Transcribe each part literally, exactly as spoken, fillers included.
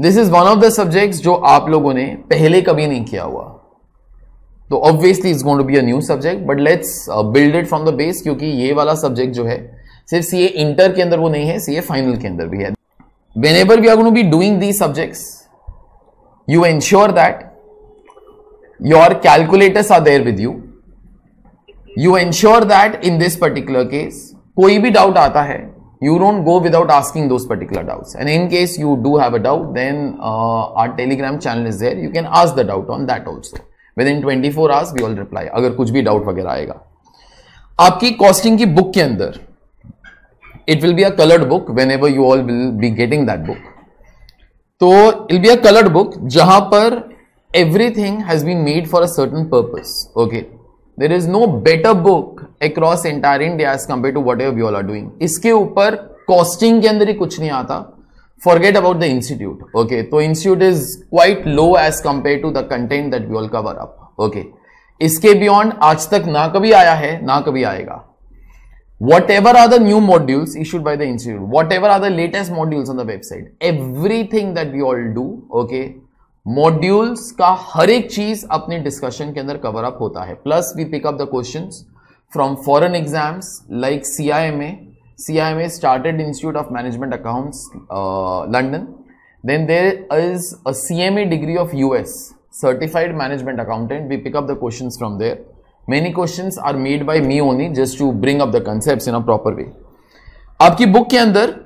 This is one of the subjects जो आप लोगों ने पहले कभी नहीं किया हुआ, तो obviously it's going to be a new subject, but let's build it from the base, क्योंकि ये वाला सब्जेक्ट जो है सिर्फ सीए इंटर के अंदर वो नहीं है, सीए फाइनल के अंदर भी है. Whenever we are going to be doing these subjects, you ensure that your calculators are there with you. You ensure that in this particular case कोई भी डाउट आता है, you don't go without asking those particular doubts, and in case you do have a doubt, then uh, our telegram channel is there, you can ask the doubt on that also. Within twenty-four hours we all reply अगर कुछ भी doubt वगैरह आएगा. आपकी costing की book के अंदर it will be a colored book whenever you all will be getting that book. तो it will be a colored book जहां पर everything has been made for a certain purpose. Okay, there is no better book across entire India as compared to whatever we all are doing. इसके ऊपर costing के अंदर ही कुछ नहीं आता. Forget about the institute. Okay, तो institute is quite low as compared to the content that we all cover up. Okay, इसके beyond आज तक ना कभी आया है ना कभी आएगा. Whatever are the new modules issued by the institute, whatever are the latest modules on the website, everything that we all do, okay, modules का हर एक चीज अपने डिस्कशन के अंदर कवर अप होता है. Plus we pick up the questions from foreign exams like CIMA. CIMA started institute of management accounts London. Then there is a CMA degree of US, certified management accountant. We pick up the questions from there. Many questions are made by me only just to bring up the concepts in a proper way. आपकी book के अंदर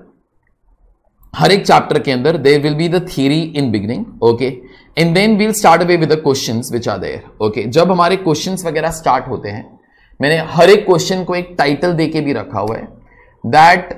हर एक chapter के अंदर there will be the theory in beginning. Okay, and then we'll start away with the questions which are there. Okay, जब हमारे questions वगैरह स्टार्ट होते हैं, मैंने हर एक क्वेश्चन को एक टाइटल देके भी रखा हुआ है, that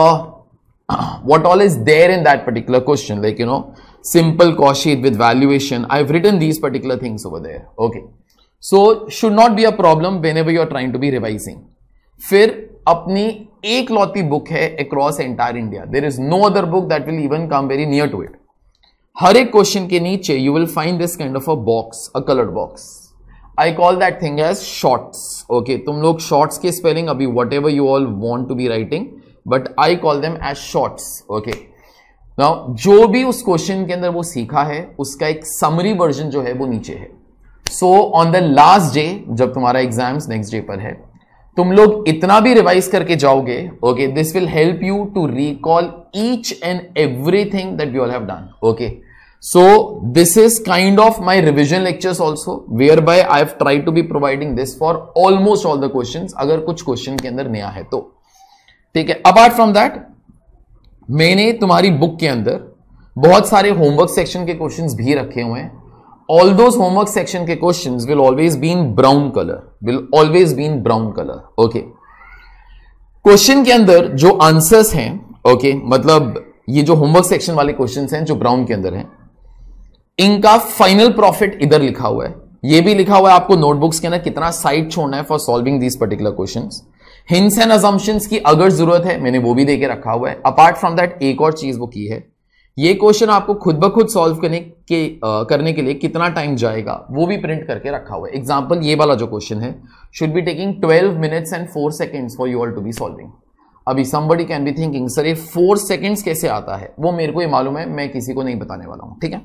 what all is there in that particular question, like you know simple cost sheet with valuation. I have written these particular things over there. Okay, so should not be a problem whenever you are trying to be revising. फिर अपनी एक लौती book है across entire India. There is no other book that will even come very near to it. हर एक question के नीचे you will find this kind of a box, a coloured box. I call that thing as shorts. Okay, तुम लोग shorts की spelling अभी whatever you all want to be writing, but I call them as shorts. Okay, now जो भी उस question के अंदर वो सीखा है उसका एक समरी वर्जन जो है वो नीचे है. So on the last day, जब तुम्हारा एग्जाम्स नेक्स्ट डे पर है, तुम लोग इतना भी रिवाइज करके जाओगे. Okay, this will help you to recall each and everything that you all have done. Okay, so this is kind of my revision lectures also, whereby I have tried to be providing this for almost all the questions, अगर कुछ question के अंदर नया है तो. ठीक है, apart from that मैंने तुम्हारी बुक के अंदर बहुत सारे होमवर्क सेक्शन के क्वेश्चंस भी रखे हुए हैं. All those homework section के questions will always be in brown color, will always be in brown color. Okay. Question के अंदर जो आंसर्स हैं, ओके, okay, मतलब ये जो होमवर्क सेक्शन वाले क्वेश्चंस हैं जो ब्राउन के अंदर हैं, इनका फाइनल प्रॉफिट इधर लिखा हुआ है. ये भी लिखा हुआ है आपको नोटबुक्स के अंदर कितना साइड छोड़ना है for solving these particular questions. Hints and assumptions की अगर जरूरत है मैंने वो भी देके रखा हुआ है. अपार्ट फ्रॉम दैट एक और चीज वो की है, ये क्वेश्चन आपको खुद ब खुद सॉल्व करने के आ, करने के लिए कितना टाइम जाएगा वो भी प्रिंट करके रखा हुआ है. एग्जांपल ये वाला जो क्वेश्चन है should be taking twelve minutes and four seconds for you all to be solving. अभी somebody can be thinking sir ये फोर सेकंड्स कैसे आता है, वो मेरे को ये मालूम है, मैं किसी को नहीं बताने वाला हूं. ठीक है,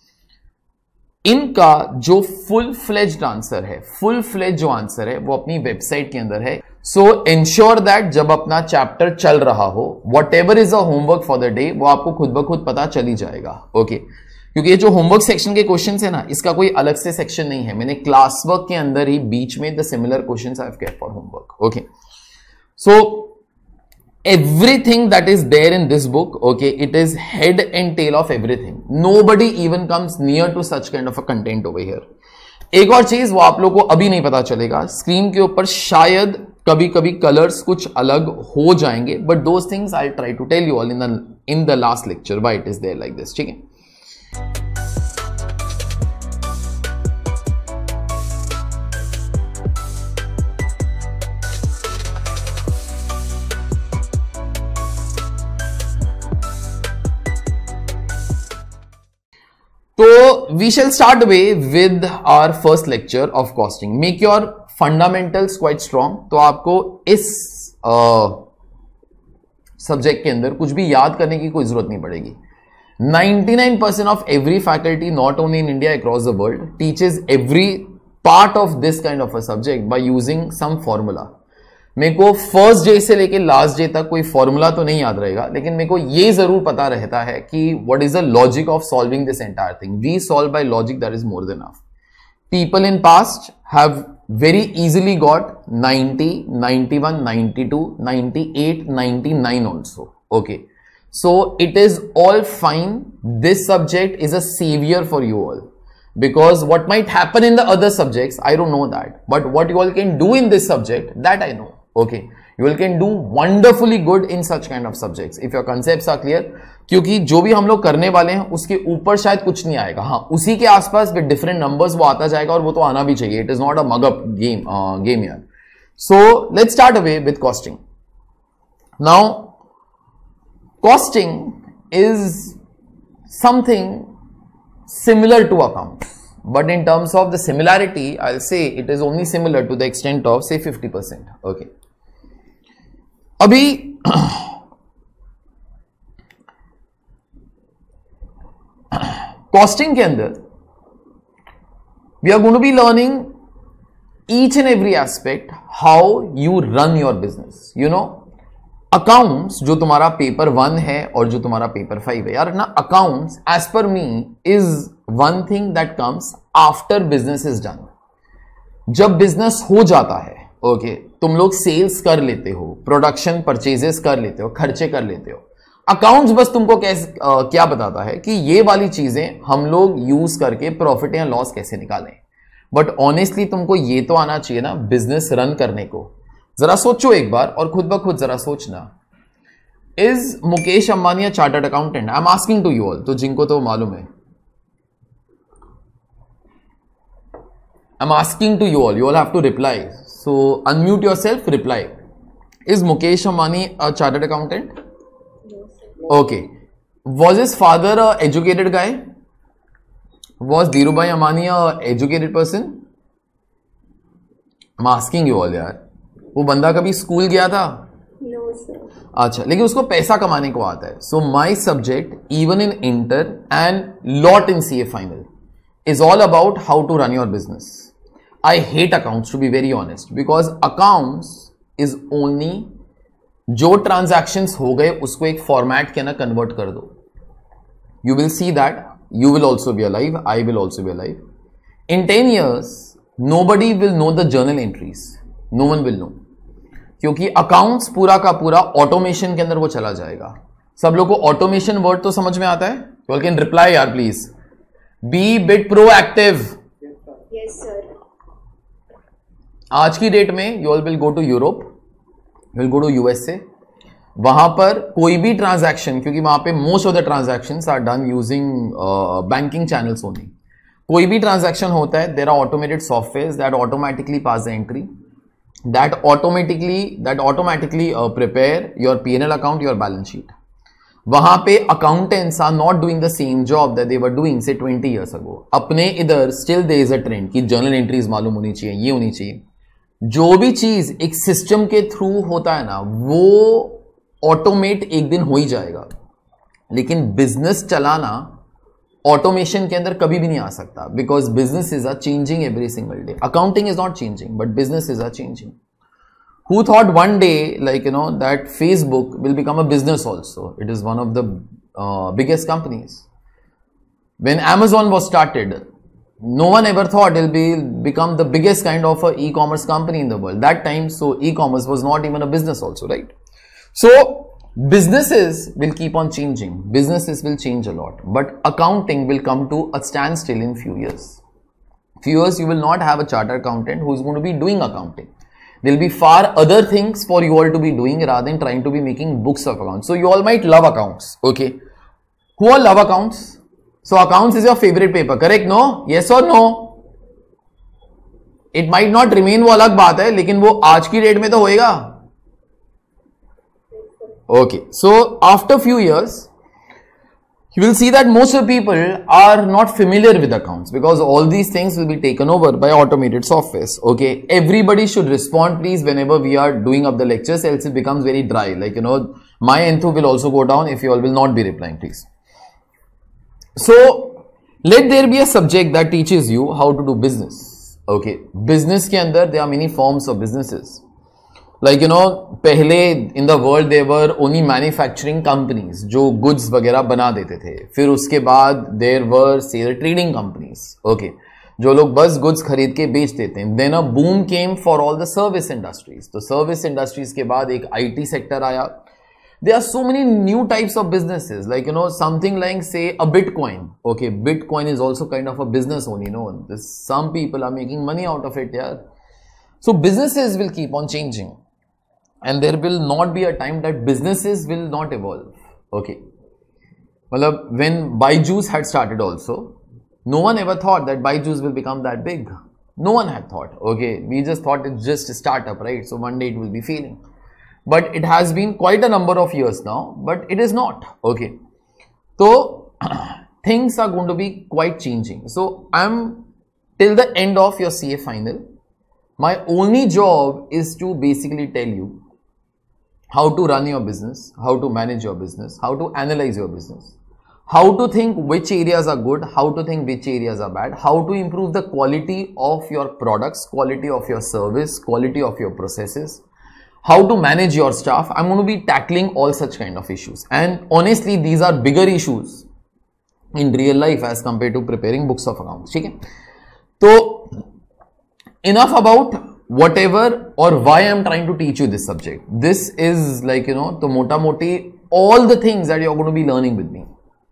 इनका जो फुल फ्लेज्ड आंसर है, फुल फ्लेज जो आंसर है वो अपनी वेबसाइट के अंदर है. सो इंश्योर दैट जब अपना चैप्टर चल रहा हो, whatever is a homework for the day, वो आपको खुद ब खुद पता चल ही जाएगा. Okay okay. क्योंकि ये जो होमवर्क सेक्शन के क्वेश्चंस है ना, इसका कोई अलग से सेक्शन नहीं है. मैंने क्लास वर्क के अंदर ही बीच में the similar questions I have kept for homework. Okay, so everything that is there in this book, okay, it is head and tail of everything. Nobody even comes near to such kind of a content over here. एक और चीज वो आप लोगों को अभी नहीं पता चलेगा, स्क्रीन के ऊपर शायद कभी कभी कलर्स कुछ अलग हो जाएंगे, but those things I try to tell you all in the in the last lecture why it is there like this. ठीक है, तो we shall start away with our first lecture of costing. Make your fundamentals quite strong. तो आपको इस subject uh, के अंदर कुछ भी याद करने की कोई जरूरत नहीं पड़ेगी. ninety-nine percent of every faculty, not only in India, across the world, teaches every part of this kind of a subject by using some formula. मेरे को फर्स्ट डे से लेके लास्ट डे तक कोई फॉर्मूला तो नहीं याद रहेगा, लेकिन मेरे को ये जरूर पता रहता है कि what is the logic of solving this entire thing. We solve by logic, that is more than enough. People in past have very easily got ninety, ninety-one, ninety-two, ninety-eight, ninety-nine also. Okay. So it is all fine. This subject is a savior for you all. Because what might happen in the other subjects, I don't know that. But what you all can do in this subject, that I know. Okay. You all can do wonderfully good in such kind of subjects. If your concepts are clear. क्योंकि जो भी हम लोग करने वाले हैं उसके ऊपर शायद कुछ नहीं आएगा. हाँ, उसी के आसपास विद डिफरेंट नंबर्स वो आता जाएगा और वो तो आना भी चाहिए. It is not a mug up game game यार. So let's start away with costing. Now costing is something similar to accounts, but in terms of the similarity, I'll say it is only similar to the extent of say fifty percent. Okay. अभी costing के अंदर we are going to be learning each and every aspect how you run your business. You know, accounts जो तुम्हारा paper one है और जो तुम्हारा paper five है यार ना, accounts as per me is one thing that comes after business is done. जब बिजनेस हो जाता है, ओके okay, तुम लोग सेल्स कर लेते हो, प्रोडक्शन परचेजेस कर लेते हो, खर्चे कर लेते हो. अकाउंट्स बस तुमको कैसे आ, क्या बताता है कि ये वाली चीजें हम लोग यूज करके प्रॉफिट या लॉस कैसे निकालें. बट ऑनेस्टली तुमको ये तो आना चाहिए ना बिजनेस रन करने को. जरा सोचो एक बार और खुद ब खुद जरा सोचना. Is Mukesh Ambani a chartered accountant? I am asking to you all. तो जिनको तो मालूम है, I am asking to you all. You all have to reply. So unmute yourself, reply. Is Mukesh Ambani a chartered accountant? Okay. Was his father a educated guy? Was Dhirubhai Ambani a educated person? I am asking you all यार. वो बंदा कभी school गया था? No, sir. अच्छा, लेकिन उसको पैसा कमाने को आता है. So my subject even in inter and lot in C A final is all about how to run your business. I hate accounts to be very honest, because accounts is only जो transactions हो गए उसको एक format के अंदर convert कर दो. You will see that you will also be alive, I will also be alive. In ten years nobody will know the journal entries, no one will know, क्योंकि अकाउंट्स पूरा का पूरा ऑटोमेशन के अंदर वो चला जाएगा. सब लोग को ऑटोमेशन वर्ड तो समझ में आता है? यू कैन रिप्लाई यार please. Be bit proactive. Yes, sir. आज की डेट में you all will go to Europe, will go to USA. वहां पर कोई भी ट्रांजैक्शन, क्योंकि वहां पे most of the transactions are done using banking channels only. कोई भी ट्रांजैक्शन होता है, there are automated software that automatically pass the entry, that automatically that automatically uh, prepare your P and L account, your balance sheet. वहां पे accountants are not doing the same job that they were doing say twenty years ago. अपने इधर still there is a trend कि journal entries मालूम होनी चाहिए, ये होनी चाहिए. जो भी चीज एक सिस्टम के थ्रू होता है ना, वो ऑटोमेट एक दिन हो ही जाएगा. लेकिन बिजनेस चलाना ऑटोमेशन के अंदर कभी भी नहीं आ सकता, because businesses are changing every single day. Accounting is not changing but businesses are changing. Who thought one day like you know that Facebook will become a business also? It is one of the biggest companies. When Amazon was started, no one ever thought it'll be become the biggest kind of a e-commerce company in the world. That time, so e-commerce was not even a business also, right? So businesses will keep on changing. Businesses will change a lot, but accounting will come to a standstill in few years. Few years you will not have a chartered accountant who is going to be doing accounting. There will be far other things for you all to be doing rather than trying to be making books of accounts. So you all might love accounts, okay? Who all love accounts? So accounts is your favorite paper, correct? No? Yes or no? It might not remain, वो अलग बात है, लेकिन वो आज की date में तो होएगा. Okay, so after few years, you will see that most of the people are not familiar with accounts because all these things will be taken over by automated softwares. Okay, everybody should respond please whenever we are doing up the lectures, else it becomes very dry. Like, you know, my enthu will also go down if you all will not be replying, please. So let there be a subject that teaches you how to do business. Okay, business के अंदर there are many forms of businesses. Like you know, पहले in the world there were only manufacturing companies जो goods वगैरह बना देते थे. फिर उसके बाद there were say trading companies. Okay, जो लोग बस goods खरीद के बेच देते हैं. Then a boom came for all the service industries. तो service industries के बाद एक I T sector आया. There are so many new types of businesses, like you know, something like say a Bitcoin. Okay, Bitcoin is also kind of a business only. You know, this, some people are making money out of it. Yeah. So businesses will keep on changing, and there will not be a time that businesses will not evolve. Okay. Well, when Byju's had started also, no one ever thought that Byju's will become that big. No one had thought. Okay, we just thought it's just a startup, right? So one day it will be failing. But it has been quite a number of years now, but it is not. Okay. So things are going to be quite changing. So I'm till the end of your C A final. My only job is to basically tell you how to run your business, how to manage your business, how to analyze your business, how to think which areas are good, how to think which areas are bad, how to improve the quality of your products, quality of your service, quality of your processes, how to manage your staff. I'm going to be tackling all such kind of issues. And honestly, these are bigger issues in real life as compared to preparing books of accounts. Okay? So, enough about whatever or why I'm trying to teach you this subject. This is like, you know, the mota moti, all the things that you're going to be learning with me.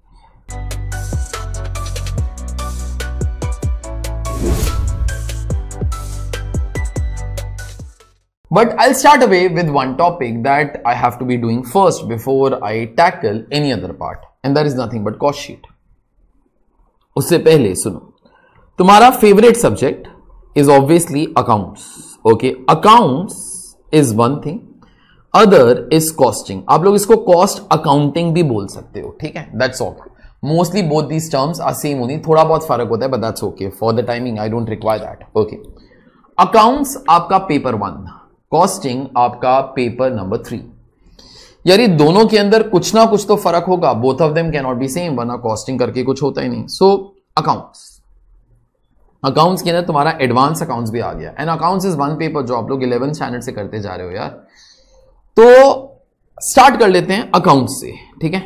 But I'll start away with one topic that I have to be doing first before I tackle any other part, and that is nothing but cost sheet. उससे पहले सुनो, तुम्हारा favorite subject is obviously accounts. Okay, accounts is one thing, other is costing. आप लोग इसको cost accounting भी बोल सकते हो, ठीक है? That's all. Mostly both these terms are same only. थोड़ा बहुत फर्क होता है, but that's okay. For the timing, I don't require that. Okay. Accounts आपका paper one. कॉस्टिंग आपका पेपर नंबर थ्री. यार ये दोनों के अंदर कुछ ना कुछ तो फर्क होगा. Both of them can not be same, वरना कॉस्टिंग करके कुछ होता ही नहीं. सो अकाउंट्स अकाउंट्स के अंदर तुम्हारा एडवांस अकाउंट्स भी आ गया. And accounts is one paper जो आप लोग इलेवेंथ स्टैंडर्ड से करते जा रहे हो यार. तो स्टार्ट कर लेते हैं अकाउंट्स से, ठीक है?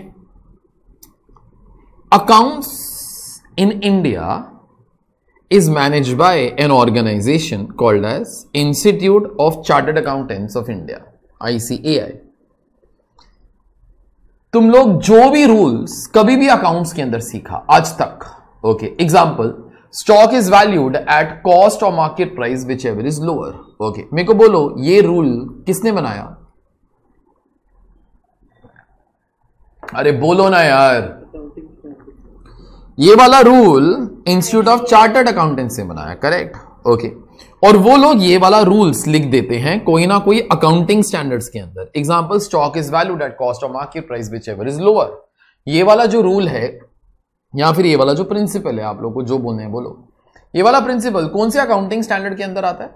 Accounts in India is managed by an organization called as Institute of Chartered Accountants of India, I C A I. तुम लोग जो भी रूल्स कभी भी अकाउंट्स के अंदर सीखा आज तक, okay, example, stock is valued at cost और market price whichever is lower. Okay, मेरे को बोलो ये रूल किसने बनाया? अरे बोलो ना यार. ये वाला rule institute of chartered accountant से बनाया, करेक्ट? ओके. और वो लोग ये वाला रूल्स लिख देते हैं कोई ना कोई अकाउंटिंग स्टैंडर्ड्स के अंदर. Example, stock is valued at cost of market price whichever is lower. ये वाला जो रूल है या फिर ये वाला जो प्रिंसिपल है, आप लोग को जो बोलने हैं बोलो, ये वाला प्रिंसिपल कौन से अकाउंटिंग स्टैंडर्ड के अंदर आता है?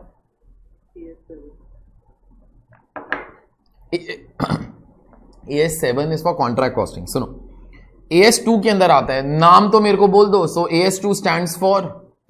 A S seven is for contract costing. सुनो, ए एस टू के अंदर आता है. नाम तो मेरे को बोल दो. So A S two stands for,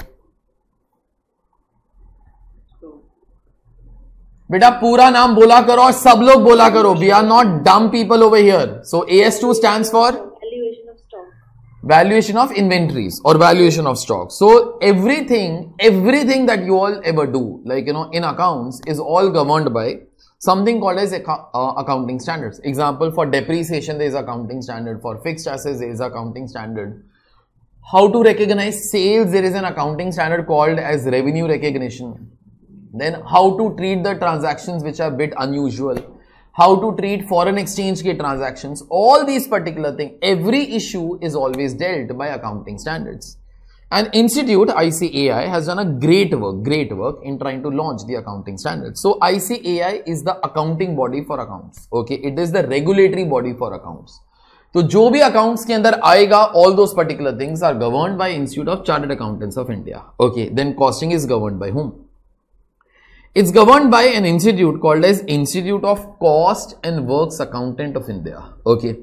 बेटा पूरा नाम बोला करो और सब लोग बोला करो. We are not dumb people over here. So A S two stands for valuation of stock, valuation of inventories और valuation of stock. So everything everything that you all ever do, like you know, in accounts is all governed by something called as uh, accounting standards. Example, for depreciation there is accounting standard, for fixed assets there is accounting standard. How to recognize sales, there is an accounting standard called as revenue recognition. Then how to treat the transactions which are a bit unusual, how to treat foreign exchange ke transactions, all these particular things, every issue is always dealt by accounting standards. And Institute I C A I has done a great work, great work in trying to launch the accounting standards. So I C A I is the accounting body for accounts. Okay, it is the regulatory body for accounts. तो जो भी accounts के अंदर आएगा, all those particular things are governed by Institute of Chartered Accountants of India. Okay, then costing is governed by whom? It's governed by an institute called as Institute of Cost and Works Accountant of India. Okay.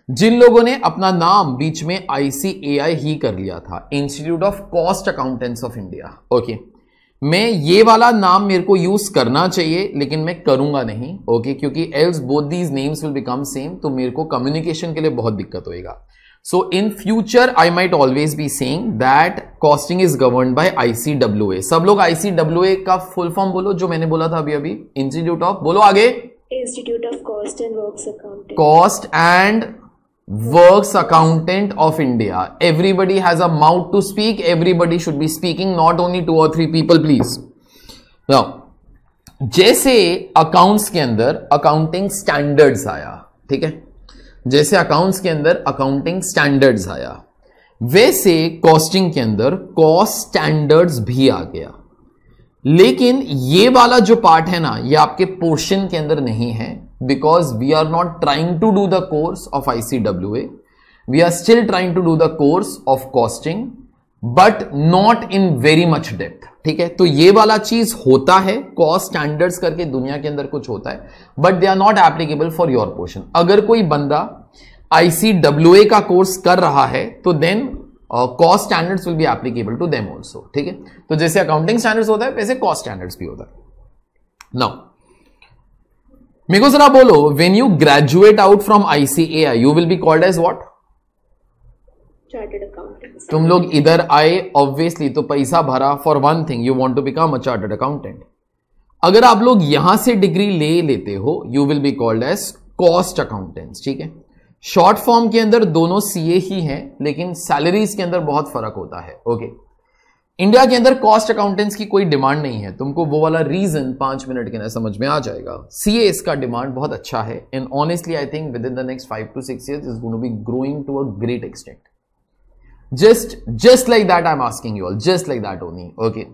जिन लोगों ने अपना नाम बीच में ICAI ही कर लिया था, institute of cost accountants of India, okay, मैं ये वाला नाम मेरे को यूज करना चाहिए लेकिन मैं करूंगा नहीं, ओके, क्योंकि else both these names will become same, तो मेरे को कम्युनिकेशन के लिए बहुत दिक्कत होएगा. So in future I might always be saying that costing is governed by ICWA. सब लोग आईसीडब्ल्यूए का फुल फॉर्म बोलो जो मैंने बोला था अभी अभी. इंस्टीट्यूट ऑफ, बोलो आगे. Institute of Cost and Works Accounting. Cost and Works Accountant of India. Everybody has a mouth to speak. Everybody should be speaking, not only two or three people, please. Now, जैसे accounts के अंदर accounting standards आया, ठीक है, जैसे accounts के अंदर accounting standards आया, वैसे कॉस्टिंग के अंदर कॉस्ट स्टैंडर्ड्स भी आ गया. लेकिन ये वाला जो पार्ट है ना, ये आपके पोर्शन के अंदर नहीं है, because we are not trying to do the course of ICWA. We are still trying to do the course of costing, but not in very much depth, ठीक है. तो ये वाला चीज होता है, कॉस्ट स्टैंडर्ड्स करके दुनिया के अंदर कुछ होता है, but they are not applicable for your portion. अगर कोई बंदा आईसीडब्ल्यूए का कोर्स कर रहा है तो then cost standards will be applicable to them also, ठीक है. तो जैसे अकाउंटिंग स्टैंडर्ड्स होता है वैसे कॉस्ट स्टैंडर्ड्स भी होता है. नाउ मेरे को जरा बोलो, when you graduate out from ICAI you will be called as what? Chartered accountant. तुम लोग इधर आए ऑब्वियसली तो पैसा भरा for one thing, you want to become a chartered accountant. अगर आप लोग यहां से डिग्री ले लेते हो you will be called as cost accountants, ठीक है. शॉर्ट फॉर्म के अंदर दोनों सीए ही हैं, लेकिन सैलरीज के अंदर बहुत फर्क होता है, ओके. इंडिया के अंदर कॉस्ट अकाउंटेंट्स की कोई डिमांड नहीं है. तुमको वो वाला रीजन पांच मिनट के अंदर समझ में आ जाएगा. सीए इसका डिमांड बहुत अच्छा है, and honestly I think within the next five to six years is going to be growing to a great extent. Just just like that I am asking you all, just like that only, okay.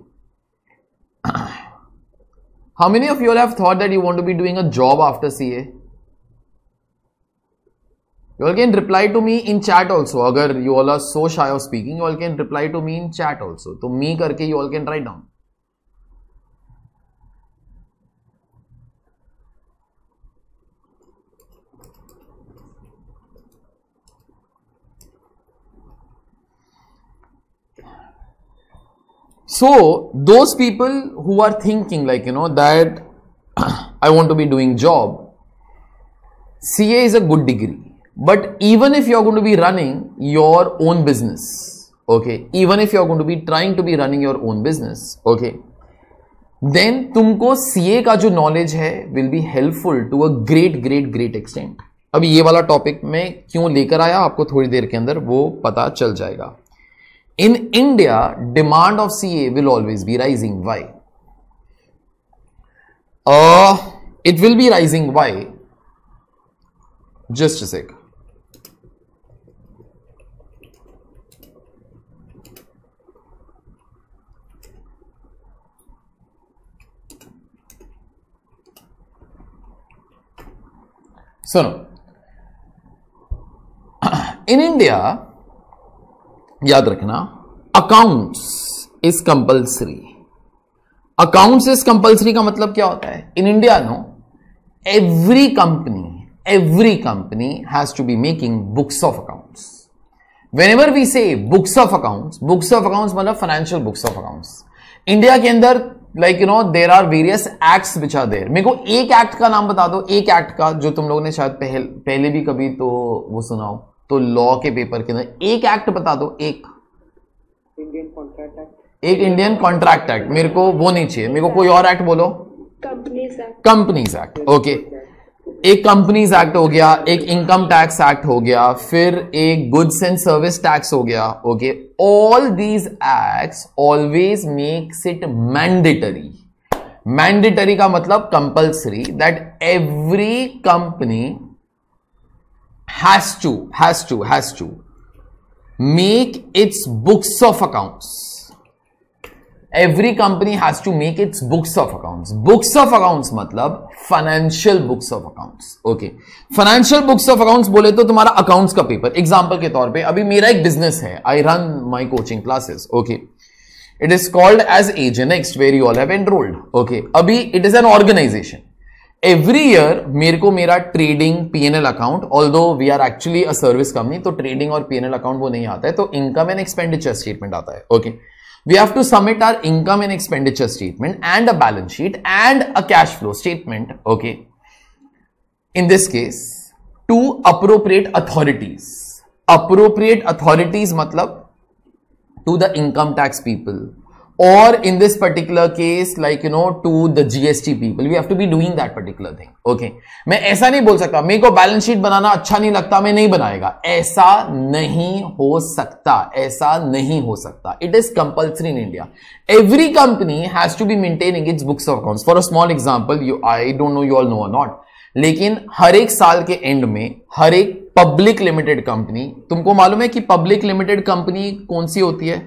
How many of you all have thought that you want to be doing a job after CA? You all can reply to me in chat also. अगर you all are so shy of speaking, you all can reply to me in chat also. तो me करके you all can write down. So those people who are thinking like you know that I want to be doing job, C A is a good degree. But even if you are going to be running your own business, okay, even if you are going to be trying to be running your own business, okay, then तुमको CA का जो knowledge है will be helpful to a great great great extent. अभी ये वाला topic मैं क्यों लेकर आया आपको थोड़ी देर के अंदर वो पता चल जाएगा. In India, demand of C A will always be rising. Why? Uh, it will be rising. Why? Just a sec. सुनो, इन इंडिया याद रखना accounts is compulsory. Accounts is compulsory का मतलब क्या होता है? In India no every company every company has to be making books of accounts. Whenever we say books of accounts, books of accounts मतलब financial books of accounts. India के अंदर like you know there are various acts which are there. मेरे को एक act का नाम बता दो, एक एक्ट का जो तुम लोगों ने शायद पहले पहले भी कभी तो वो सुनाओ, तो लॉ के पेपर के अंदर एक एक्ट बता दो. एक इंडियन कॉन्ट्रैक्ट एक्ट. एक इंडियन कॉन्ट्रैक्ट एक्ट. मेरे को वो नहीं चाहिए, मेरे को कोई और एक्ट बोलो. Companies act. Companies act, okay. एक कंपनीज एक्ट हो गया, एक इनकम टैक्स एक्ट हो गया, फिर एक गुड्स एंड सर्विस टैक्स हो गया, okay. All these acts always makes it mandatory. Mandatory का मतलब compulsory, that every company has to has to has to make its books of accounts. Every company has to make its books of accounts. Books of accounts मतलब financial books of accounts. Okay. Financial books of accounts बोले तो तुम्हारा accounts का paper. Example के तौर पे अभी मेरा एक बिजनेस है. I run my coaching classes. Okay. It is called as Agenext where you all have enrolled. Okay. अभी it is an organization. Every year मेरे को मेरा trading PNL account, although we are actually a service company, तो trading और PNL account वो नहीं आता है, तो इनकम एंड एक्सपेंडिचर स्टेटमेंट आता है. Okay, we have to submit our income and expenditure statement and a balance sheet and a cash flow statement. Okay, in this case to appropriate authorities. Appropriate authorities मतलब to the income tax people, or in this particular case like you know to the G S T people, we have to be doing that particular thing. Okay, मैं ऐसा नहीं बोल सकता मेरे को balance sheet बनाना अच्छा नहीं लगता मैं नहीं बनाएगा, ऐसा नहीं हो सकता, ऐसा नहीं हो सकता. It is compulsory in India. Every company has to be maintaining its books of accounts. For a small example, you I don't know you all know or not, लेकिन हर एक साल के एंड में हर एक पब्लिक लिमिटेड कंपनी, तुमको मालूम है कि पब्लिक लिमिटेड कंपनी कौन सी होती है?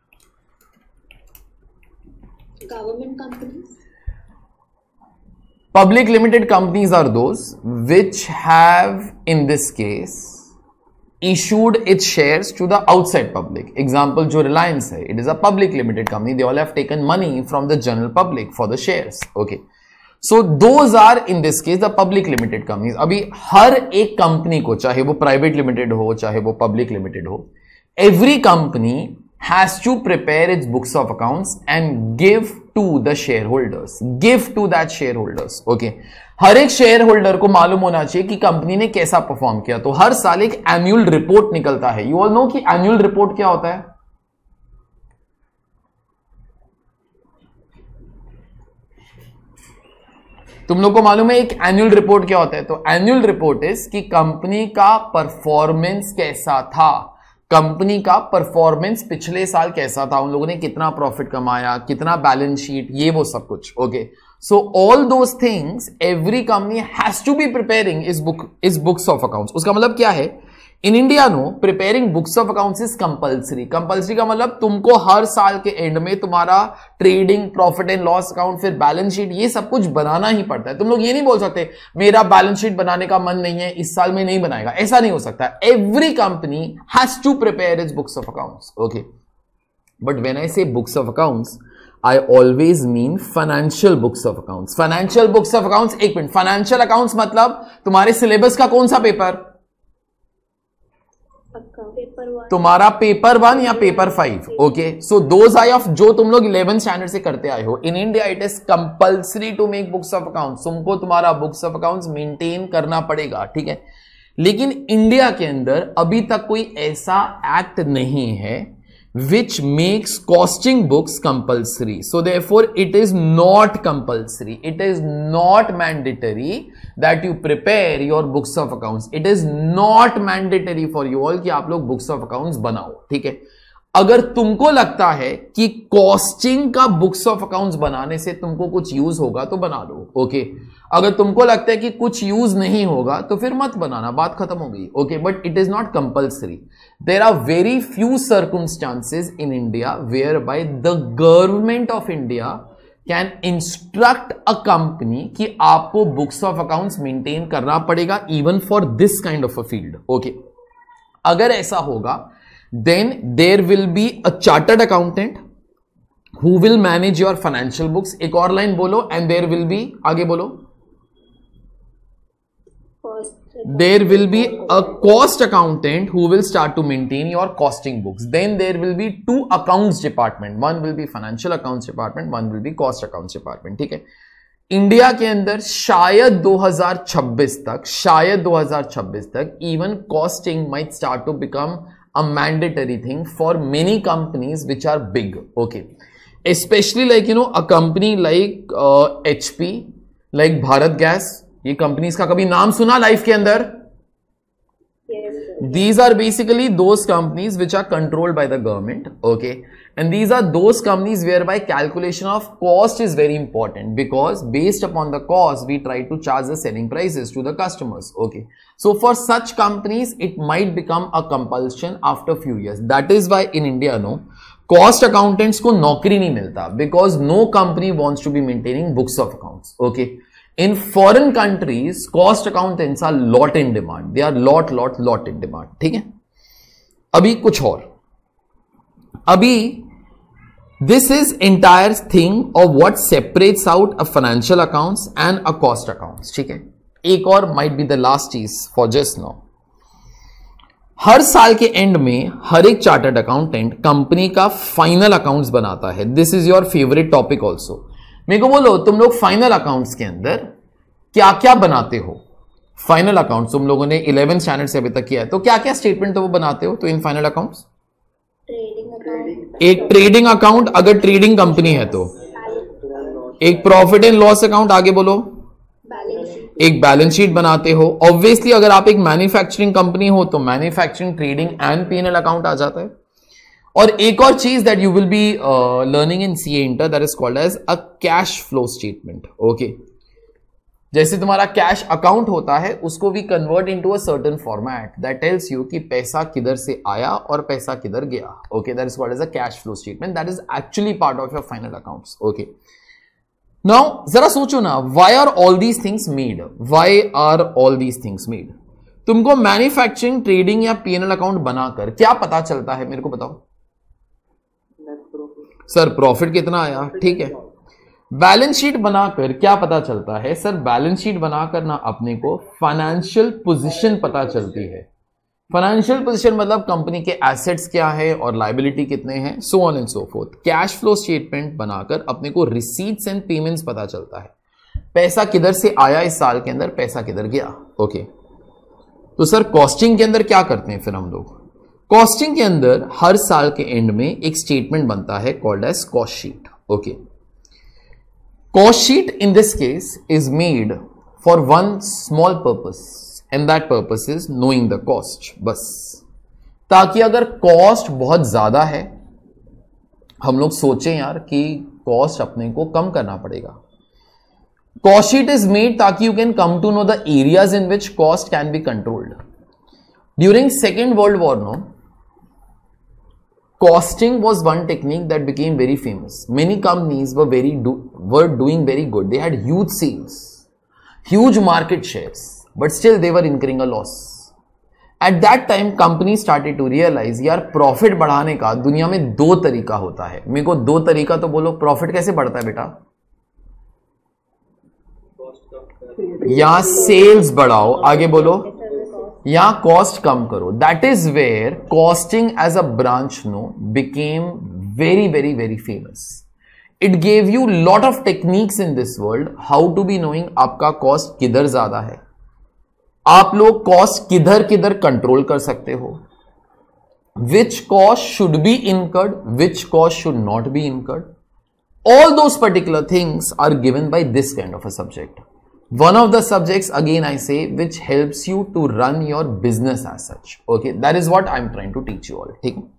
Government companies. Public limited companies are those which have, in this case, issued its shares to the outside public. Example, जो Reliance है, it is a public limited company. They all have taken money from the general public for the shares. Okay, so those are in this case the public limited companies. अभी हर एक company को, चाहे वो private limited हो चाहे वो public limited हो, every company has to prepare its books of accounts and give to the shareholders, give to that shareholders. Okay, हर एक शेयर होल्डर को मालूम होना चाहिए कि कंपनी ने कैसा परफॉर्म किया, तो हर साल एक एनुअल रिपोर्ट निकलता है. यू ऑल नो कि एनुअल रिपोर्ट क्या होता है? तुम लोग को मालूम है एक एनुअल रिपोर्ट क्या होता है? तो एनुअल रिपोर्ट इज कि कंपनी का परफॉर्मेंस कैसा था, कंपनी का परफॉर्मेंस पिछले साल कैसा था, उन लोगों ने कितना प्रॉफिट कमाया, कितना बैलेंस शीट, ये वो सब कुछ. Okay, so all those things every company has to be preparing इस बुक इस बुक्स ऑफ अकाउंट्स. उसका मतलब क्या है? In India no preparing books of accounts is compulsory. Compulsory का मतलब तुमको हर साल के एंड में तुम्हारा trading, profit and loss account, फिर बैलेंस शीट, ये सब कुछ बनाना ही पड़ता है. तुम लोग ये नहीं बोल सकते मेरा बैलेंस शीट बनाने का मन नहीं है, इस साल में नहीं बनाएगा, ऐसा नहीं हो सकता. Every company has to prepare its books of accounts. Okay, but when I say books of accounts I always mean financial books of accounts. Financial books of accounts, एक मिनट, फाइनेंशियल अकाउंट्स मतलब तुम्हारे syllabus का कौन सा पेपर? तुम्हारा paper one या paper five. Okay, so those I of जो तुम लोग इलेवेंथ स्टैंडर्ड से करते आए हो. In India it is compulsory to make books of accounts. तुमको तुम्हारा बुक्स ऑफ अकाउंट्स मेंटेन करना पड़ेगा, ठीक है. लेकिन इंडिया के अंदर अभी तक कोई ऐसा एक्ट नहीं है which makes costing books compulsory. So therefore it is not compulsory, it is not mandatory that you prepare your books of accounts. It is not mandatory for you all कि आप लोग books of accounts बनाओ, ठीक है. अगर तुमको लगता है कि कॉस्टिंग का बुक्स ऑफ अकाउंट्स बनाने से तुमको कुछ यूज होगा तो बना लो. ओके, अगर तुमको लगता है कि कुछ यूज नहीं होगा तो फिर मत बनाना, बात खत्म हो गई. Okay, but it is not compulsory. There are very few circumstances in India whereby the government of India can instruct a company कि आपको बुक्स ऑफ अकाउंट्स मेंटेन करना पड़ेगा even for this kind of a field. Okay, अगर ऐसा होगा then there will be a chartered accountant who will manage your financial books. एक और line बोलो, and there will be, आगे बोलो, there will be a cost accountant who will start to maintain your costing books. Then there will be two accounts department, one will be financial accounts department, one will be cost accounts department. ठीक है. India के अंदर शायद दो हज़ार छब्बीस तक शायद दो हज़ार छब्बीस तक even costing might start to become a mandatory thing for many companies which are big. Okay, especially like you know a company like uh, H P, like Bharat Gas. ये companies का कभी नाम सुना लाइफ के अंदर? Yes, sir. These are basically those companies which are controlled by the government. Okay, and these are those companies whereby calculation of cost is very important, because based upon the cost we try to charge the selling prices to the customers. Okay, so for such companies it might become a compulsion after few years. That is why in India no cost accountants को नौकरी नहीं मिलता, because no company wants to be maintaining books of accounts. Okay, in foreign countries cost accountants are lot in demand. They are lot lot lot in demand. ठीक है. अभी कुछ और, अभी This is entire thing of what separates out a financial accounts and a cost accounts. ठीक है, एक और might be the last चीज for just now. हर साल के एंड में हर एक चार्टर्ड अकाउंटेंट कंपनी का फाइनल अकाउंट्स बनाता है. This is your favourite topic also. मेरे को बोलो तुम लोग फाइनल अकाउंट्स के अंदर क्या क्या बनाते हो? फाइनल अकाउंट्स तुम लोगों ने इलेवेंथ स्टैंडर्ड से अभी तक किया है, तो क्या क्या स्टेटमेंट तो वो बनाते हो? तो इन फाइनल अकाउंट्स एक ट्रेडिंग अकाउंट, अगर ट्रेडिंग कंपनी है तो एक प्रॉफिट एंड लॉस अकाउंट, आगे बोलो एक बैलेंस शीट बनाते हो. ऑब्वियसली अगर आप एक मैन्युफैक्चरिंग कंपनी हो तो manufacturing, trading and PNL account आ जाता है. और एक और चीज that you will be learning in CA inter, that is called as a cash flow statement. Okay, जैसे तुम्हारा कैश अकाउंट होता है उसको भी convert into a certain format that tells you कि पैसा किधर से आया और पैसा किधर गया. Okay, that is called as a cash flow statement. That is actually part of your final accounts. Okay, now जरा सोचो ना, why are all these things made? Why are all these things made? तुमको manufacturing, trading या PNL account बनाकर क्या पता चलता है, मेरे को बताओ. सर प्रॉफिट कितना आया, ठीक है. बैलेंस शीट बनाकर क्या पता चलता है? सर बैलेंस शीट बनाकर ना अपने को फाइनेंशियल पोजीशन पता चलती है. फाइनेंशियल पोजीशन मतलब कंपनी के एसेट्स क्या है और लायबिलिटी कितने हैं, so on and so forth. Cash flow statement बनाकर अपने को रिसीट्स एंड पेमेंट्स पता चलता है. पैसा किधर से आया इस साल के अंदर, पैसा किधर गया. ओके, तो सर कॉस्टिंग के अंदर क्या करते हैं फिर हम लोग? कॉस्टिंग के अंदर हर साल के एंड में एक स्टेटमेंट बनता है called as cost sheet. Okay, cost sheet in this case is made for one small purpose and that purpose is knowing the cost. बस ताकि अगर कॉस्ट बहुत ज्यादा है, हम लोग सोचें यार कि कॉस्ट अपने को कम करना पड़ेगा. कॉस्ट शीट इज मेड ताकि you can come to know the areas in which cost can be controlled. During second world war no, costing was one technique that became very famous. Many companies were very do, were doing very good. They had huge sales, huge market shares, but still they were incurring a loss. At that time, companies started to realize यार profit बढ़ाने का दुनिया में दो तरीका होता है. मेरे को दो तरीका तो बोलो. प्रॉफिट कैसे बढ़ता है बेटा? या सेल्स बढ़ाओ, आगे बोलो, या कॉस्ट कम करो. That is where costing as a branch no became very very very famous. It gave you lot of techniques in this world how to be knowing आपका कॉस्ट किधर ज्यादा है, आप लोग कॉस्ट किधर किधर कंट्रोल कर सकते हो, which cost should be incurred, which cost should not be incurred. All those particular things are given by this kind of a subject. One of the subjects, again I say, which helps you to run your business as such. Okay, that is what I'm trying to teach you all. ठीक है,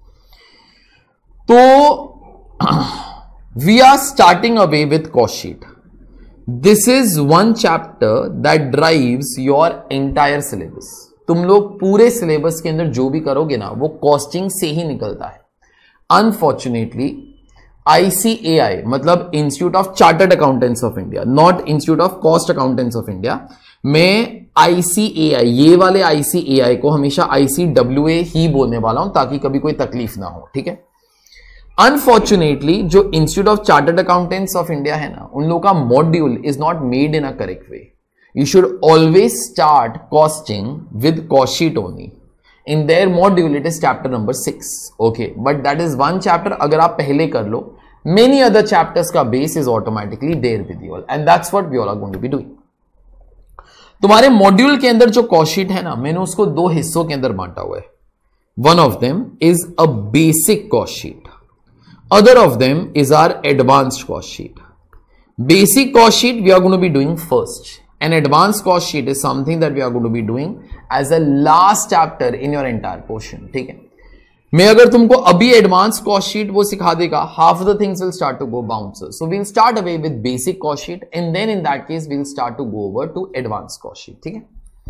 तो we are starting away with cost sheet. This is one chapter that drives your entire syllabus. तुम लोग पूरे syllabus के अंदर जो भी करोगे ना वो कॉस्टिंग से ही निकलता है. Unfortunately I C A I मतलब institute of chartered accountants of India, not institute of cost accountants of India. मैं I C A I, ये वाले I C A I को हमेशा I C W A ही बोलने वाला हूं ताकि कभी कोई तकलीफ ना हो. ठीक है, अनफॉर्चुनेटली जो institute of chartered accountants of India है ना, उन लोगों का module is not made in a correct way. You should always start costing with cost sheet only. In their module it is chapter number six. Okay, but that is one chapter. अगर आप पहले कर लो, many other chapters का base is automatically there with you all, and that's what we all are going to be doing. तुम्हारे module के अंदर जो कॉस्ट शीट है ना, मैंने उसको दो हिस्सों के अंदर बांटा हुआ है. One of them is a basic cost sheet. Other of them is our advanced cost sheet. Basic cost sheet we are going to be doing first. An advanced cost sheet is something that we are going to be doing as a last chapter in your entire portion. ठीक है, मैं अगर तुमको अभी advance cost sheet वो सिखा देगा, half of the things will start to go bounce. So we'll start away with basic cost sheet and then in that case we'll start to go over to advanced cost sheet. ठीक है,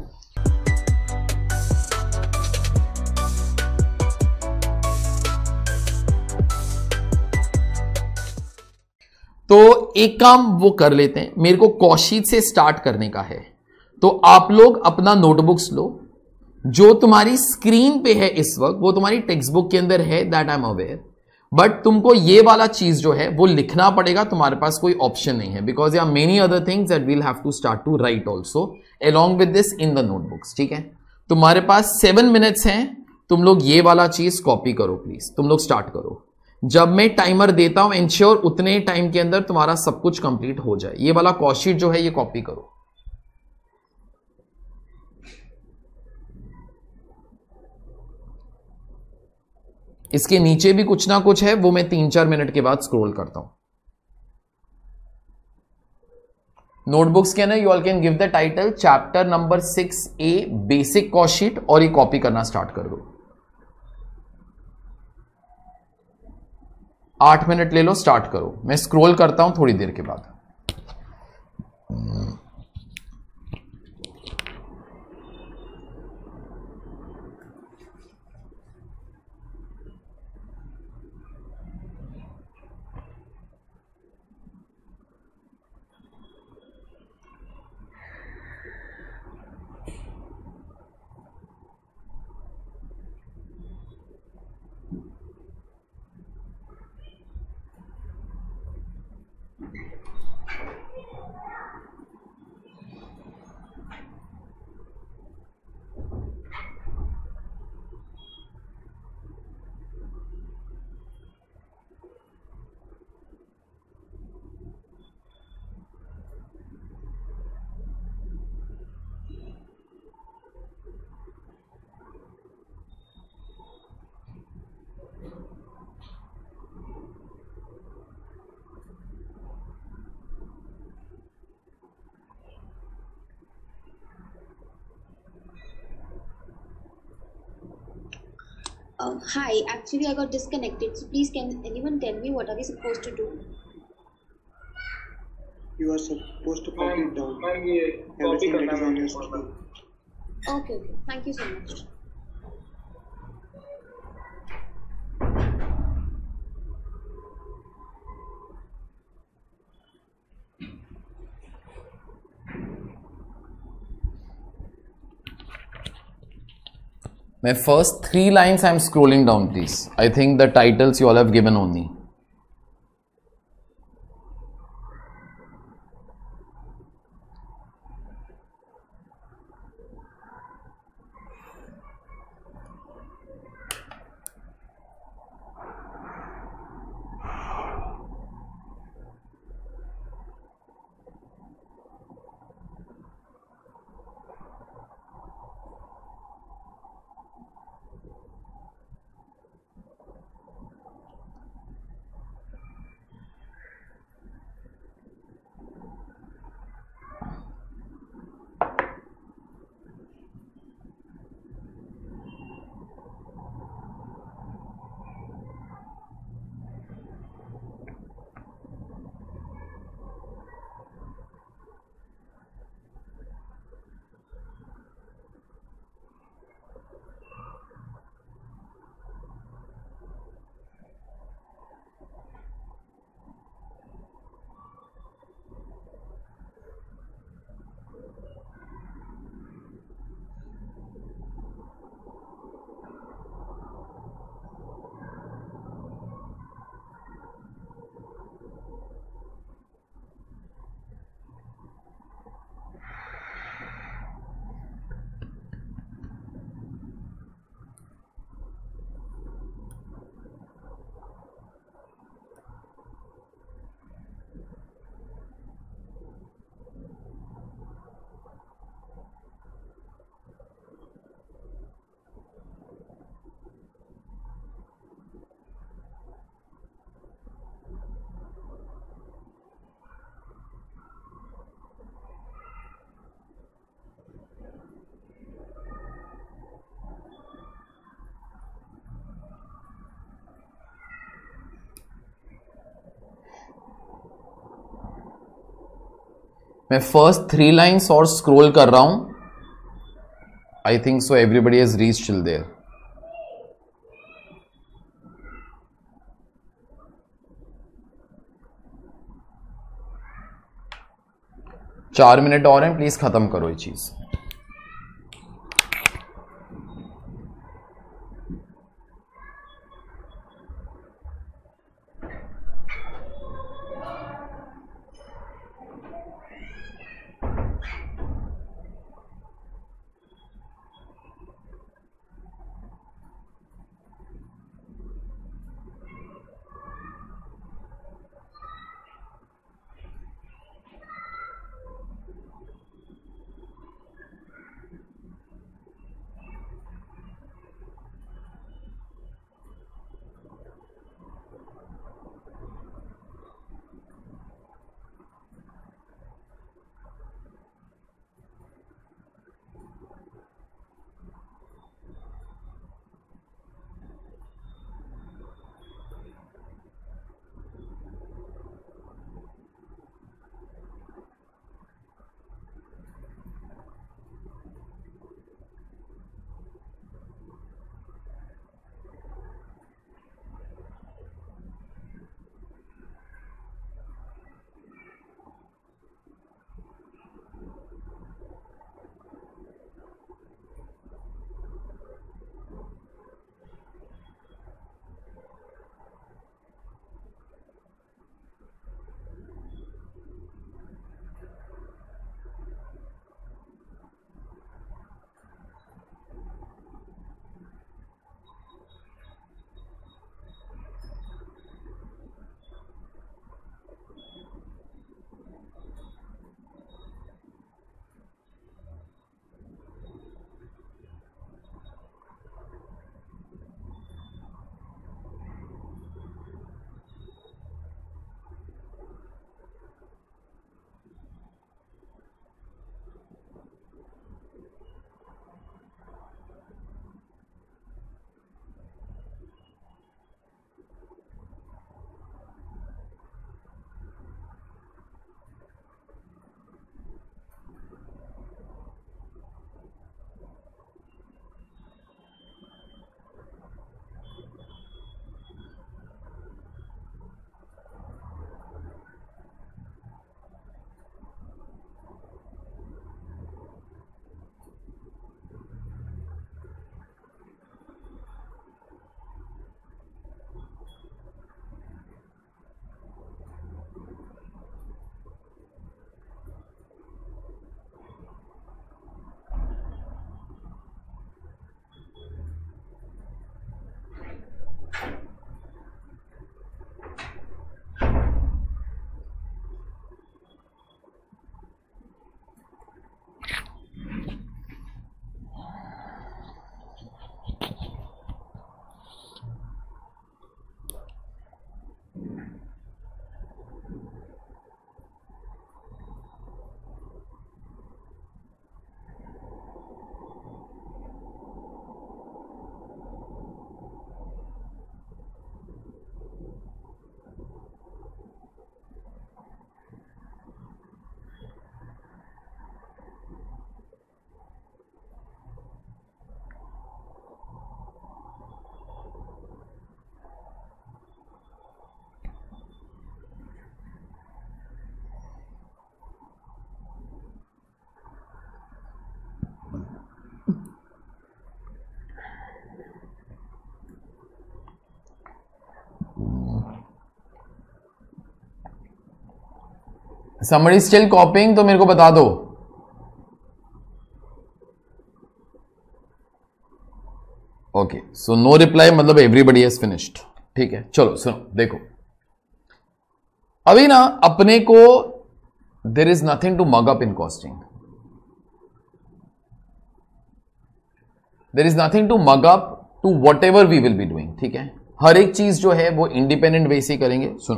तो एक काम वो कर लेते हैं, मेरे को कॉस्ट शीट से स्टार्ट करने का है. तो आप लोग अपना नोटबुक्स लो, जो तुम्हारी स्क्रीन पे है इस वक्त वो तुम्हारी टेक्स्ट बुक के अंदर है, that I am aware. But तुमको ये वाला चीज जो है वो लिखना पड़ेगा, तुम्हारे पास कोई ऑप्शन नहीं है, बिकॉज या many other things that we'll have to start to write also along with this in the notebooks. ठीक है, तुम्हारे पास सेवन मिनट्स हैं, तुम लोग ये वाला चीज कॉपी करो प्लीज, तुम लोग स्टार्ट करो। जब मैं टाइमर देता हूं इंश्योर उतने टाइम के अंदर तुम्हारा सब कुछ कंप्लीट हो जाए। ये वाला कॉशीट जो है ये कॉपी करो। इसके नीचे भी कुछ ना कुछ है, वो मैं तीन चार मिनट के बाद स्क्रॉल करता हूं। नोटबुक्स के ना you all can give the title chapter number six a basic cost sheet और ये कॉपी करना स्टार्ट कर दो। आठ मिनट ले लो, स्टार्ट करो। मैं स्क्रॉल करता हूं थोड़ी देर के बाद। Um, hi, actually I got disconnected, so please can anyone tell me what are we supposed to do? You are supposed to copy it down. Ma'am ये कॉपी Everything करना that is on your है। screen. Okay, okay. Thank you so much. My first three lines I'm scrolling down, please. I think the titles you all have given only. मैं first three lines और scroll कर रहा हूं। I think so everybody has reached till there. चार minute और हैं, please खत्म करो ये चीज। somebody still copying तो मेरे को बता दो. ओके, सो नो रिप्लाई मतलब एवरीबडी हैज फिनिश्ड. ठीक है, चलो सुनो देखो, अभी ना अपने को there is nothing to mug up in costing. There is nothing to mug up to whatever we will be doing. ठीक है, हर एक चीज जो है वो इंडिपेंडेंट वे से करेंगे. सुनो,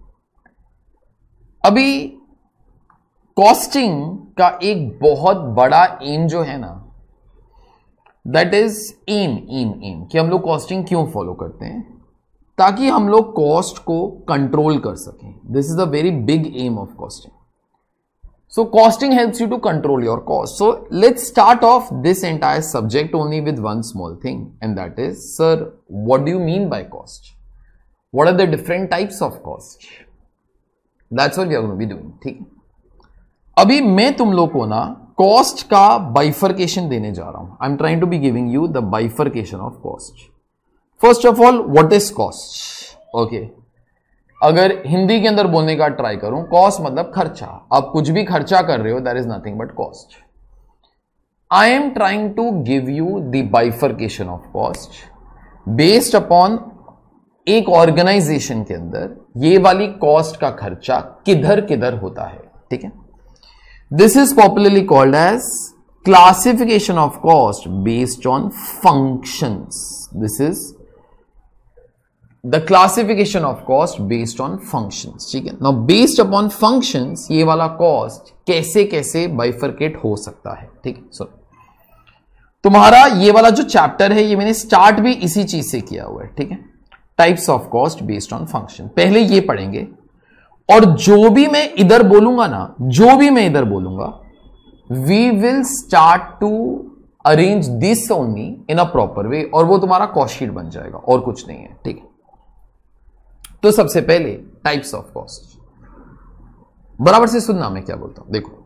अभी कॉस्टिंग का एक बहुत बड़ा एम जो है ना, that is aim um um कि हम लोग कॉस्टिंग क्यों फॉलो करते हैं, ताकि हम लोग कॉस्ट को कंट्रोल कर सकें. This is a very big aim of costing. So costing helps you to control your cost. So let's start off this entire subject only with one small thing, and that is, sir what do you mean by cost? What are the different types of cost? That's what we are going to be doing. ठीक है, अभी मैं तुम लोग को ना cost का bifurcation देने जा रहा हूं. I am trying to be giving you the bifurcation of cost. First of all, what is cost? Okay, अगर हिंदी के अंदर बोलने का ट्राई करूं, कॉस्ट मतलब खर्चा. आप कुछ भी खर्चा कर रहे हो, that is nothing but cost. I am trying to give you the bifurcation of cost based upon एक ऑर्गेनाइजेशन के अंदर ये वाली कॉस्ट का खर्चा किधर किधर होता है. ठीक है, this is popularly called as classification of cost based on functions. This is the classification of cost based on functions. ठीक है, now based upon functions ये वाला cost कैसे कैसे bifurcate हो सकता है. ठीक है, so तुम्हारा ये वाला जो चैप्टर है ये मैंने स्टार्ट भी इसी चीज से किया हुआ है. ठीक है, types of cost based on function. पहले ये पढ़ेंगे, और जो भी मैं इधर बोलूंगा ना, जो भी मैं इधर बोलूंगा, we will start to arrange this only in a proper way, और वो तुम्हारा कॉस्ट शीट बन जाएगा, और कुछ नहीं है. ठीक है, तो सबसे पहले टाइप्स ऑफ कॉस्ट. बराबर से सुनना मैं क्या बोलता हूं. देखो,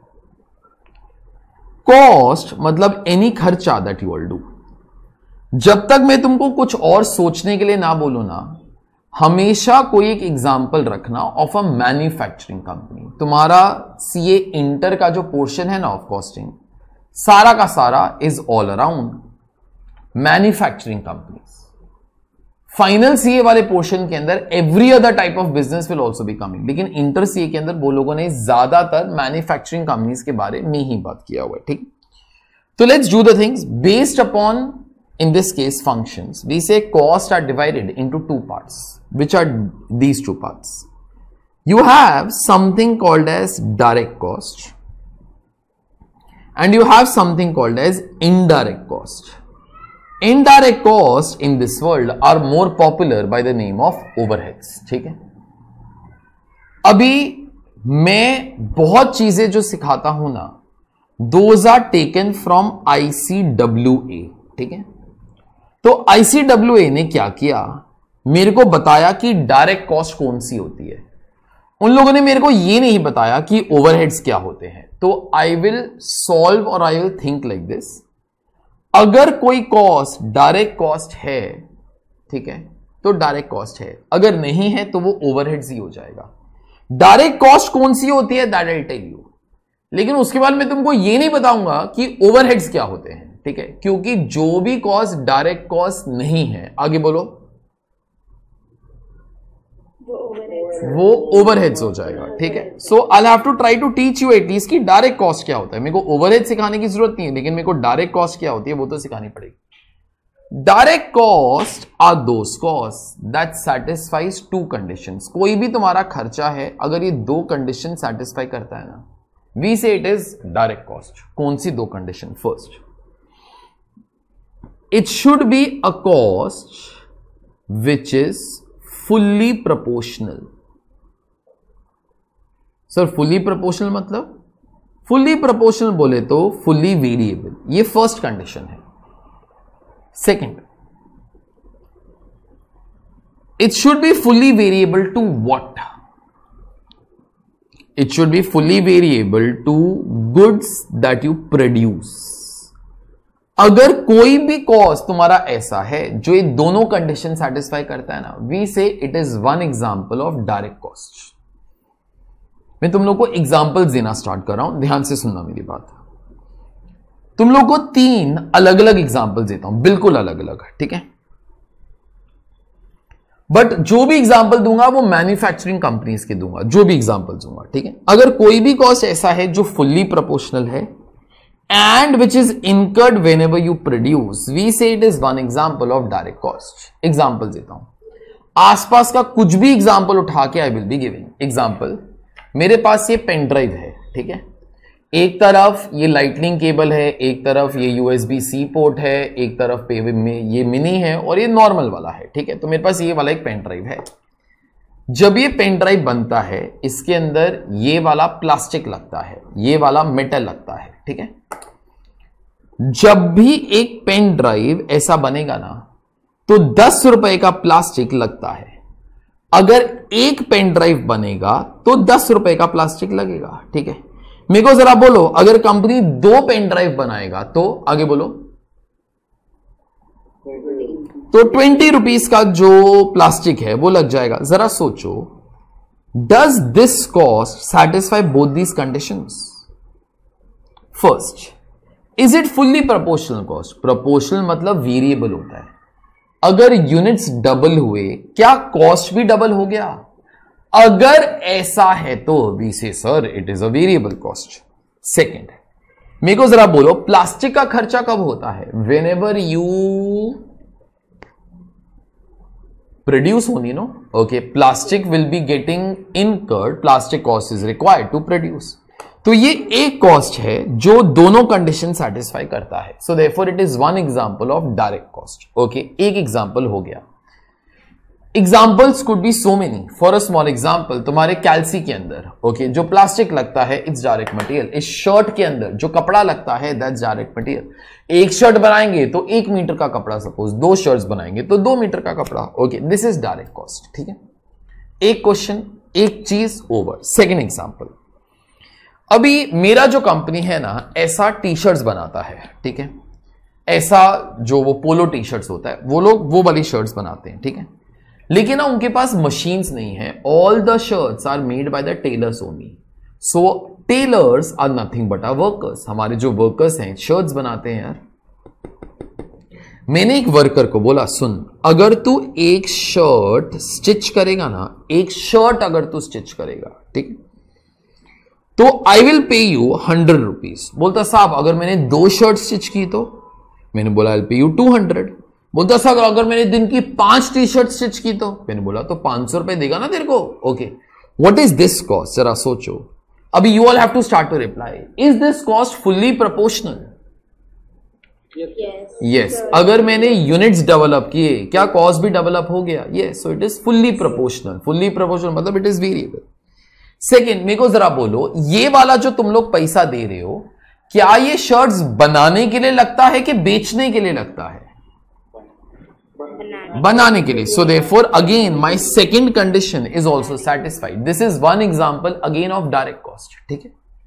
कॉस्ट मतलब एनी खर्चा दैट यू विल डू. जब तक मैं तुमको कुछ और सोचने के लिए ना बोलूं ना, हमेशा कोई एक एग्जाम्पल रखना ऑफ अ मैन्युफैक्चरिंग कंपनी. तुम्हारा सीए इंटर का जो पोर्शन है ना ऑफ कॉस्टिंग, सारा का सारा is all around manufacturing companies. Final CA वाले पोर्शन के अंदर every other type of business will also be coming, लेकिन इंटर सीए के अंदर वो लोगों ने ज्यादातर मैन्युफैक्चरिंग कंपनीज के बारे में ही बात किया हुआ है. ठीक, तो let's do the things based upon, in this case, functions. We say costs are divided into two parts. Which are these two parts? You have something called as direct cost, and you have something called as indirect cost. Indirect cost in this world are more popular by the name of overheads. ठीक है, अभी मैं बहुत चीजें जो सिखाता हूं ना, those are taken from I C W A. ठीक है, तो I C W A ने क्या किया, मेरे को बताया कि डायरेक्ट कॉस्ट कौन सी होती है. उन लोगों ने मेरे को ये नहीं बताया कि ओवरहेड्स क्या होते हैं. तो आई विल सॉल्व और I will think like this. अगर कोई कॉस्ट डायरेक्ट कॉस्ट है, ठीक है, तो डायरेक्ट कॉस्ट है. अगर नहीं है तो वो ओवरहेड्स ही हो जाएगा. डायरेक्ट कॉस्ट कौन सी होती है, that I will tell you. लेकिन उसके बाद मैं तुमको ये नहीं बताऊंगा कि ओवरहेड्स क्या होते हैं. ठीक है, क्योंकि जो भी कॉस्ट डायरेक्ट कॉस्ट नहीं है, आगे बोलो, वो ओवरहेड्स हो जाएगा. ठीक है, so I have to try to teach you at least कि डायरेक्ट कॉस्ट क्या होता है. मेरे को ओवरहेड सिखाने की जरूरत नहीं है, लेकिन मेरे को डायरेक्ट कॉस्ट क्या होती है वो तो सिखानी पड़ेगी. Direct cost are those cost that satisfies two conditions. कोई भी तुम्हारा खर्चा है, अगर ये दो कंडीशन सैटिस्फाई करता है ना, we say it is direct cost. कौन सी दो condition? First, it should be a cost which is fully proportional. Sir fully proportional मतलब? fully proportional बोले तो fully variable. ये फर्स्ट कंडीशन है. Second, it should be fully variable to what? It should be fully variable to goods that you produce. अगर कोई भी cost तुम्हारा ऐसा है जो ये दोनों कंडीशन सेटिस्फाई करता है ना, we say it is one example of direct cost. मैं तुम लोग को एग्जाम्पल्स देना स्टार्ट कर रहा हूं, ध्यान से सुनना मेरी बात। तुम लोग को तीन अलग अलग एग्जाम्पल्स देता हूं, बिल्कुल अलग अलग, ठीक है। बट जो भी एग्जाम्पल दूंगा वो मैन्युफैक्चरिंग कंपनीज के दूंगा, जो भी एग्जाम्पल दूंगा, ठीक है। अगर कोई भी कॉस्ट ऐसा है जो फुल्ली प्रोपोर्शनल है and which is incurred whenever you produce, we say it is one example of direct cost. Example देता हूं, आसपास का कुछ भी एग्जाम्पल उठा के I will be giving example. मेरे पास ये पेन ड्राइव है, ठीक है, एक तरफ ये लाइटनिंग केबल है, एक तरफ ये यूएसबी सी पोर्ट है, एक तरफ पे में ये मिनी है और ये नॉर्मल वाला है, ठीक है। तो मेरे पास ये वाला एक पेन ड्राइव है। जब ये पेन ड्राइव बनता है इसके अंदर ये वाला प्लास्टिक लगता है, ये वाला मेटल लगता है, ठीक है। जब भी एक पेन ड्राइव ऐसा बनेगा ना तो दस रुपए का प्लास्टिक लगता है। अगर एक पेन ड्राइव बनेगा तो दस रुपए का प्लास्टिक लगेगा, ठीक है। मेरे को जरा बोलो, अगर कंपनी दो पेन ड्राइव बनाएगा तो आगे बोलो, तो ट्वेंटी रुपीस का जो प्लास्टिक है वो लग जाएगा। जरा सोचो, does this cost satisfy both these conditions? First, is it fully proportional cost? Proportional मतलब वेरिएबल होता है। अगर यूनिट्स डबल हुए क्या कॉस्ट भी डबल हो गया? अगर ऐसा है तो we say sir it is a variable cost. Second, मेरे को जरा बोलो, प्लास्टिक का खर्चा कब होता है? वेन एवर यू प्रोड्यूस होनी, no okay, plastic will be getting incurred, plastic cost is required to produce. तो ये एक कॉस्ट है जो दोनों कंडीशन सेटिस्फाई करता है। So therefore it is one example of direct cost. Okay, एक एग्जांपल हो गया। Examples could be so many. For a small example, तुम्हारे कैल्सी के अंदर ओके okay, जो प्लास्टिक लगता है इट्स डायरेक्ट मटेरियल। इस शर्ट के अंदर जो कपड़ा लगता है दैट्स डायरेक्ट मटेरियल। एक शर्ट बनाएंगे तो एक मीटर का कपड़ा, सपोज दो शर्ट्स बनाएंगे तो दो मीटर का कपड़ा। Okay, this is direct cost, ठीक है। एक क्वेश्चन, एक चीज, ओवर। सेकेंड एग्जाम्पल, अभी मेरा जो कंपनी है ना ऐसा टी शर्ट्स बनाता है, ठीक है। ऐसा जो वो पोलो टी शर्ट्स होता है वो लोग वो वाली शर्ट्स बनाते हैं, ठीक है। लेकिन ना उनके पास मशीन्स नहीं है। All the shirts are made by the tailors only. So tailors are nothing but our workers. हमारे जो वर्कर्स हैं शर्ट्स बनाते हैं यार। मैंने एक वर्कर को बोला, सुन, अगर तू एक शर्ट स्टिच करेगा ना, एक शर्ट अगर तू स्टिच करेगा, ठीक, तो I will pay you hundred rupees. बोलता साहब अगर मैंने दो शर्ट स्टिच की तो? मैंने बोला I will pay you two hundred. बोलता साहब अगर मैंने दिन की पांच टी शर्ट स्टिच की तो? मैंने बोला तो पांच सौ रुपए देगा ना तेरे को। Okay, what is this cost? जरा सोचो। अभी you all have to start to reply. Is this cost fully proportional? Yes. अगर मैंने यूनिट्स डेवलप किए क्या कॉस्ट भी डेवलप हो गया? Yes. So it is fully proportional. Fully proportional मतलब इट इज वेरिएबल। सेकेंड, मेरे को जरा बोलो, ये वाला जो तुम लोग पैसा दे रहे हो क्या ये शर्ट्स बनाने के लिए लगता है कि बेचने के लिए लगता है? बनाने के लिए। So therefore again my second condition is also satisfied. This is one example again of direct cost, ठीक है।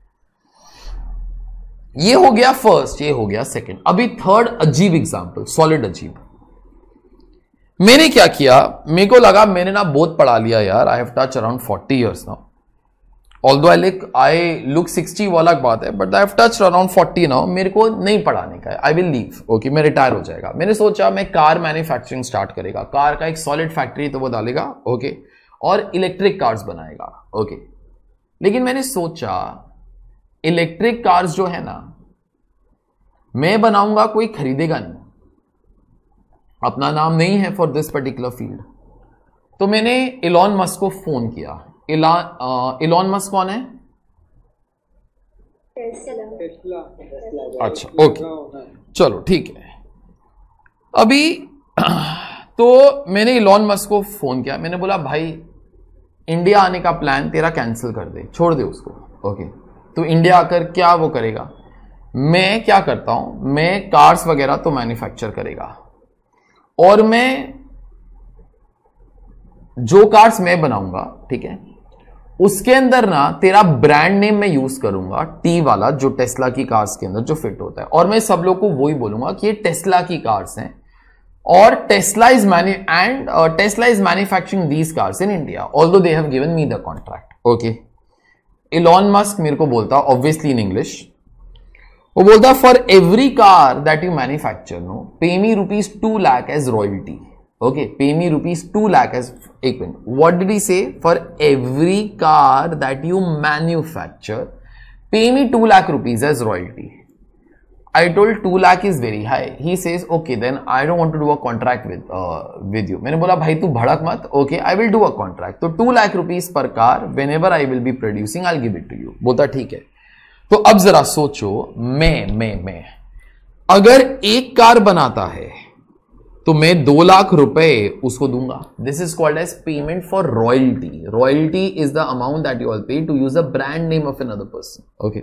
ये हो गया फर्स्ट, ये हो गया सेकंड। अभी थर्ड अजीब एग्जांपल, सॉलिड अजीब। मैंने क्या किया, मेरे को लगा मैंने ना बहुत पढ़ा लिया यार। I have touch around forty years now. Although I look I look sixty वो अलग बात है, but I have touched around forty now. मेरे को नहीं पढ़ाने का है, आई विल लीव। ओके, मैं रिटायर हो जाएगा। मैंने सोचा मैं कार मैन्युफैक्चरिंग स्टार्ट करेगा, कार का एक सॉलिड फैक्ट्री तो वो डालेगा, ओके, और इलेक्ट्रिक कार्स बनाएगा, ओके। लेकिन मैंने सोचा इलेक्ट्रिक कार्स जो है ना मैं बनाऊंगा, कोई खरीदेगा नहीं, अपना नाम नहीं है फॉर दिस पर्टिकुलर फील्ड। तो मैंने इलॉन मस्क को फोन किया। इलॉन मस्क कौन है? टेस्ला। अच्छा, ओके, चलो ठीक है। अभी तो मैंने इलॉन मस्क को फोन किया। मैंने बोला भाई इंडिया आने का प्लान तेरा कैंसिल कर दे, छोड़ दे उसको। ओके, तो इंडिया आकर क्या वो करेगा? मैं क्या करता हूं, मैं कार्स वगैरह तो मैन्युफैक्चर करेगा, और मैं जो कार्स मैं बनाऊंगा, ठीक है, उसके अंदर ना तेरा ब्रांड नेम मैं यूज करूंगा, टी वाला, जो टेस्ला की कार्स के अंदर जो फिट होता है। और मैं सब लोग को वही बोलूंगा कि ये टेस्ला की कार्स हैं, और Tesla is manu and Tesla is manufacturing these cars in India, although they have given me the contract. Okay, Elon Musk मेरे को बोलता, ऑब्वियसली इन इंग्लिश, वो बोलता for every car that you manufacture no pay me rupees two lakh as royalty. Okay, pay me rupees two lakh as, एक minute, what did he say? For every car that you manufacture pay me two lakh rupees as royalty. I told two lakh is very high. He says, okay, then I don't want to do a contract with uh, with you. मैंने बोला भाई तू भड़क मत. Okay, I will do a contract. तो two lakh rupees per car whenever I will be producing, I'll give it to you. बोलता ठीक है. तो अब जरा सोचो, मैं मैं मैं अगर एक कार बनाता है तो मैं दो लाख रुपए उसको दूंगा. This is called as payment for royalty. Royalty is the amount that you all pay to use the brand name of another person. Okay,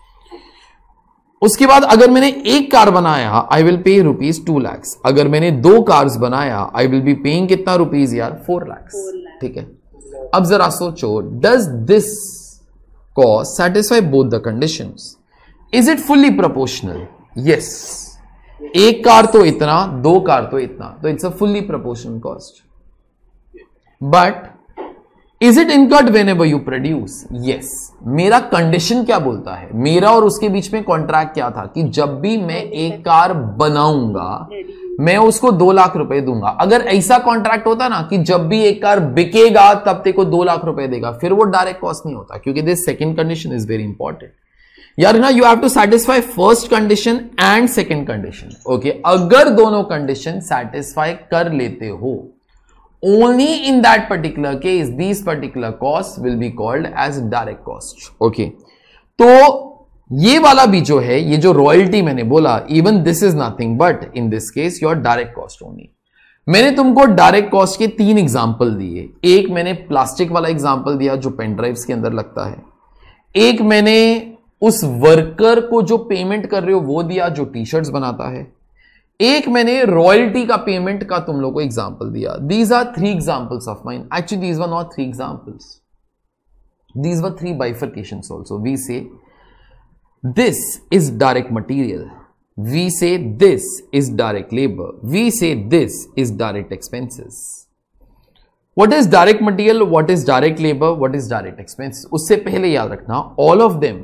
उसके बाद अगर मैंने एक कार बनाया, I will pay rupees two lakhs. अगर मैंने दो कार्स बनाया, आई विल बी पेइंग कितना रुपीज यार? फोर लैक्स. ठीक है, अब जरा सोचो, does this cost satisfy both the conditions? Is it fully proportional? Yes. एक कार तो इतना, दो कार तो इतना, तो it's a fully proportional cost. But is it incurred whenever you produce? Yes. मेरा कंडीशन क्या बोलता है? मेरा और उसके बीच में कॉन्ट्रैक्ट क्या था कि जब भी मैं एक कार बनाऊंगा मैं उसको दो लाख रुपए दूंगा. अगर ऐसा कॉन्ट्रैक्ट होता ना कि जब भी एक कार बिकेगा तब तेरे को दो लाख रुपए देगा, फिर वो डायरेक्ट कॉस्ट नहीं होता. क्योंकि this second condition is very important यार ना. You have to satisfy first condition and second condition. Okay, अगर दोनों कंडीशन सेटिस्फाई कर लेते हो, only in that particular case these particular costs will be called as direct cost. okay, तो ये वाला भी जो है, ये जो रॉयल्टी मैंने बोला, even this is nothing but in this case your direct cost only. मैंने तुमको डायरेक्ट कॉस्ट के तीन एग्जांपल दिए. एक मैंने प्लास्टिक वाला एग्जांपल दिया जो पेन ड्राइव्स के अंदर लगता है. एक मैंने उस वर्कर को जो पेमेंट कर रहे हो वो दिया जो टी शर्ट्स बनाता है. एक मैंने रॉयल्टी का पेमेंट का तुम लोग को एग्जांपल दिया. These are three examples of mine. Actually these were not three examples, these were three bifurcations also. We say this is direct material, we say this is direct labour, we say this is direct expenses. What is direct material, what is direct labour, what is direct expenses? उससे पहले याद रखना, all of them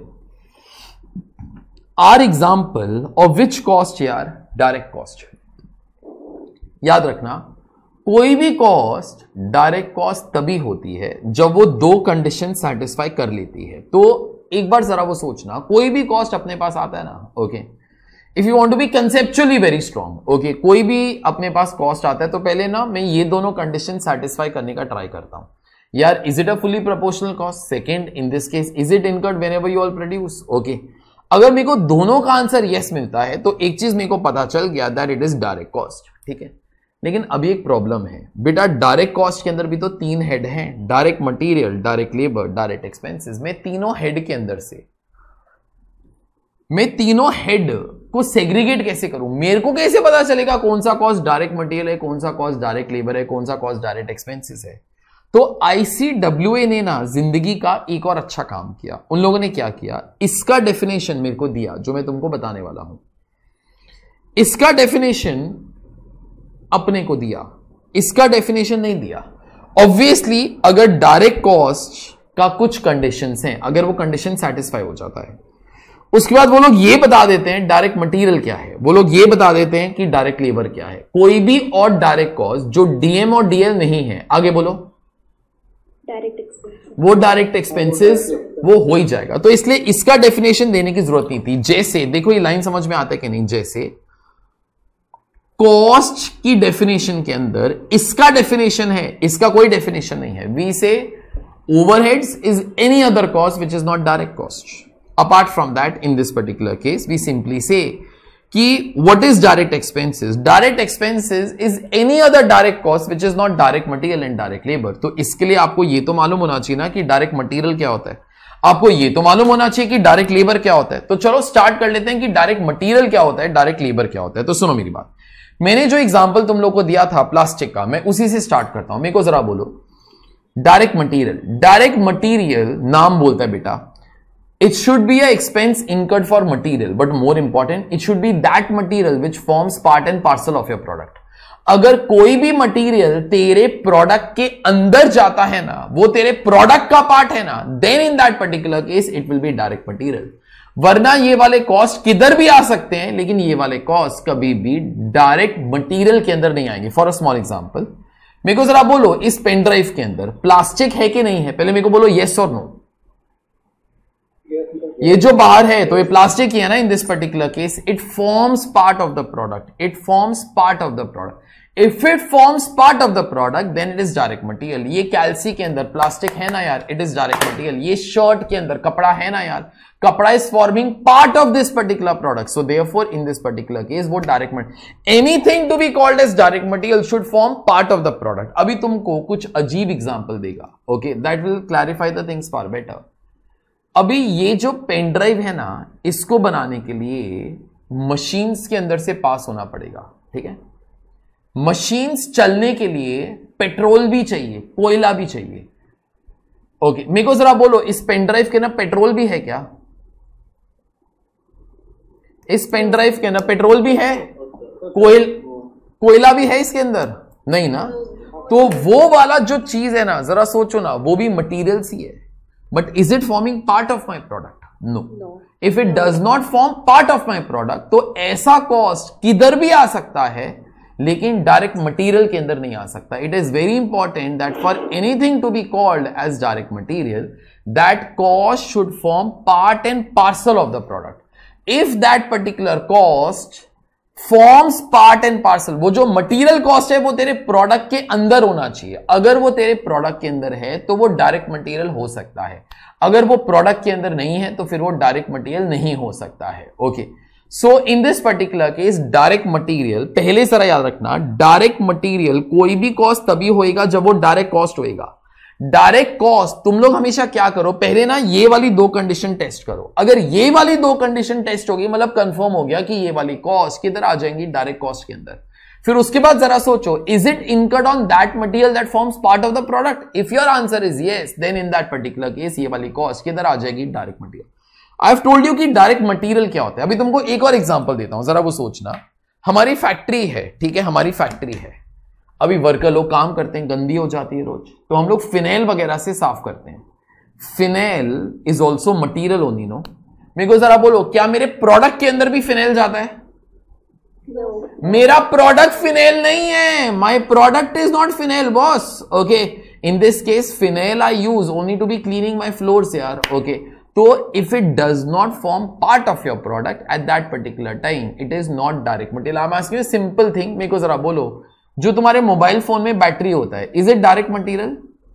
are example of which cost यार? Direct cost. याद रखना, कोई भी cost direct cost तभी होती है जब वो दो कंडीशन सेटिस्फाई कर लेती है. तो एक बार जरा वो सोचना, कोई भी कॉस्ट अपने पास आता है ना, okay, if you want to be conceptually very strong, okay, कोई भी अपने पास कॉस्ट आता है तो पहले ना मैं ये दोनों कंडीशन सेटिस्फाई करने का ट्राई करता हूं. यार, is it a fully proportional cost? Second, in this case, is it incurred whenever you all produce? Okay, अगर मेरे को दोनों का आंसर यस मिलता है तो एक चीज मेरे को पता चल गया that it is direct cost. ठीक है, लेकिन अभी एक प्रॉब्लम है बेटा. डायरेक्ट कॉस्ट के अंदर भी तो तीन हेड हैं, direct material, direct labour, direct expenses. मैं तीनों हेड के अंदर से मैं तीनों हेड को सेग्रीगेट कैसे करूं? मेरे को कैसे पता चलेगा कौन सा कॉस्ट डायरेक्ट मटेरियल है, कौन सा कॉस्ट डायरेक्ट लेबर है, कौन सा कॉस्ट डायरेक्ट एक्सपेंसेस है? तो आईसीडब्ल्यूए ने ना जिंदगी का एक और अच्छा काम किया. उन लोगों ने क्या किया, इसका डेफिनेशन मेरे को दिया जो मैं तुमको बताने वाला हूं. इसका डेफिनेशन अपने को दिया, इसका डेफिनेशन नहीं दिया. ऑब्वियसली अगर डायरेक्ट कॉस्ट का कुछ कंडीशंस हैं, अगर वो कंडीशन सेटिस्फाई हो जाता है, उसके बाद वो लोग ये बता देते हैं डायरेक्ट मटेरियल क्या है, वो लोग ये बता देते हैं कि डायरेक्ट लेबर क्या है. कोई भी और डायरेक्ट कॉस्ट जो डीएम और डीएल नहीं है, आगे बोलो, वो डायरेक्ट एक्सपेंसेस वो हो ही जाएगा. तो इसलिए इसका डेफिनेशन देने की जरूरत नहीं थी. जैसे देखो, ये लाइन समझ में आता है कि नहीं? जैसे कॉस्ट की डेफिनेशन के अंदर इसका डेफिनेशन है, इसका कोई डेफिनेशन नहीं है. We say overheads is any other cost which is not direct cost. Apart from that, in this particular case we simply say कि what is direct expenses? Direct expenses is any other direct cost which is not direct material and direct labor. तो इसके लिए आपको ये तो मालूम होना चाहिए ना कि डायरेक्ट मटेरियल क्या होता है, आपको ये तो मालूम होना चाहिए कि डायरेक्ट लेबर क्या होता है. तो चलो स्टार्ट कर लेते हैं कि डायरेक्ट मटेरियल क्या होता है, डायरेक्ट लेबर क्या होता है. तो सुनो मेरी बात, मैंने जो एग्जाम्पल तुम लोग को दिया था प्लास्टिक का, मैं उसी से स्टार्ट करता हूं. मेरे को जरा बोलो, डायरेक्ट मटेरियल. डायरेक्ट मटेरियल नाम बोलता है बेटा, it should be a expense incurred for material, but more important, it should be that material which forms part and parcel of your product. अगर कोई भी मटेरियल तेरे प्रोडक्ट के अंदर जाता है ना, वो तेरे प्रोडक्ट का पार्ट है ना, then in that particular case it will be direct material. वरना ये वाले कॉस्ट किधर भी आ सकते हैं, लेकिन ये वाले कॉस्ट कभी भी डायरेक्ट मटेरियल के अंदर नहीं आएंगे। फॉर अ स्मॉल एग्जांपल, मेरे को जरा बोलो इस पेन ड्राइव के अंदर प्लास्टिक है कि नहीं है, पहले मेरे को बोलो येस और नो। ये जो बाहर है तो ये प्लास्टिक ही है ना। In this particular case it forms part of the product, it forms part of the product. If it forms part of the product then it is direct material. ये कैल्सी के अंदर प्लास्टिक है ना यार, इट इज डायरेक्ट मटेरियल। ये shirt के अंदर कपड़ा है ना यार, कपड़ा is forming part of this particular product, so therefore in this particular case वो direct material. Anything to be called as direct material should form part of the product. अभी तुमको कुछ अजीब एग्जांपल देगा, okay, that will clarify the things far better. अभी ये जो pen drive है ना, इसको बनाने के लिए मशीन्स के अंदर से पास होना पड़ेगा, ठीक है। मशीन्स चलने के लिए पेट्रोल भी चाहिए, कोयला भी चाहिए, ओके। मेरे को जरा बोलो इस पेन ड्राइव के ना पेट्रोल भी है क्या? इस पेन ड्राइव के ना पेट्रोल भी है, कोयल कोयला भी है इसके अंदर? नहीं ना। तो वो वाला जो चीज है ना, जरा सोचो ना, वो भी मटीरियल्स ही है, but is it forming part of my product? No. If it does not form part of my product, तो ऐसा कॉस्ट किधर भी आ सकता है, लेकिन डायरेक्ट मटेरियल के अंदर नहीं आ सकता। It is very important that for anything to be called as direct material, that cost should form part and parcel of the product. If that particular cost forms part and parcel, वो जो material cost है वो तेरे product के अंदर होना चाहिए। अगर वो तेरे प्रोडक्ट के अंदर है तो वो डायरेक्ट मटेरियल हो सकता है, अगर वो प्रोडक्ट के अंदर नहीं है तो फिर वो डायरेक्ट मटेरियल नहीं हो सकता है, okay. So in this particular case direct material, पहले जरा याद रखना, डायरेक्ट मटेरियल कोई भी कॉस्ट तभी होएगा जब वो डायरेक्ट कॉस्ट होएगा। डायरेक्ट कॉस्ट तुम लोग हमेशा क्या करो, पहले ना ये वाली दो कंडीशन टेस्ट करो। अगर ये वाली दो कंडीशन टेस्ट होगी, मतलब कंफर्म हो गया कि ये वाली कॉस्ट किधर आ जाएंगी, डायरेक्ट कॉस्ट के अंदर, फिर उसके बाद जरा सोचो, is it incurred on that material that forms part of the product? If your answer is yes, then in that particular case ये वाली कॉस्ट किधर आ जाएगी, direct material. I have told you कि डायरेक्ट मटेरियल क्या होता है। अभी तुमको एक और एग्जांपल देता हूं, जरा वो सोचना। हमारी फैक्ट्री है, ठीक है, हमारी फैक्ट्री है। अभी वर्कर लोग काम करते हैं, गंदी हो जाती है रोज, तो हम लोग फिनेल वगैरह से साफ करते हैं। Phenyl is also material only, no? मेरे को जरा बोलो, क्या मेरे प्रोडक्ट के अंदर भी फिनेल जाता है? no. मेरा प्रोडक्ट फिनेल नहीं है, my product is not phenyl boss, okay. In this case phenyl I use only to be cleaning my floors यार, ओके। तो if it does not form part of your product at that particular time, it is not direct material. I am asking you simple thing, मेरे को जरा बोलो, जो तुम्हारे mobile phone में battery होता है, is it direct material?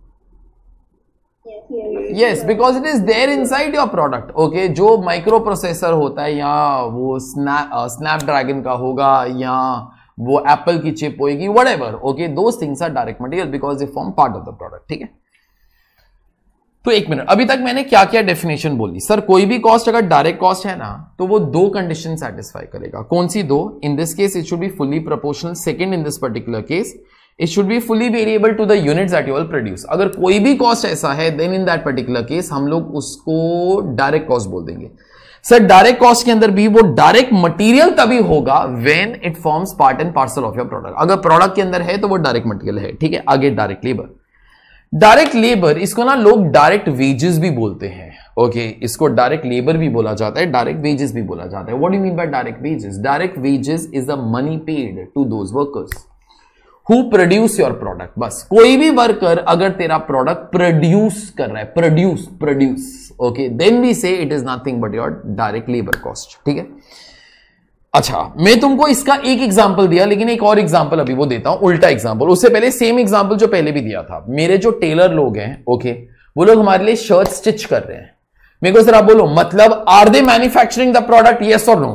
Yes, because it is there inside your product, okay. जो माइक्रो प्रोसेसर होता है, या वो स्नैप स्नैपड्रैगन का होगा, या वो एप्पल की चिप होगी, whatever, okay, those things are direct material because they form part of the product, ठीक है। तो एक मिनट, अभी तक मैंने क्या क्या डेफिनेशन बोली? सर कोई भी कॉस्ट अगर डायरेक्ट कॉस्ट है ना, तो वो दो कंडीशन सेटिस्फाई करेगा। कौन सी दो? In this case it should be fully proportional. Second, in this particular case it should be fully variable to the units that you will produce. अगर कोई भी कॉस्ट ऐसा है, then in that particular case हम लोग उसको direct cost बोल देंगे। सर डायरेक्ट कॉस्ट के अंदर भी वो डायरेक्ट मटेरियल तभी होगा when it forms part and parcel of your product. अगर प्रोडक्ट के अंदर है तो वो डायरेक्ट मटेरियल है, ठीक है। आगे डायरेक्ट लेबर। डायरेक्ट लेबर, इसको ना लोग डायरेक्ट वेजेस भी बोलते हैं, ओके। इसको डायरेक्ट लेबर भी बोला जाता है, डायरेक्ट वेजेस भी बोला जाता है। What do you mean by direct wages? Direct wages is the money paid to those workers who produce your product. बस कोई भी वर्कर अगर तेरा प्रोडक्ट प्रोड्यूस कर रहा है, produce produce okay, then we say it is nothing but your direct labour cost, ठीक है। अच्छा, मैं तुमको इसका एक एग्जांपल दिया, लेकिन एक और एग्जांपल अभी वो देता हूं, उल्टा एग्जांपल। उससे पहले सेम एग्जांपल जो पहले भी दिया था। मेरे जो टेलर लोग हैं, ओके, वो लोग हमारे लिए शर्ट स्टिच कर रहे हैं। मेरे को जरा बोलो, मतलब are they manufacturing the product, yes और no?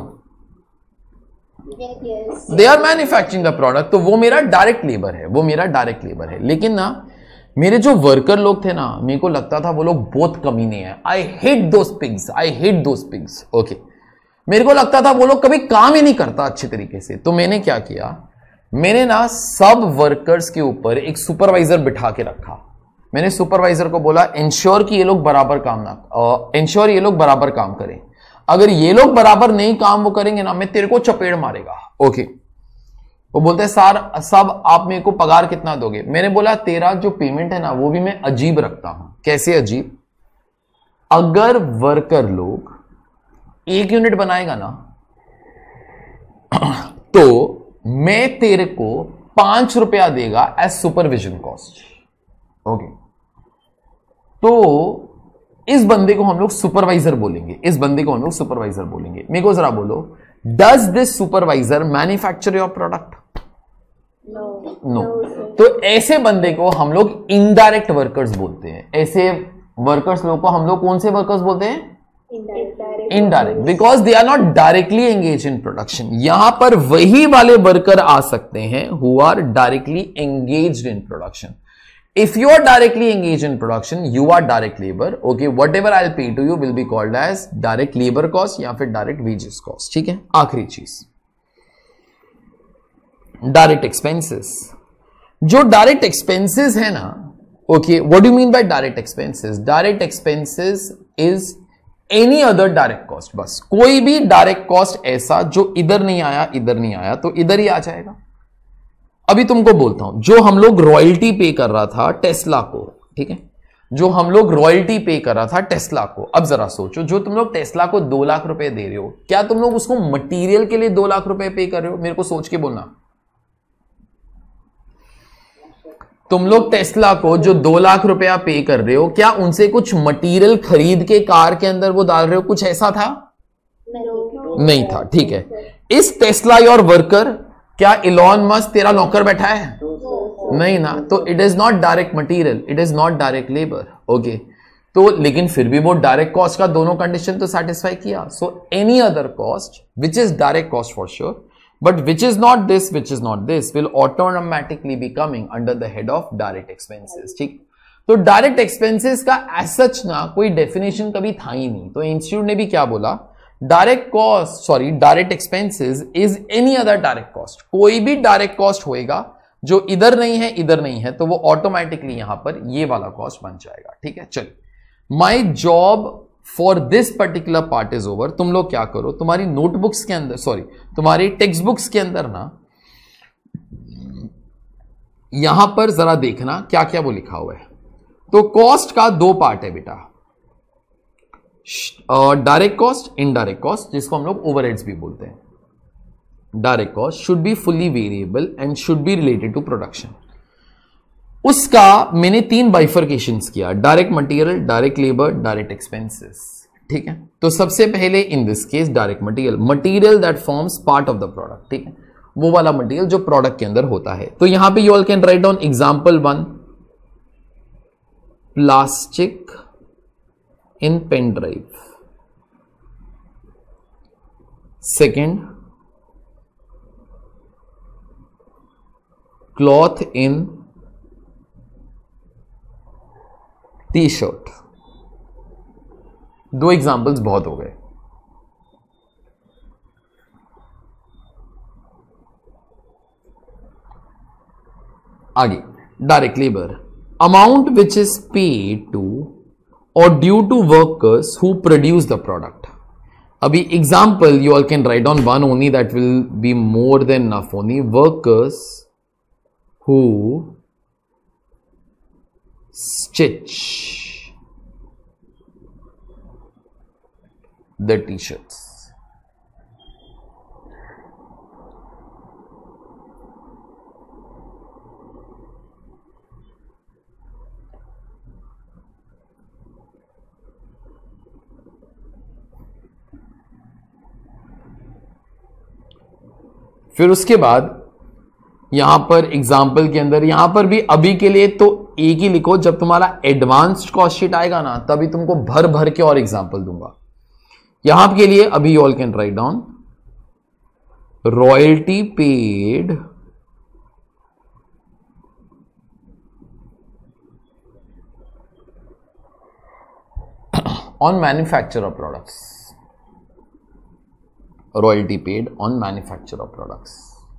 They are manufacturing the product. तो वो मेरा डायरेक्ट लेबर है, वो मेरा डायरेक्ट लेबर है। लेकिन ना मेरे जो वर्कर लोग थे ना, मेरे को लगता था वो लोग बहुत कमीने हैं। I hate those pigs, I hate those pigs, okay. मेरे को लगता था वो लोग कभी काम ही नहीं करता अच्छे तरीके से। तो मैंने क्या किया, मैंने ना सब वर्कर्स के ऊपर एक सुपरवाइजर बिठा के रखा। मैंने सुपरवाइजर को बोला, इंश्योर कि ये लोग बराबर काम ना इंश्योर ये लोग बराबर काम करें। अगर ये लोग बराबर नहीं काम वो करेंगे ना, मैं तेरे को चपेड़ मारेगा, ओके। वो बोलते हैं सर सब आप मेरे को पगार कितना दोगे? मैंने बोला तेरा जो पेमेंट है ना वो भी मैं अजीब रखता हूं। कैसे अजीब? अगर वर्कर लोग एक यूनिट बनाएगा ना तो मैं तेरे को पांच रुपया देगा एज सुपरविजन कॉस्ट। ओके, तो इस बंदे को हम लोग सुपरवाइजर बोलेंगे, इस बंदे को हम लोग सुपरवाइजर बोलेंगे। मेरे को जरा बोलो, does this supervisor manufacture your product? No. तो ऐसे बंदे को हम लोग इनडायरेक्ट वर्कर्स बोलते हैं। ऐसे वर्कर्स लोगों को हम लोग कौन से वर्कर्स बोलते हैं? Indirect, because they are not directly engage in production. यहां पर वही वाले वर्कर आ सकते हैं who are directly engaged in production. If you are directly engaged in production, you are direct labor. Okay, whatever I'll pay to you will be called as direct labor cost या फिर direct wages cost. ठीक है, आखिरी चीज direct expenses. जो direct expenses है ना, okay, what do you mean by direct expenses? Direct expenses is any other direct cost. बस कोई भी direct cost ऐसा जो इधर नहीं आया, इधर नहीं आया तो इधर ही आ जाएगा। अभी तुमको बोलता हूं, जो हम लोग रॉयल्टी पे कर रहा था टेस्ला को, ठीक है, जो हम लोग रॉयल्टी पे कर रहा था टेस्ला को, अब जरा सोचो, जो तुम लोग टेस्ला को दो लाख रुपए दे रहे हो, क्या तुम लोग उसको मटेरियल के लिए दो लाख रुपए पे कर रहे हो? मेरे को सोच के बोलना। तुम लोग टेस्ला को जो दो लाख रुपया पे कर रहे हो, क्या उनसे कुछ मटेरियल खरीद के कार के अंदर वो डाल रहे हो? कुछ ऐसा था? नहीं था। ठीक है, इस टेस्ला योर वर्कर? क्या इलॉन मस्क तेरा नौकर बैठा है? नहीं ना। तो it is not direct material, it is not direct labour. Okay, तो लेकिन फिर भी वो डायरेक्ट कॉस्ट का दोनों कंडीशन तो सेटिस्फाई किया। So any other cost which is direct cost for sure, but which is not this, which is not this will automatically be coming under the head of direct expenses. ठीक, तो direct expenses का as such ना कोई definition कभी था ही नहीं। तो institute ने भी क्या बोला, direct cost sorry direct expenses is any other direct cost. कोई भी डायरेक्ट कॉस्ट होएगा जो इधर नहीं है, इधर नहीं है, तो वो ऑटोमेटिकली यहां पर ये वाला कॉस्ट बन जाएगा। ठीक है, चलिए, my job for this particular part is over. तुम लोग क्या करो, तुम्हारी नोटबुक्स के अंदर, सॉरी तुम्हारी टेक्स्ट बुक्स के अंदर ना, यहां पर जरा देखना क्या क्या वो लिखा हुआ है। तो कॉस्ट का दो पार्ट है बेटा, डायरेक्ट कॉस्ट, इनडायरेक्ट कॉस्ट, जिसको हम लोग ओवरहेड्स भी बोलते हैं। Direct cost should be fully variable and should be related to production. उसका मैंने तीन बाइफर्केशंस किया, direct material, direct labour, direct expenses. ठीक है, तो सबसे पहले in this case direct material, material that forms part of the product. ठीक है, वो वाला मटेरियल जो प्रोडक्ट के अंदर होता है। तो यहां पे you all can write down example one, plastic in pen drive. Second, cloth in t-shirt. दो एग्जाम्पल्स बहुत हो गए। आगे direct labour, amount which is paid to or due to workers who produce the product. Abhi example you all can write down one only, that will be more than enough only. Workers who stitch the t-shirts. फिर उसके बाद यहां पर example के अंदर, यहां पर भी अभी के लिए तो एक ही लिखो, जब तुम्हारा एडवांस्ड कॉस्ट शीट आएगा ना तभी तुमको भर भर के और एग्जाम्पल दूंगा। यहां के लिए अभी you all can write down royalty paid on manufacture of products, royalty paid on manufacture of products.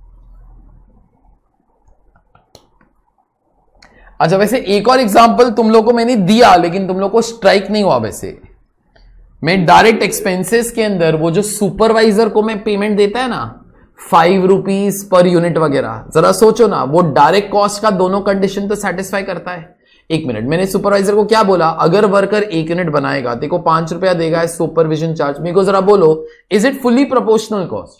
अच्छा, वैसे एक और एग्जांपल तुम लोग को मैंने दिया लेकिन तुम लोग को स्ट्राइक नहीं हुआ। वैसे मैं डायरेक्ट एक्सपेंसेस के अंदर वो जो सुपरवाइजर को मैं पेमेंट देता है ना, फाइव रुपीज पर यूनिट वगैरह, जरा सोचो ना, वो डायरेक्ट कॉस्ट का दोनों कंडीशन तो सेटिस्फाई करता है। एक मिनट, मैंने सुपरवाइजर को क्या बोला, अगर वर्कर एक यूनिट बनाएगा देखो पांच रुपया देगा सुपरविजन चार्ज। मेरे को जरा बोलो, is it fully proportional cost?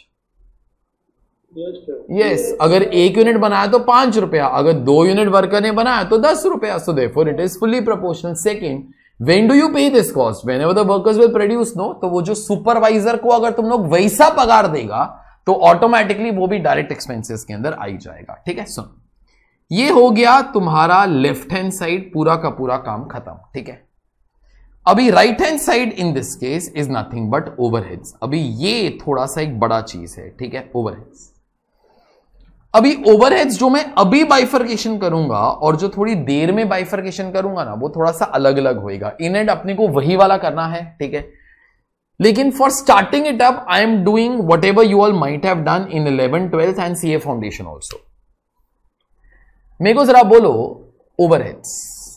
Yes, अगर एक यूनिट बनाया तो पांच रुपया, अगर दो यूनिट वर्कर ने बनाया तो दस रुपया। So therefore it is fully proportional. Second, when do you pay this cost? Whenever the workers will produce, no. तो वो जो सुपरवाइजर को अगर तुम लोग वैसा पगार देगा तो ऑटोमेटिकली वो भी डायरेक्ट एक्सपेंसेस के अंदर आई जाएगा। ठीक है, सुन, ये हो गया तुम्हारा लेफ्ट हैंड साइड, पूरा का पूरा काम खत्म। ठीक है, अभी right hand side in this case is nothing but overheads. अभी ये थोड़ा सा एक बड़ा चीज है। ठीक है, ओवरहेड्स। अभी ओवरहेड्स जो मैं अभी बाइफर्केशन करूंगा और जो थोड़ी देर में बाइफर्केशन करूंगा ना, वो थोड़ा सा अलग अलग होएगा। इन एंड अपने को वही वाला करना है। ठीक है, लेकिन for starting it up I am doing whatever you all might have done in eleven twelfth and CA foundation also. मेरे को जरा बोलो, overheads,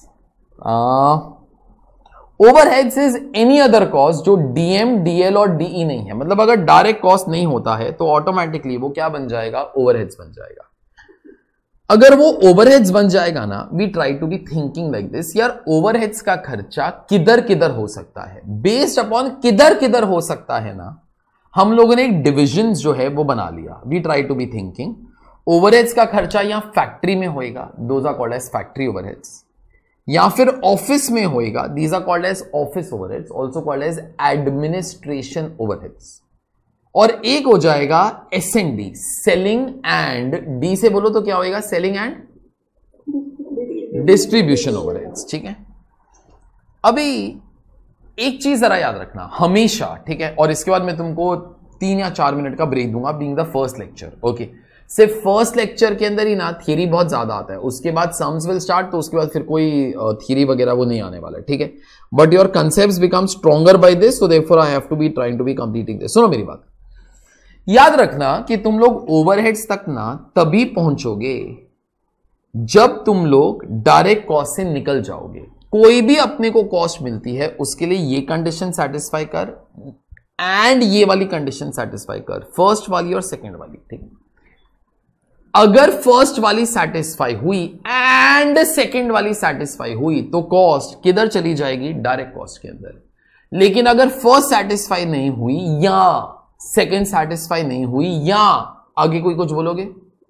overheads is any other cost जो डीएम, डीएल और डीई नहीं है। मतलब अगर डायरेक्ट कॉस्ट नहीं होता है तो ऑटोमेटिकली वो क्या बन जाएगा, ओवरहेड्स बन जाएगा। अगर वो ओवरहेड्स बन जाएगा ना, we try to be thinking like this, यार ओवरहेड्स का खर्चा किधर किधर हो सकता है, बेस्ड अपॉन किधर किधर हो सकता है ना, हम लोगों ने एक डिविजन जो है वो बना लिया। We try to be thinking overheads का खर्चा या फैक्ट्री में होएगा, those are called as factory overheads, या फिर ऑफिस में होएगा, these are called as office overheads, also called as administration overheads. और एक हो जाएगा S and D, selling and, D से बोलो तो क्या होएगा, सेलिंग एंड डिस्ट्रीब्यूशन ओवरहेड्स। ठीक है, अभी एक चीज जरा याद रखना हमेशा। ठीक है, और इसके बाद मैं तुमको तीन या चार मिनट का ब्रेक दूंगा, being the first lecture. Okay, सिर्फ फर्स्ट लेक्चर के अंदर ही ना थियरी बहुत ज्यादा आता है, उसके बाद सम्स विल स्टार्ट, तो उसके बाद फिर कोई थियरी वगैरह वो नहीं आने वाला है। ठीक है, but your concepts become stronger by this, so therefore I have to be trying to be completing this. सुनो मेरी बात, याद रखना कि तुम लोग ओवरहेड्स तक ना तभी पहुंचोगे जब तुम लोग डायरेक्ट कॉस्ट से निकल जाओगे। कोई भी अपने को कॉस्ट मिलती है उसके लिए ये कंडीशन सेटिस्फाई कर एंड ये वाली कंडीशन सेटिस्फाई कर, फर्स्ट वाली और सेकंड वाली। ठीक है, अगर फर्स्ट वाली सेटिस्फाई हुई एंड सेकंड वाली सेटिस्फाई हुई तो कॉस्ट किधर चली जाएगी, डायरेक्ट कॉस्ट के अंदर। लेकिन अगर फर्स्ट सेटिस्फाई नहीं हुई या सेकंड सेटिस्फाई नहीं हुई या आगे कोई कुछ बोलोगे,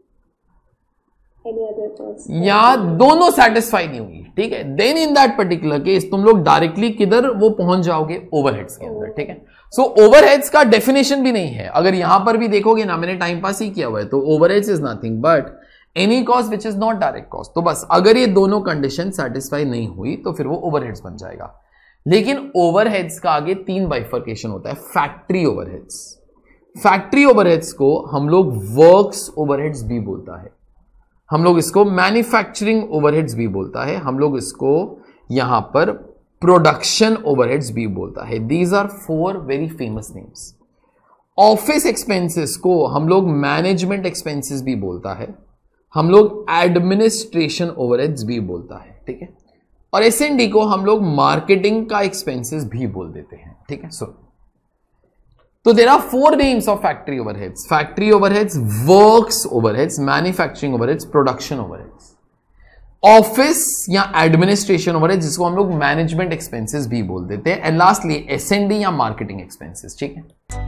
या दोनों सेटिस्फाई नहीं हुई, ठीक है, then in that particular case तुम लोग डायरेक्टली किधर वो पहुंच जाओगे, ओवरहेड्स के अंदर। ठीक है, सो ओवरहेड्स का डेफिनेशन भी नहीं है। अगर यहां पर भी देखोगे ना, मैंने टाइम पास ही किया हुआ है, तो overheads is nothing but any cost which is not direct cost. तो बस अगर ये दोनों कंडीशन सेटिस्फाई नहीं हुई तो फिर वो ओवरहेड्स बन जाएगा। लेकिन ओवरहेड्स का आगे तीन बाइफर्केशन होता है। फैक्ट्री ओवरहेड्स, फैक्ट्री ओवरहेड्स को हम लोग वर्क्स ओवरहेड्स भी बोलता है, हम लोग इसको मैन्युफैक्चरिंग ओवरहेड्स भी बोलता है, हम लोग इसको यहां पर प्रोडक्शन ओवरहेड्स भी बोलता है। These are four very famous names. Office expenses को हम लोग मैनेजमेंट एक्सपेंसेस भी बोलता है, हम लोग एडमिनिस्ट्रेशन ओवरहेड्स भी बोलता है। ठीक है, और एस एंड डी को हम लोग मार्केटिंग का एक्सपेंसेस भी बोल देते हैं। ठीक है, सो तो there are four names of factory overheads, factory overheads, works overheads, manufacturing overheads, production overheads. Office या एडमिनिस्ट्रेशन ओवरहेड्स जिसको हम लोग मैनेजमेंट एक्सपेंसेस भी बोल देते हैं, and lastly S and D या मार्केटिंग एक्सपेंसेस। ठीक है,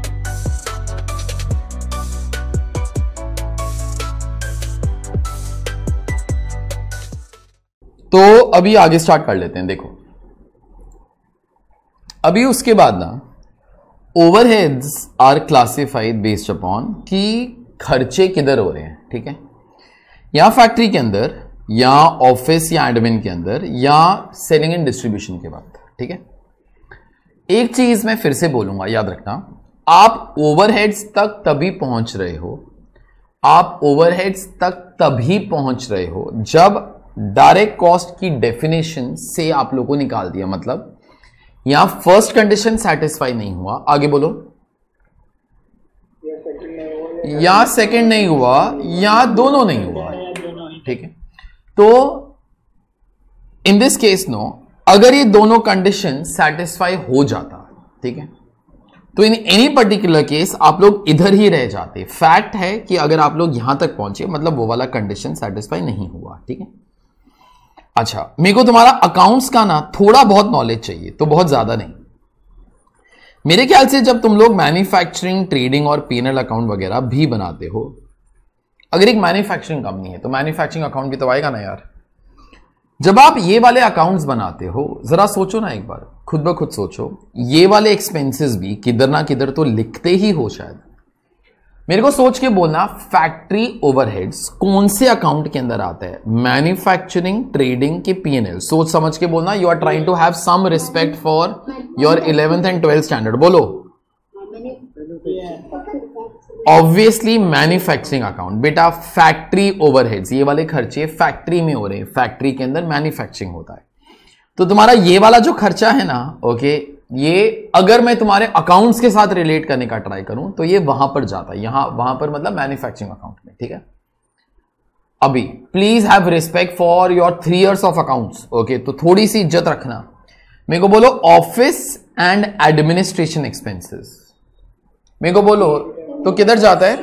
तो अभी आगे स्टार्ट कर लेते हैं। देखो अभी उसके बाद ना overheads are classified based upon कि खर्चे किधर हो रहे हैं। ठीक है, या फैक्ट्री के अंदर या ऑफिस या एडमिन के अंदर या सेलिंग एंड डिस्ट्रीब्यूशन के बाद। ठीक है, एक चीज मैं फिर से बोलूंगा, याद रखना, आप ओवरहेड्स तक तभी पहुंच रहे हो, आप ओवरहेड्स तक तभी पहुंच रहे हो जब डायरेक्ट कॉस्ट की डेफिनेशन से आप लोगों को निकाल दिया। मतलब यहां फर्स्ट कंडीशन सेटिस्फाई नहीं हुआ, आगे बोलो, या सेकंड नहीं हुआ या दोनों नहीं हुआ। ठीक है, तो इन दिस केस नो, अगर ये दोनों कंडीशन सेटिस्फाई हो जाता, ठीक है, तो इन एनी पर्टिकुलर केस आप लोग इधर ही रह जाते। फैक्ट है कि अगर आप लोग यहां तक पहुंचे मतलब वो वाला कंडीशन सेटिस्फाई नहीं हुआ, ठीक है। अच्छा, मेरे को तुम्हारा अकाउंट्स का ना थोड़ा बहुत नॉलेज चाहिए, तो बहुत ज्यादा नहीं। मेरे ख्याल से जब तुम लोग मैन्युफैक्चरिंग, ट्रेडिंग और पीएनएल अकाउंट वगैरह भी बनाते हो, अगर एक मैन्युफैक्चरिंग कंपनी है तो मैन्युफैक्चरिंग अकाउंट भी तो आएगा ना यार। जब आप ये वाले अकाउंट्स बनाते हो, जरा सोचो ना एक बार, खुद ब खुद सोचो, ये वाले एक्सपेंसेस भी किधर ना किधर तो लिखते ही हो शायद। मेरे को सोच के बोलना, फैक्ट्री ओवरहेड्स कौन से अकाउंट के अंदर आता है? मैन्युफैक्चरिंग, ट्रेडिंग के पीएनएल। सोच समझ के बोलना। You are trying to have some respect for your eleventh and twelfth standard. बोलो। Obviously manufacturing account. बेटा फैक्ट्री ओवरहेड्स, ये वाले खर्चे फैक्ट्री में हो रहे हैं, फैक्ट्री के अंदर मैन्युफैक्चरिंग होता है। तो तुम्हारा ये वाला जो खर्चा है ना, ओके, ये अगर मैं तुम्हारे अकाउंट्स के साथ रिलेट करने का ट्राई करूं तो ये वहां पर जाता है, यहां वहां पर मतलब मैन्युफैक्चरिंग अकाउंट में, ठीक है। अभी please have respect for your three years of accounts, okay. तो थोड़ी सी इज्जत रखना। मेरे को बोलो ऑफिस एंड एडमिनिस्ट्रेशन एक्सपेंसेस। मेरे को बोलो तो किधर जाता है?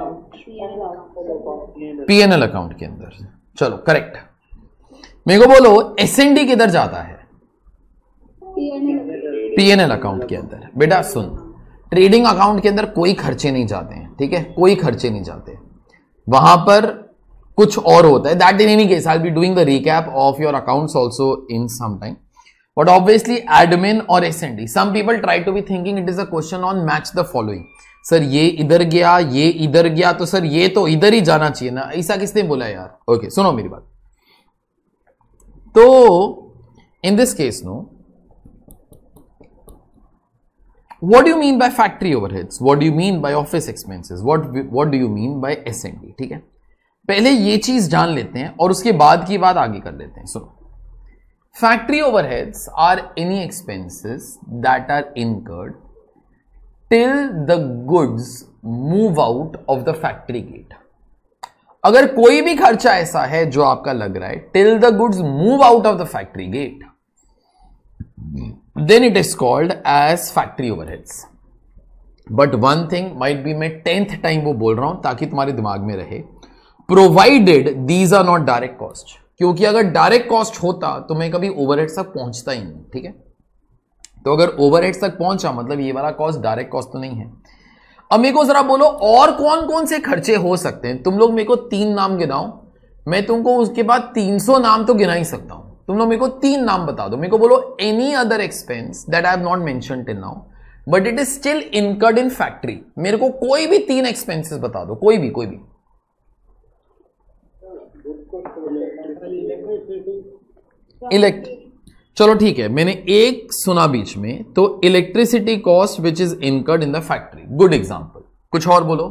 पीएनएल अकाउंट के अंदर। चलो करेक्ट। मेरे को बोलो एस एन डी किधर जाता है? पीएनएल अकाउंट के अंदर। बेटा सुन, ट्रेडिंग अकाउंट के अंदर कोई खर्चे नहीं जाते हैं, ठीक है, कोई खर्चे नहीं जाते, वहां पर कुछ और होता है। That in any case I will be doing the recap of your accounts also in some time, but obviously admin और SND, some people try to be thinking it is a question on match the following. Sir ये इधर गया, ये इधर गया, तो sir ये तो इधर ही जाना चाहिए ना, ऐसा किसने बोला यार? ओके okay, सुनो मेरी बात। तो in this case no, what do you mean by factory overheads? What do you mean by office expenses? What what do you mean by S and D? ठीक है, पहले ये चीज जान लेते हैं और उसके बाद की बात आगे कर लेते हैं। सुनो, factory overheads are any expenses that are incurred till the goods move out of the factory gate. अगर कोई भी खर्चा ऐसा है जो आपका लग रहा है till the goods move out of the factory gate, then it is called as factory overheads. But one thing might be, मैं टेंथ टाइम वो बोल रहा हूं ताकि तुम्हारे दिमाग में रहे, provided these are not direct cost, क्योंकि अगर डायरेक्ट कॉस्ट होता तो मैं कभी ओवरहेड्स तक पहुंचता ही नहीं, ठीक है। तो अगर ओवरहेड्स तक पहुंचा मतलब ये वाला कॉस्ट डायरेक्ट कॉस्ट तो नहीं है। अब मेरे को जरा बोलो और कौन कौन से खर्चे हो सकते हैं? तुम लोग मेरे को तीन नाम गिनाओ, मैं तुमको उसके बाद तीन सौ नाम तो गिना ही सकता हूं। तुम लोग मेरे को तीन नाम बता दो। मेरे को बोलो any other expense that I have not mentioned till now but it is still incurred in factory. मेरे को कोई भी तीन एक्सपेंसेस बता दो, कोई भी कोई भी। इलेक्ट चलो ठीक है, मैंने एक सुना बीच में, तो electricity cost which is incurred in the factory, good example. कुछ और बोलो।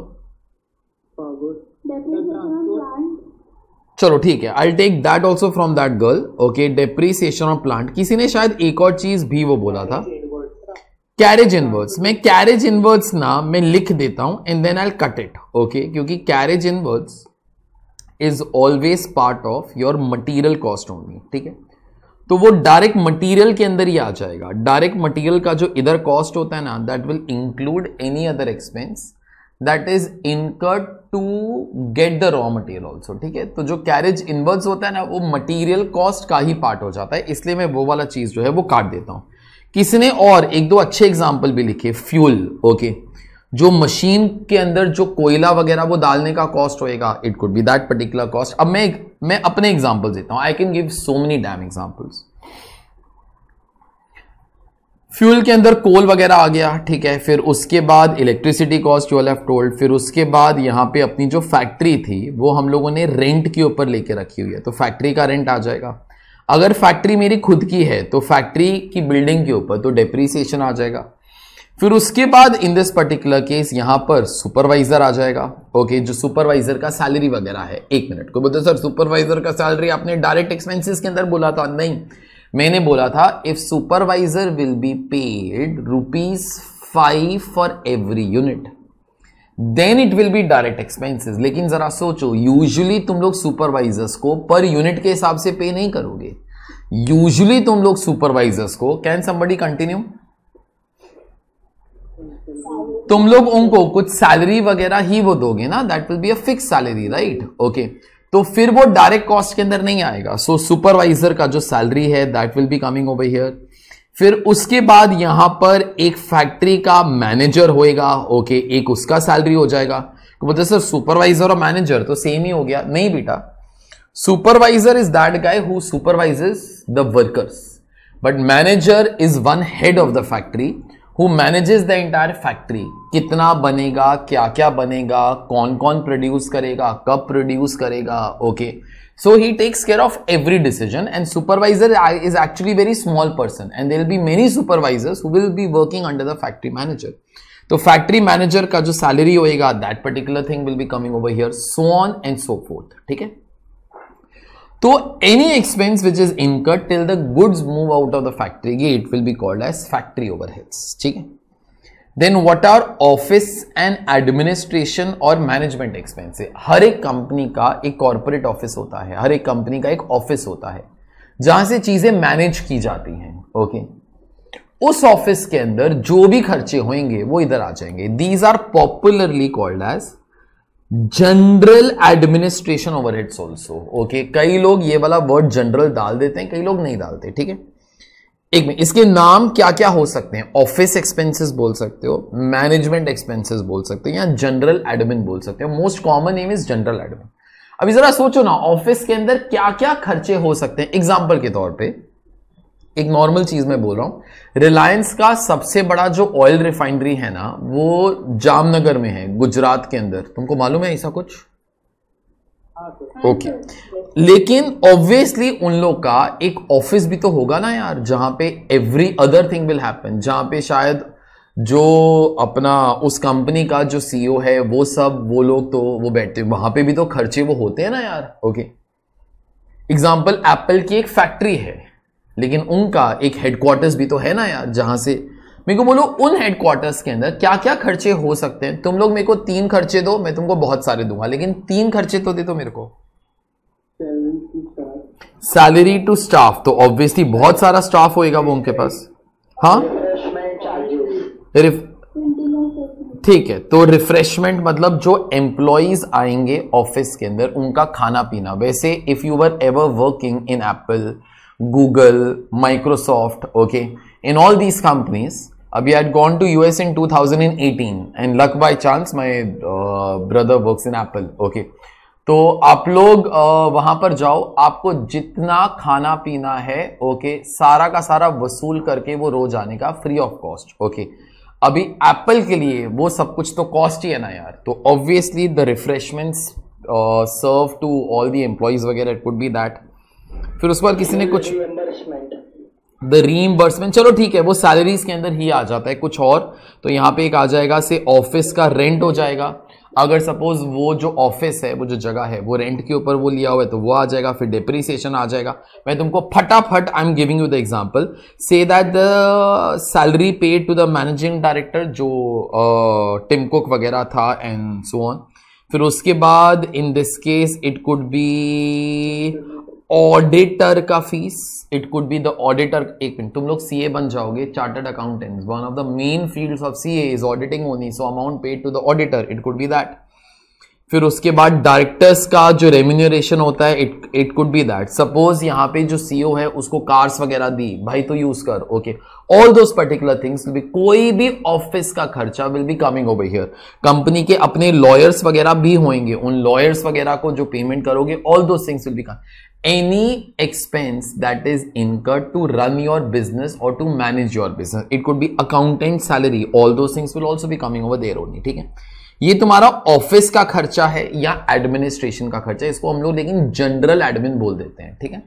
चलो ठीक है, I take that also from that girl. Okay, depreciation of plant. किसी ने शायद एक और चीज भी वो बोला था, कैरेज इनवर्ड्स। मैं कैरेज इनवर्ड्स ना मैं लिख देता हूं and then I cut it, okay, क्योंकि carriage inwards is always part of your material cost only, ठीक है। तो वो डायरेक्ट मटेरियल के अंदर ही आ जाएगा। डायरेक्ट मटेरियल का जो इधर कॉस्ट होता है ना, that will include any other expense that is incurred to get the raw material also, ठीक है। तो जो कैरेज इनवर्ड्स होता है ना, वो मटेरियल कॉस्ट का ही पार्ट हो जाता है, इसलिए मैं वो वाला चीज जो है वो काट देता हूं। किसी ने और एक दो अच्छे एग्जाम्पल भी लिखे, फ्यूल, ओके, जो मशीन के अंदर जो कोयला वगैरह वो डालने का कॉस्ट होएगा, it could be that particular cost. अब मैं मैं अपने एग्जांपल देता हूं, I can give so many damn examples. Fuel के अंदर कोल वगैरह आ गया, ठीक है, फिर उसके बाद electricity cost you have told, फिर उसके बाद यहां पे अपनी जो फैक्ट्री थी वो हम लोगों ने रेंट के ऊपर लेके रखी हुई है, तो फैक्ट्री का रेंट आ जाएगा। अगर फैक्ट्री मेरी खुद की है तो फैक्ट्री की बिल्डिंग के ऊपर तो डेप्रीसिएशन आ जाएगा। फिर उसके बाद इन दिस पर्टिकुलर केस यहां पर सुपरवाइजर आ जाएगा, ओके, जो सुपरवाइजर का सैलरी वगैरह है। एक मिनट को बोलते सर सुपरवाइजर का सैलरी आपने डायरेक्ट एक्सपेंसेस के अंदर बोला था, नहीं, मैंने बोला था if supervisor will be paid rupees five for every unit then it will be direct expenses. लेकिन जरा सोचो, यूजुअली तुम लोग सुपरवाइजर्स को पर यूनिट के हिसाब से पे नहीं करोगे। यूजुअली तुम लोग सुपरवाइजर्स को, कैन समबडी कंटिन्यू, तुम लोग उनको कुछ सैलरी वगैरह ही वो दोगे ना, that will be a fix salary, right? Okay, तो फिर वो डायरेक्ट कॉस्ट के अंदर नहीं आएगा. सो सुपरवाइजर का जो सैलरी है that will be coming over here. फिर उसके बाद यहां पर एक फैक्ट्री का मैनेजर होएगा. ओके, एक उसका सैलरी हो जाएगा. तो बोलते सर सुपरवाइजर और मैनेजर तो सेम ही हो गया. नहीं बेटा, supervisor is that guy who supervises the workers, but manager is one head of the factory who manages the entire factory. कितना बनेगा, क्या क्या बनेगा, कौन कौन प्रोड्यूस करेगा, कब प्रोड्यूस करेगा. Okay, so he takes care of every decision, and supervisor is actually very small person, and there will be many supervisors who will be working under the factory manager. तो factory manager का जो salary होएगा that particular thing will be coming over here, so on and so forth. ठीक है, तो any expense which is incurred till the goods move out of the factory gate will be called as factory overheads. ठीक है, then what are office and administration और management expense. हर एक company का एक कॉर्पोरेट ऑफिस होता है, हर एक कंपनी का एक ऑफिस होता है जहां से चीजें मैनेज की जाती हैं. ओके, उस ऑफिस के अंदर जो भी खर्चे होंगे वो इधर आ जाएंगे. These are popularly called as general administration overheads also. Okay, कई लोग ये वाला वर्ड जनरल डाल देते हैं, कई लोग नहीं डालते. ठीक है, एक मिनट, इसके नाम क्या क्या हो सकते हैं? ऑफिस एक्सपेंसेस बोल सकते हो, मैनेजमेंट एक्सपेंसेस बोल सकते हो, या जनरल एडमिन बोल सकते हो. Most common name is general admin. अभी जरा सोचो ना, ऑफिस के अंदर क्या क्या खर्चे हो सकते हैं. एग्जांपल के तौर पे एक नॉर्मल चीज मैं बोल रहा हूं, रिलायंस का सबसे बड़ा जो ऑयल रिफाइनरी है ना वो जामनगर में है, गुजरात के अंदर. तुमको मालूम है ऐसा कुछ? ओके, लेकिन ऑब्वियसली उन लोग का एक ऑफिस भी तो होगा ना यार, जहां पे every other thing will happen, जहां पे शायद जो अपना उस कंपनी का जो सीईओ है वो सब वो लोग तो वो बैठते हैं, वहां पे भी तो खर्चे वो होते हैं ना यार. ओके, एग्जांपल एप्पल की एक फैक्ट्री है, लेकिन उनका एक हेडक्वार्टर्स भी तो है ना यार, जहां से मेरे को बोलो उन हेडक्वार्टर्स के अंदर क्या क्या खर्चे हो सकते हैं. तुम लोग मेरे को तीन खर्चे दो, मैं तुमको बहुत सारे दूंगा, लेकिन तीन खर्चे तो दे दो मेरे को. सैलरी टू स्टाफ, तो ऑब्वियसली बहुत सारा स्टाफ होएगा वो उनके पास. हाँ, ठीक है, तो रिफ्रेशमेंट मतलब जो एम्प्लॉइज आएंगे ऑफिस के अंदर उनका खाना पीना. वैसे if you were ever working in Apple, Google, Microsoft, okay, in all these companies, abhi I had gone to U S in two thousand eighteen and luck by chance my uh, brother works in Apple. Okay, तो आप लोग uh, वहां पर जाओ, आपको जितना खाना पीना है ओके okay, सारा का सारा वसूल करके वो रोज आने का फ्री ऑफ कॉस्ट. ओके, अभी एप्पल के लिए वो सब कुछ तो कॉस्ट ही है ना यार, तो obviously the refreshments serve to all the employees वगैरह, इट कुड बी दैट. फिर उस पर किसी ने कुछ द रीइंबर्समेंट, चलो ठीक है, वो सैलरीज के अंदर ही आ जाता है. कुछ और तो यहां पे एक आ जाएगा से ऑफिस का रेंट हो जाएगा. अगर सपोज वो जो ऑफिस है, वो जो जगह है वो रेंट के ऊपर वो लिया हुआ है तो वो आ जाएगा. फिर डिप्रिसिएशन आ जाएगा. मैं तुमको फटाफट I am giving you the example. Say that the salary paid to the managing director जो टिम कुक वगैरह था एंड सो ऑन. फिर उसके बाद in this case it could be auditor का fees, it could be the auditor. एक minute, तुम लोग सीए बन जाओगे, chartered accountants, one of the main fields of CA is auditing only, so amount paid to the auditor, it could be that. फिर उसके बाद directors का जो रेम्यूनरेशन होता है, it it could be that. Suppose यहां पे जो सीईओ है उसको कार्स वगैरह दी, भाई तो यूज कर. Okay, all those particular things will be, कोई भी ऑफिस का खर्चा will be coming over here. Company के अपने लॉयर्स वगैरह भी होंगे, उन लॉयर्स वगैरह को जो पेमेंट करोगे, all those things will be come. Any expense that is incurred to run your business or to manage your business, it could be accountant salary, all those things will also be coming over there only. ठीक है, ये तुम्हारा office का खर्चा है या administration का खर्चा है, इसको हम लोग लेकिन जनरल एडमिन बोल देते हैं. ठीक है,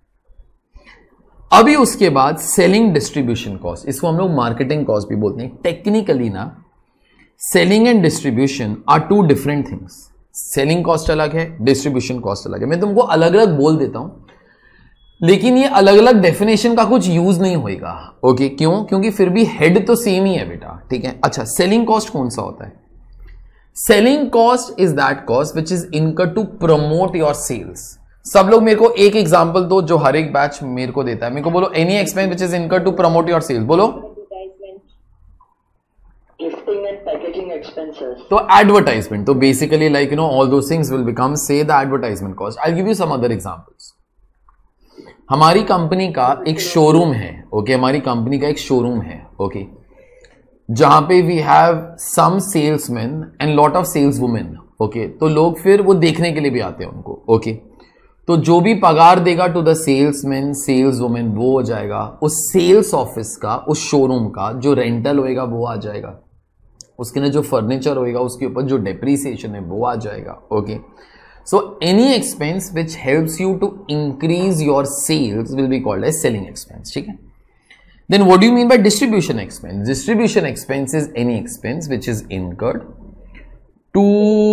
अभी उसके बाद सेलिंग डिस्ट्रीब्यूशन कॉस्ट, इसको हम लोग मार्केटिंग कॉस्ट भी बोलते हैं. टेक्निकली ना selling and distribution are two different things. Selling cost अलग है, डिस्ट्रीब्यूशन कॉस्ट अलग है. मैं तुमको अलग अलग बोल देता हूं, लेकिन ये अलग अलग डेफिनेशन का कुछ यूज नहीं होएगा. ओके, क्यों? क्योंकि फिर भी हेड तो सेम ही है बेटा. ठीक है, अच्छा, सेलिंग कॉस्ट कौन सा होता है? Selling cost is that cost which is incurred to promote your sales. सब लोग मेरे को एक एग्जांपल दो जो हर एक बैच मेरे को देता है. मेरे को बोलो any expense which is incurred to promote your sales. बोलो. Listing making expenses. तो एडवर्टाइजमेंट, तो basically like you know all those things will become say the advertisement cost. I give you some other examples. हमारी company का एक showroom है, okay okay? हमारी company का एक शोरूम है, ओके okay? जहां पे we have some salesman and lot of sales women, okay. तो लोग फिर वो देखने के लिए भी आते हैं उनको, ओके okay? तो जो भी पगार देगा to the salesman sales women वो हो जाएगा. उस सेल्स ऑफिस का, उस शोरूम का जो रेंटल होएगा वो आ जाएगा. उसके लिए जो फर्नीचर होएगा उसके ऊपर जो डेप्रीसिएशन है वो आ जाएगा, okay. So any expense which helps you to increase your sales will be called as selling expense, ठीक है. Then what do you mean by distribution expense? Distribution expense is any expense which is incurred to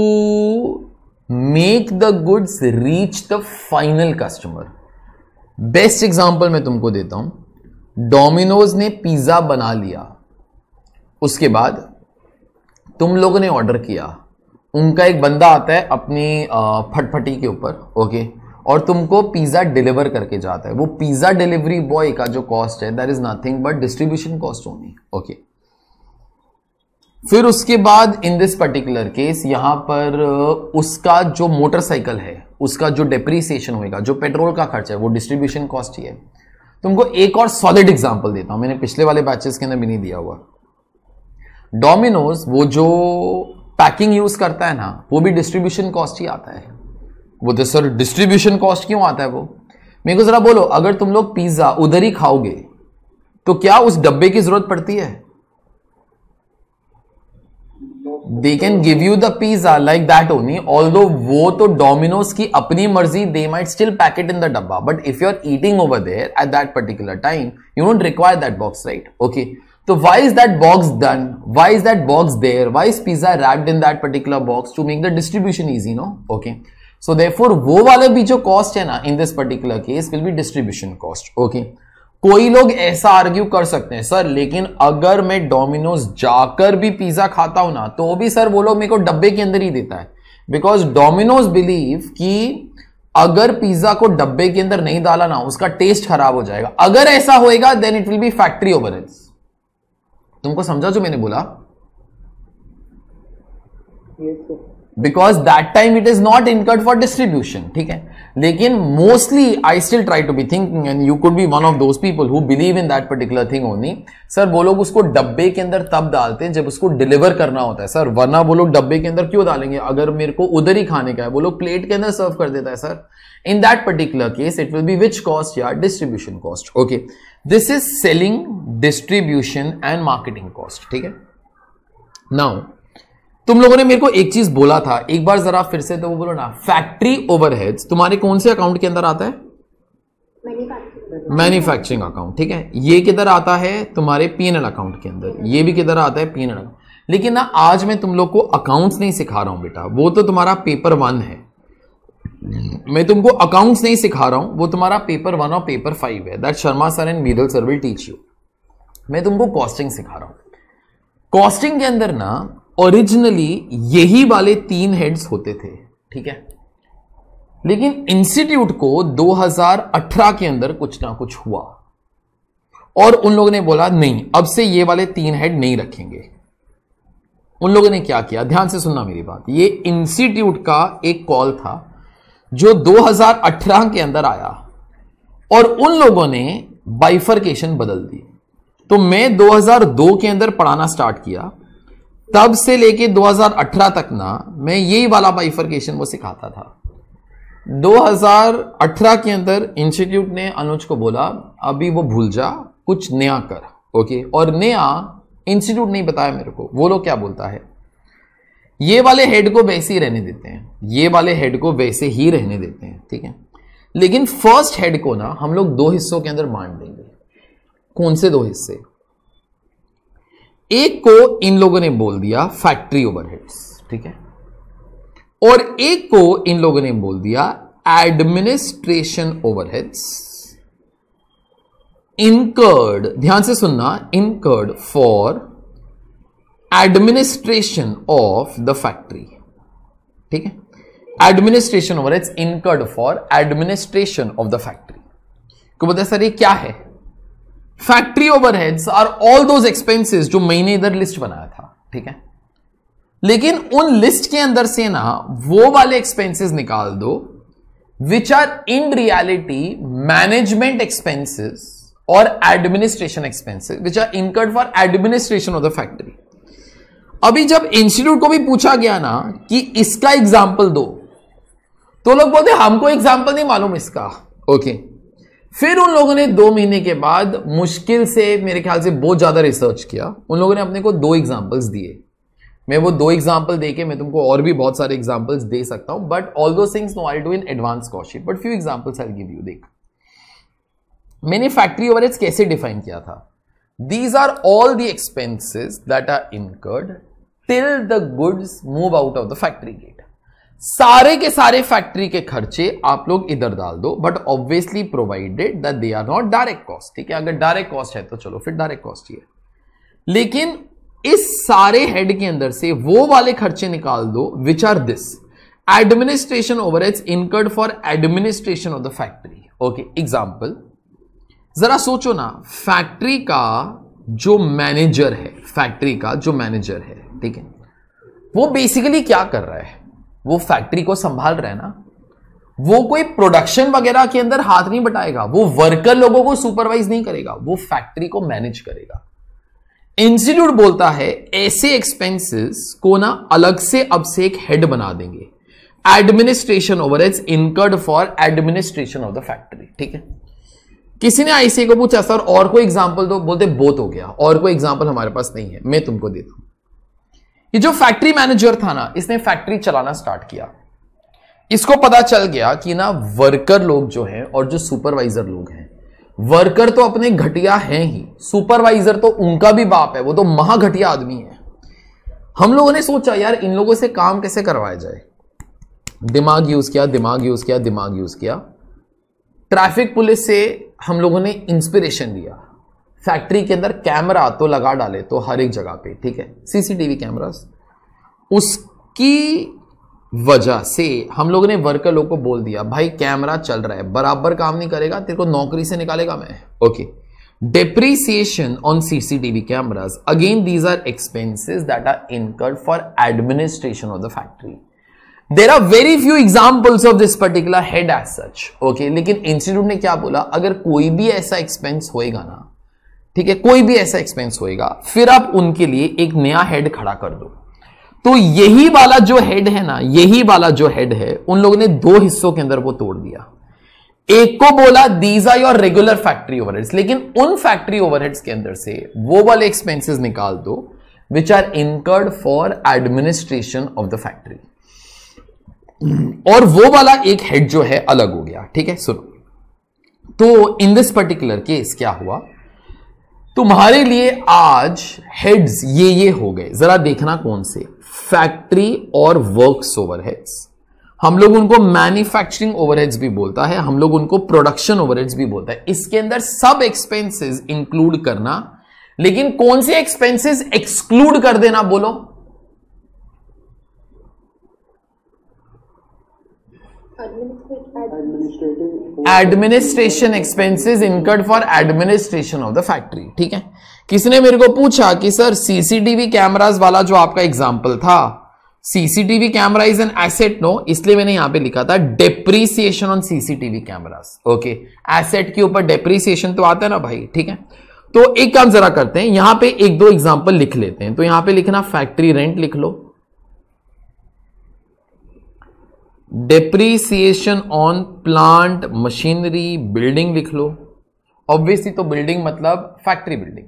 make the goods reach the final customer. Best example मैं तुमको देता हूं. Domino's ने pizza बना लिया, उसके बाद तुम लोगों ने ऑर्डर किया, उनका एक बंदा आता है अपनी फटफटी के ऊपर, ओके okay? और तुमको पिज्जा डिलीवर करके जाता है. वो पिज्जा डिलीवरी बॉय का जो कॉस्ट है that is nothing but distribution cost only, okay. फिर उसके बाद इन दिस पर्टिकुलर केस यहां पर उसका जो मोटरसाइकिल है उसका जो डेप्रीसिएशन होगा, जो पेट्रोल का खर्चा है वो डिस्ट्रीब्यूशन कॉस्ट ही है. तुमको एक और सॉलिड एग्जांपल देता हूं, मैंने पिछले वाले बैचेस के अंदर भी नहीं दिया हुआ. डोमिनोज वो जो पैकिंग यूज करता है ना वो भी डिस्ट्रीब्यूशन कॉस्ट ही आता है. वो तो सर डिस्ट्रीब्यूशन कॉस्ट क्यों आता है वो? मेरे को जरा बोलो, अगर तुम लोग पिज्जा उधर ही खाओगे तो क्या उस डब्बे की जरूरत पड़ती है? They can give you the pizza like that only, although वो तो डोमिनोज की अपनी मर्जी, they might still pack it in the डब्बा, but if you are eating over there at that particular time you don't require that box, right, okay. तो why is that box done? Why is that box there? Why is pizza wrapped in that particular box? To make the distribution easy, no? Okay. So therefore वो वाले भी जो cost है ना in this particular case will be distribution cost, okay. कोई लोग ऐसा argue कर सकते हैं, सर लेकिन अगर मैं डोमिनोज जाकर भी पिज्जा खाता हूं ना तो भी सर वो लोग मेरे को डब्बे के अंदर ही देता है, बिकॉज डोमिनोज बिलीव कि अगर पिज्जा को डब्बे के अंदर नहीं डाला ना उसका टेस्ट खराब हो जाएगा. अगर ऐसा होएगा then it will be factory overheads. तुमको समझा जो मैंने बोला? Because that time it is not incurred for distribution, ठीक है. लेकिन mostly I still try to be thinking and you could be one of those people who believe in that particular thing only. Sir वो लोग उसको डब्बे के अंदर तब डालते हैं जब उसको डिलीवर करना होता है सर, वरना वो लोग डब्बे के अंदर क्यों डालेंगे? अगर मेरे को उधर ही खाने का है वो लोग प्लेट के अंदर सर्व कर देता है sir. In that particular case, it will be which cost? Yeah, distribution cost. Okay, this is selling, distribution and marketing cost. ठीक है. Now, तुम लोगों ने मेरे को एक चीज बोला था, एक बार जरा फिर से तो वो बोलो ना. फैक्ट्री ओवरहेड्स तुम्हारे कौन से अकाउंट के अंदर आता है? मैन्युफैक्चरिंग अकाउंट, ठीक है. ये किधर आता है? तुम्हारे पी एन एल अकाउंट के अंदर. ये भी किधर आता है? P N L account. लेकिन ना आज मैं तुम लोग को अकाउंट्स नहीं सिखा रहा हूं बेटा, वो तो तुम्हारा पेपर वन है. मैं तुमको अकाउंट्स नहीं सिखा रहा हूं, वो तुम्हारा पेपर वन और पेपर फाइव है. That Sharma sir and Meeral sir will teach you. मैं तुमको कॉस्टिंग सिखा रहा हूं. कॉस्टिंग के अंदर ना ओरिजिनली यही वाले तीन हेड्स होते थे, ठीक है. लेकिन इंस्टीट्यूट को दो हज़ार अठारह के अंदर कुछ ना कुछ हुआ और उन लोगों ने बोला नहीं, अब से ये वाले तीन हेड नहीं रखेंगे. उन लोगों ने क्या किया? ध्यान से सुनना मेरी बात. ये इंस्टीट्यूट का एक कॉल था जो दो हज़ार अठारह के अंदर आया और उन लोगों ने बाइफरकेशन बदल दी. तो मैं दो हज़ार दो के अंदर पढ़ाना स्टार्ट किया, तब से लेके दो हज़ार अठारह तक ना मैं यही वाला बाइफरकेशन वो सिखाता था. दो हज़ार अठारह के अंदर इंस्टीट्यूट ने अनुज को बोला अभी वो भूल जा, कुछ नया कर, ओके. और नया इंस्टीट्यूट नहीं बताया मेरे को, वो लोग क्या बोलता है, ये वाले हेड को वैसे ही रहने देते हैं, ये वाले हेड को वैसे ही रहने देते हैं, ठीक है. लेकिन फर्स्ट हेड को ना हम लोग दो हिस्सों के अंदर बांट देंगे. कौन से दो हिस्से? एक को इन लोगों ने बोल दिया फैक्ट्री ओवरहेड्स, ठीक है, और एक को इन लोगों ने बोल दिया एडमिनिस्ट्रेशन ओवरहेड्स इनकर्ड. ध्यान से सुनना, incurred for administration of the factory, ठीक है. Administration overheads incurred for administration of the factory को बोलते हैं सर ये क्या है? Factory overheads are all those expenses जो मैंने इधर लिस्ट बनाया था, ठीक है. लेकिन उन लिस्ट के अंदर से ना वो वाले एक्सपेंसेस निकाल दो which are in reality management expenses और administration expenses which are incurred for administration of the factory. अभी जब इंस्टीट्यूट को भी पूछा गया ना कि इसका एग्जाम्पल दो, तो लोग बोलते हमको एग्जाम्पल नहीं मालूम इसका। Okay okay. फिर उन लोगों ने दो महीने के बाद मुश्किल से मेरे ख्याल से बहुत ज्यादा रिसर्च किया, उन लोगों ने अपने को दो एग्जाम्पल्स दिए। मैं वो दो एग्जाम्पल देके मैं तुमको और भी बहुत सारे एग्जाम्पल्स दे सकता हूं, but all those things no I do in advance cost sheet, but few examples I give you. देख मैंने फैक्ट्री ओवरहेड्स कैसे डिफाइन किया था। These are all the expenses that are incurred till the goods move out of the factory gate. सारे के सारे factory के खर्चे आप लोग इधर डाल दो, but obviously provided that they are not direct cost. ठीक है, अगर डायरेक्ट कॉस्ट है तो चलो फिर डायरेक्ट कॉस्ट ही है, लेकिन इस सारे हेड के अंदर से वो वाले खर्चे निकाल दो which are this administration overheads incurred for administration of the factory. Okay, example जरा सोचो ना, फैक्ट्री का जो मैनेजर है, फैक्ट्री का जो मैनेजर है, ठीक है, वो बेसिकली क्या कर रहा है, वो फैक्ट्री को संभाल रहा है ना, वो कोई प्रोडक्शन वगैरह के अंदर हाथ नहीं बटाएगा, वो वर्कर लोगों को सुपरवाइज नहीं करेगा, वो फैक्ट्री को मैनेज करेगा। इंस्टीट्यूट बोलता है ऐसे एक्सपेंसेस को ना अलग से अब से एक हेड बना देंगे, administration overheads incurred for administration of the factory. ठीक है, किसी ने आईसी को पूछा सर और कोई एग्जांपल दो, बोलते बोथ हो गया, और कोई एग्जांपल हमारे पास नहीं है, मैं तुमको देता हूं। ये जो फैक्ट्री मैनेजर था ना, इसने फैक्ट्री चलाना स्टार्ट किया, इसको पता चल गया कि ना वर्कर लोग जो हैं और जो सुपरवाइजर लोग हैं, वर्कर तो अपने घटिया हैं ही, सुपरवाइजर तो उनका भी बाप है, वो तो महा घटिया आदमी है। हम लोगों ने सोचा यार इन लोगों से काम कैसे करवाया जाए, दिमाग यूज किया दिमाग यूज किया दिमाग यूज किया ट्रैफिक पुलिस से हम लोगों ने इंस्पिरेशन लिया, फैक्ट्री के अंदर कैमरा तो लगा डाले तो हर एक जगह पे, ठीक है, सीसीटीवी कैमरास। उसकी वजह से हम लोगों ने वर्कर लोग को बोल दिया भाई कैमरा चल रहा है, बराबर काम नहीं करेगा तेरे को नौकरी से निकालेगा मैं। Okay, depreciation on C C T V cameras, again these are expenses that are incurred for administration of the factory. There are very few examples of this particular head as such. Okay, लेकिन institute ने क्या बोला, अगर कोई भी ऐसा expense होएगा ना, ठीक है, कोई भी ऐसा एक्सपेंस होएगा, फिर आप उनके लिए एक नया हेड खड़ा कर दो। तो यही वाला जो हेड है ना, यही वाला जो हेड है, उन लोगों ने दो हिस्सों के अंदर वो तोड़ दिया। एक को बोला these are your regular factory overheads, लेकिन उन फैक्ट्री ओवरहेड्स के अंदर से वो वाले एक्सपेंसेस निकाल दो which are incurred for administration of the factory, और वो वाला एक हेड जो है अलग हो गया। ठीक है, सुनो, तो इन दिस पर्टिकुलर केस क्या हुआ, तुम्हारे लिए आज हेड्स ये ये हो गए, जरा देखना कौन से, फैक्ट्री और वर्क्स ओवरहेड्स। हम लोग उनको मैन्युफैक्चरिंग ओवरहेड्स भी बोलता है, हम लोग उनको प्रोडक्शन ओवरहेड्स भी बोलता है। इसके अंदर सब एक्सपेंसेस इंक्लूड करना, लेकिन कौन से एक्सपेंसेस एक्सक्लूड कर देना, बोलो। Administration expenses incurred for administration of the factory. ठीक है, किसी ने मेरे को पूछा कि सर सीसीटीवी कैमरास वाला जो आपका एग्जांपल था, CCTV camera is an asset, no, इसलिए मैंने यहां पे लिखा था depreciation on CCTV cameras. Okay, asset के ऊपर डेप्रीसिएशन तो आता है ना भाई। ठीक है, तो एक काम जरा करते हैं, यहां पे एक दो एग्जांपल लिख लेते हैं। तो यहां पे लिखना फैक्ट्री रेंट लिख लो, depreciation on plant machinery, building लिख लो। ऑब्वियसली तो बिल्डिंग मतलब फैक्ट्री बिल्डिंग।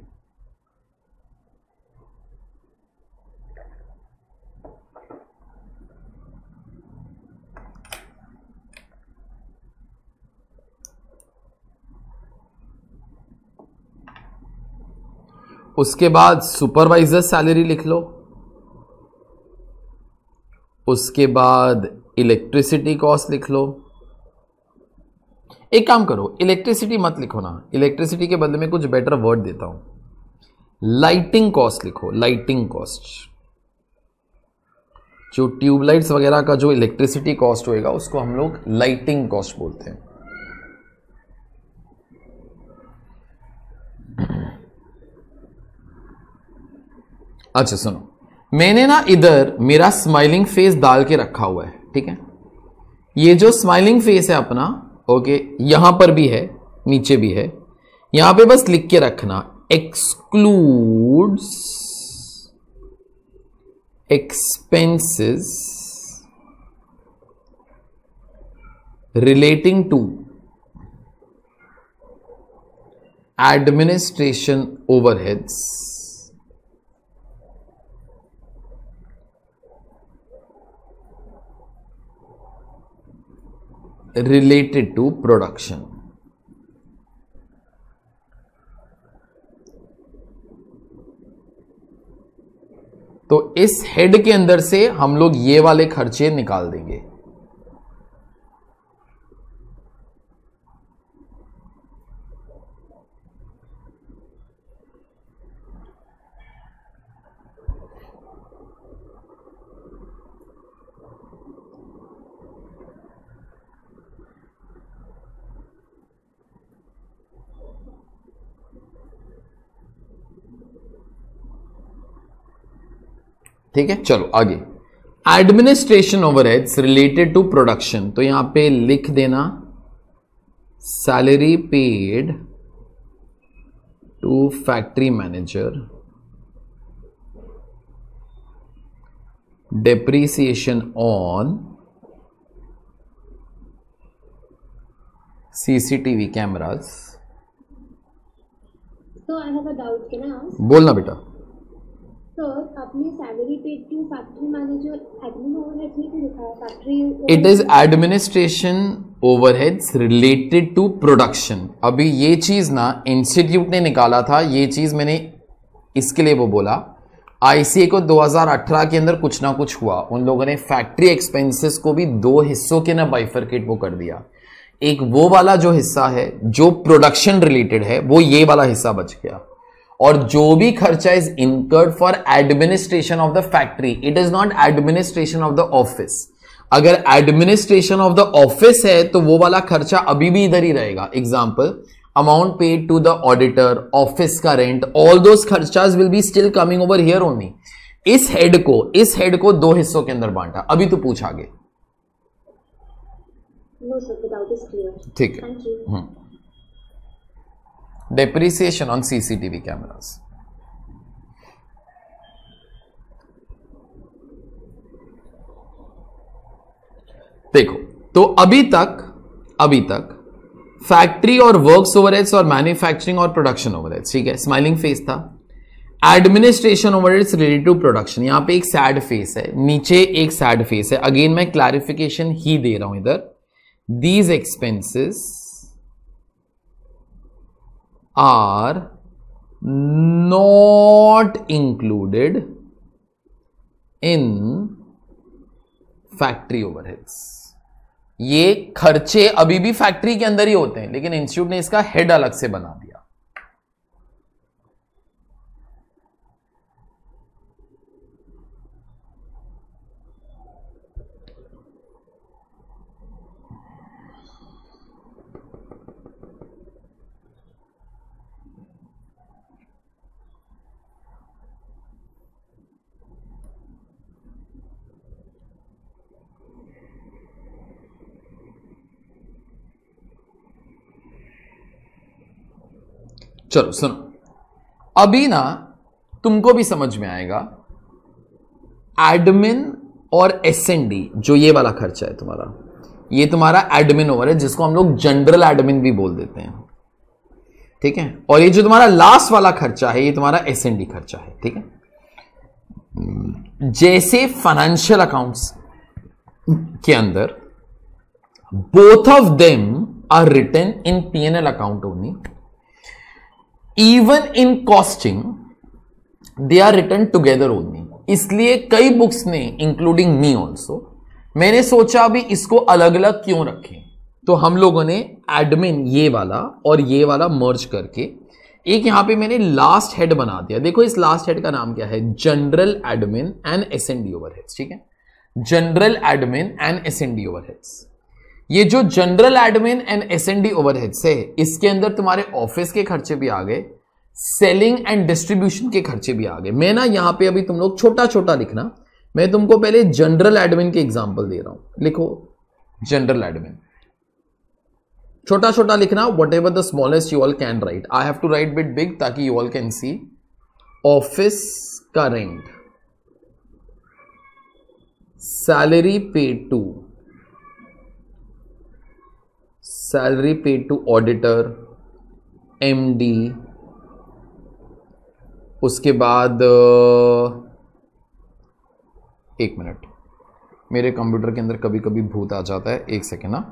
उसके बाद सुपरवाइजर सैलरी लिख लो, उसके बाद इलेक्ट्रिसिटी कॉस्ट लिख लो। एक काम करो, इलेक्ट्रिसिटी मत लिखो ना, इलेक्ट्रिसिटी के बदले में कुछ बेटर वर्ड देता हूं, लाइटिंग कॉस्ट लिखो, लाइटिंग कॉस्ट। जो ट्यूबलाइट्स वगैरह का जो इलेक्ट्रिसिटी कॉस्ट होएगा उसको हम लोग लाइटिंग कॉस्ट बोलते हैं। अच्छा सुनो, मैंने ना इधर मेरा स्माइलिंग फेस डाल के रखा हुआ है, ठीक है। ये जो स्माइलिंग फेस है अपना, ओके, यहां पर भी है, नीचे भी है, यहां पे बस लिख के रखना excludes expenses relating to administration overheads related to production। तो इस हेड के अंदर से हम लोग ये वाले खर्चे निकाल देंगे। ठीक है, चलो आगे। Administration overheads related to production, तो यहां पे लिख देना salary paid to factory manager, depreciation on CCTV cameras. So I have a doubt, can I ask? बोलना बेटा। सर, आपने salary paid to factory manager admin overheads में क्यों लिखा है? Factory it is administration overheads related to production. अभी ये चीज ना इंस्टीट्यूट ने निकाला था, ये चीज मैंने इसके लिए वो बोला, आईसीए को दो हज़ार अठारह के अंदर कुछ ना कुछ हुआ, उन लोगों ने फैक्ट्री एक्सपेंसेस को भी दो हिस्सों के ना बाइफरकेट वो कर दिया। एक वो वाला जो हिस्सा है जो प्रोडक्शन रिलेटेड है, वो ये वाला हिस्सा बच गया, और जो भी खर्चा is incurred for administration of the factory, it is not administration of the office. अगर एडमिनिस्ट्रेशन ऑफ द ऑफिस है तो वो वाला खर्चा अभी भी इधर ही रहेगा। Example, amount paid to the auditor, office का रेंट, ऑल दोस खर्चास will be still coming over here only. इस हेड को इस हेड को दो हिस्सों के अंदर बांटा। अभी तो पूछ आगे। No sir, the doubt is clear. ठीक है। Thank you. Depreciation on CCTV cameras. देखो, तो अभी तक अभी तक फैक्ट्री और वर्क्स ओवरहेड्स और मैन्युफैक्चरिंग और प्रोडक्शन ओवरहेड्स, ठीक है, स्माइलिंग फेस था। Administration overheads related to production, यहां पे एक सैड फेस है, नीचे एक सैड फेस है। अगेन मैं क्लैरिफिकेशन ही दे रहा हूं इधर। These expenses are not included in factory overheads। ये खर्चे अभी भी फैक्ट्री के अंदर ही होते हैं, लेकिन इंस्टीट्यूट ने इसका हेड अलग से बना दिया। चलो सुनो, अभी ना तुमको भी समझ में आएगा। एडमिन और एसएनडी, जो ये वाला खर्चा है तुम्हारा, ये तुम्हारा एडमिन ओवर है, जिसको हम लोग जनरल एडमिन भी बोल देते हैं, ठीक है। और ये जो तुम्हारा लास्ट वाला खर्चा है, ये तुम्हारा एसएनडी खर्चा है, ठीक है। जैसे फाइनेंशियल अकाउंट्स के अंदर both of them are written in PNL account only, even in costing they are written together only. इसलिए कई बुक्स ने, इंक्लूडिंग मी ऑल्सो, मैंने सोचा अभी इसको अलग अलग क्यों रखें, तो हम लोगों ने एडमिन ये वाला और ये वाला मर्ज करके एक यहां पे मैंने लास्ट हेड बना दिया। देखो इस लास्ट हेड का नाम क्या है, general admin and SND overheads, ठीक है। General admin and SND overheads, ये जो general admin and SND overheads है, इसके अंदर तुम्हारे ऑफिस के खर्चे भी आ गए, सेलिंग एंड डिस्ट्रीब्यूशन के खर्चे भी आ गए। मैं ना यहां पे अभी तुम लोग छोटा छोटा लिखना, मैं तुमको पहले जनरल एडमिन के एग्जांपल दे रहा हूं। लिखो जनरल एडमिन, छोटा छोटा लिखना, whatever the smallest you all can write. I have to write bit big ताकि you all can see. Office का rent, salary paid to salary paid to auditor, MD, उसके बाद एक मिनट, मेरे computer के अंदर कभी कभी भूत आ जाता है, एक सेकेंड ना।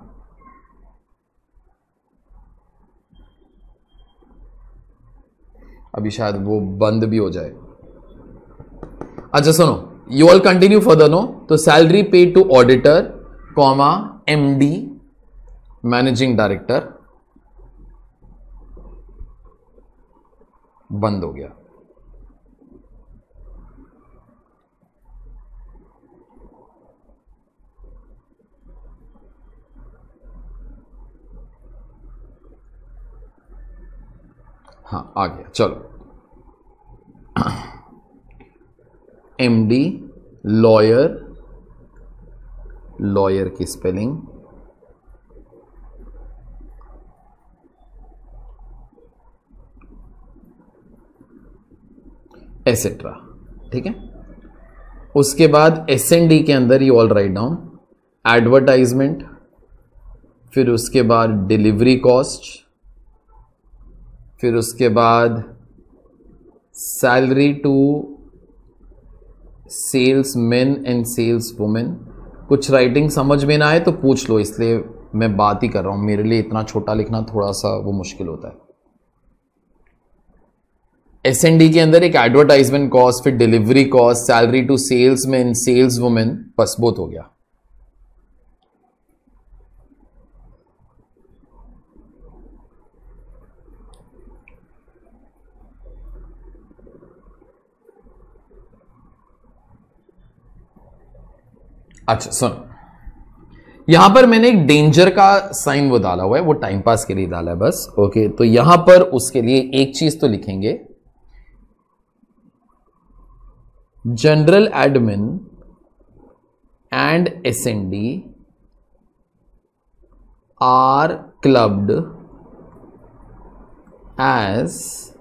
अभी शायद वो बंद भी हो जाए। अच्छा सुनो, you all continue further no. तो salary paid to auditor, comma, MD, managing director, बंद हो गया। हाँ आ गया, चलो। एमडी, लॉयर, लॉयर की स्पेलिंग, एसेट्रा, ठीक है। उसके बाद एस एन डी के अंदर you all write down advertisement, फिर उसके बाद डिलीवरी कॉस्ट, फिर उसके बाद salary to salesman and saleswomen. कुछ राइटिंग समझ में ना आए तो पूछ लो, इसलिए मैं बात ही कर रहा हूं, मेरे लिए इतना छोटा लिखना थोड़ा सा वो मुश्किल होता है। एस एन डी के अंदर एक एडवर्टाइजमेंट कॉस्ट, फिर delivery cost, salary to salesman, saleswomen, बस बहुत हो गया। अच्छा सुनो, यहां पर मैंने एक डेंजर का साइन वो डाला हुआ है, वो टाइम पास के लिए डाला है बस। ओके, तो यहां पर उसके लिए एक चीज तो लिखेंगे, general admin and S N D are clubbed as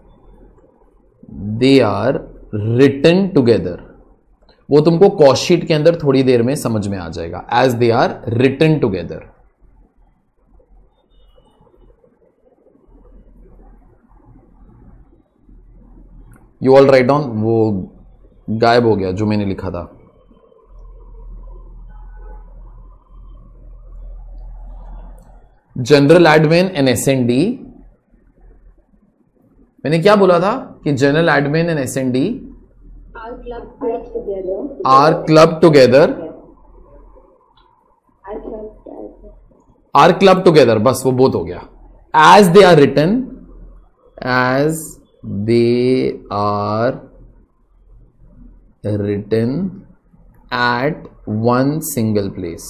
they are written together. वो तुमको कॉस्ट शीट के अंदर थोड़ी देर में समझ में आ जाएगा। As they are written together, you all write down. वो गायब हो गया जो मैंने लिखा था। General admin and S N D, मैंने क्या बोला था कि general admin and S N D are club together, are club together, बस वो बोथ हो गया। As they are written, as they are written at one single place,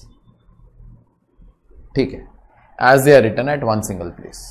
ठीक है, as they are written at one single place.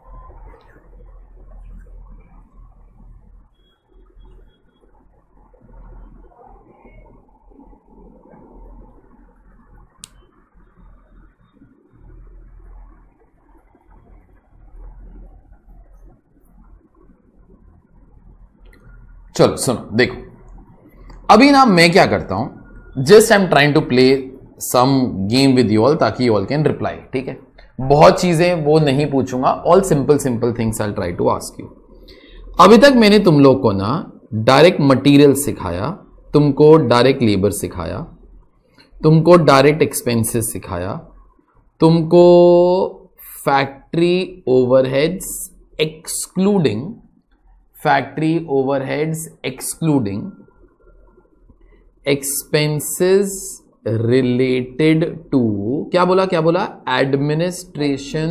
चलो सुनो, देखो अभी ना मैं क्या करता हूं, just I am trying to play some game with you all ताकि यू ऑल कैन रिप्लाई, ठीक है। बहुत चीजें वो नहीं पूछूंगा, all simple simple things I try to ask you. अभी तक मैंने तुम लोग को ना डायरेक्ट मटेरियल सिखाया, तुमको डायरेक्ट लेबर सिखाया, तुमको डायरेक्ट एक्सपेंसेस सिखाया, तुमको factory overheads excluding factory overheads excluding expenses related to, क्या बोला क्या बोला, administration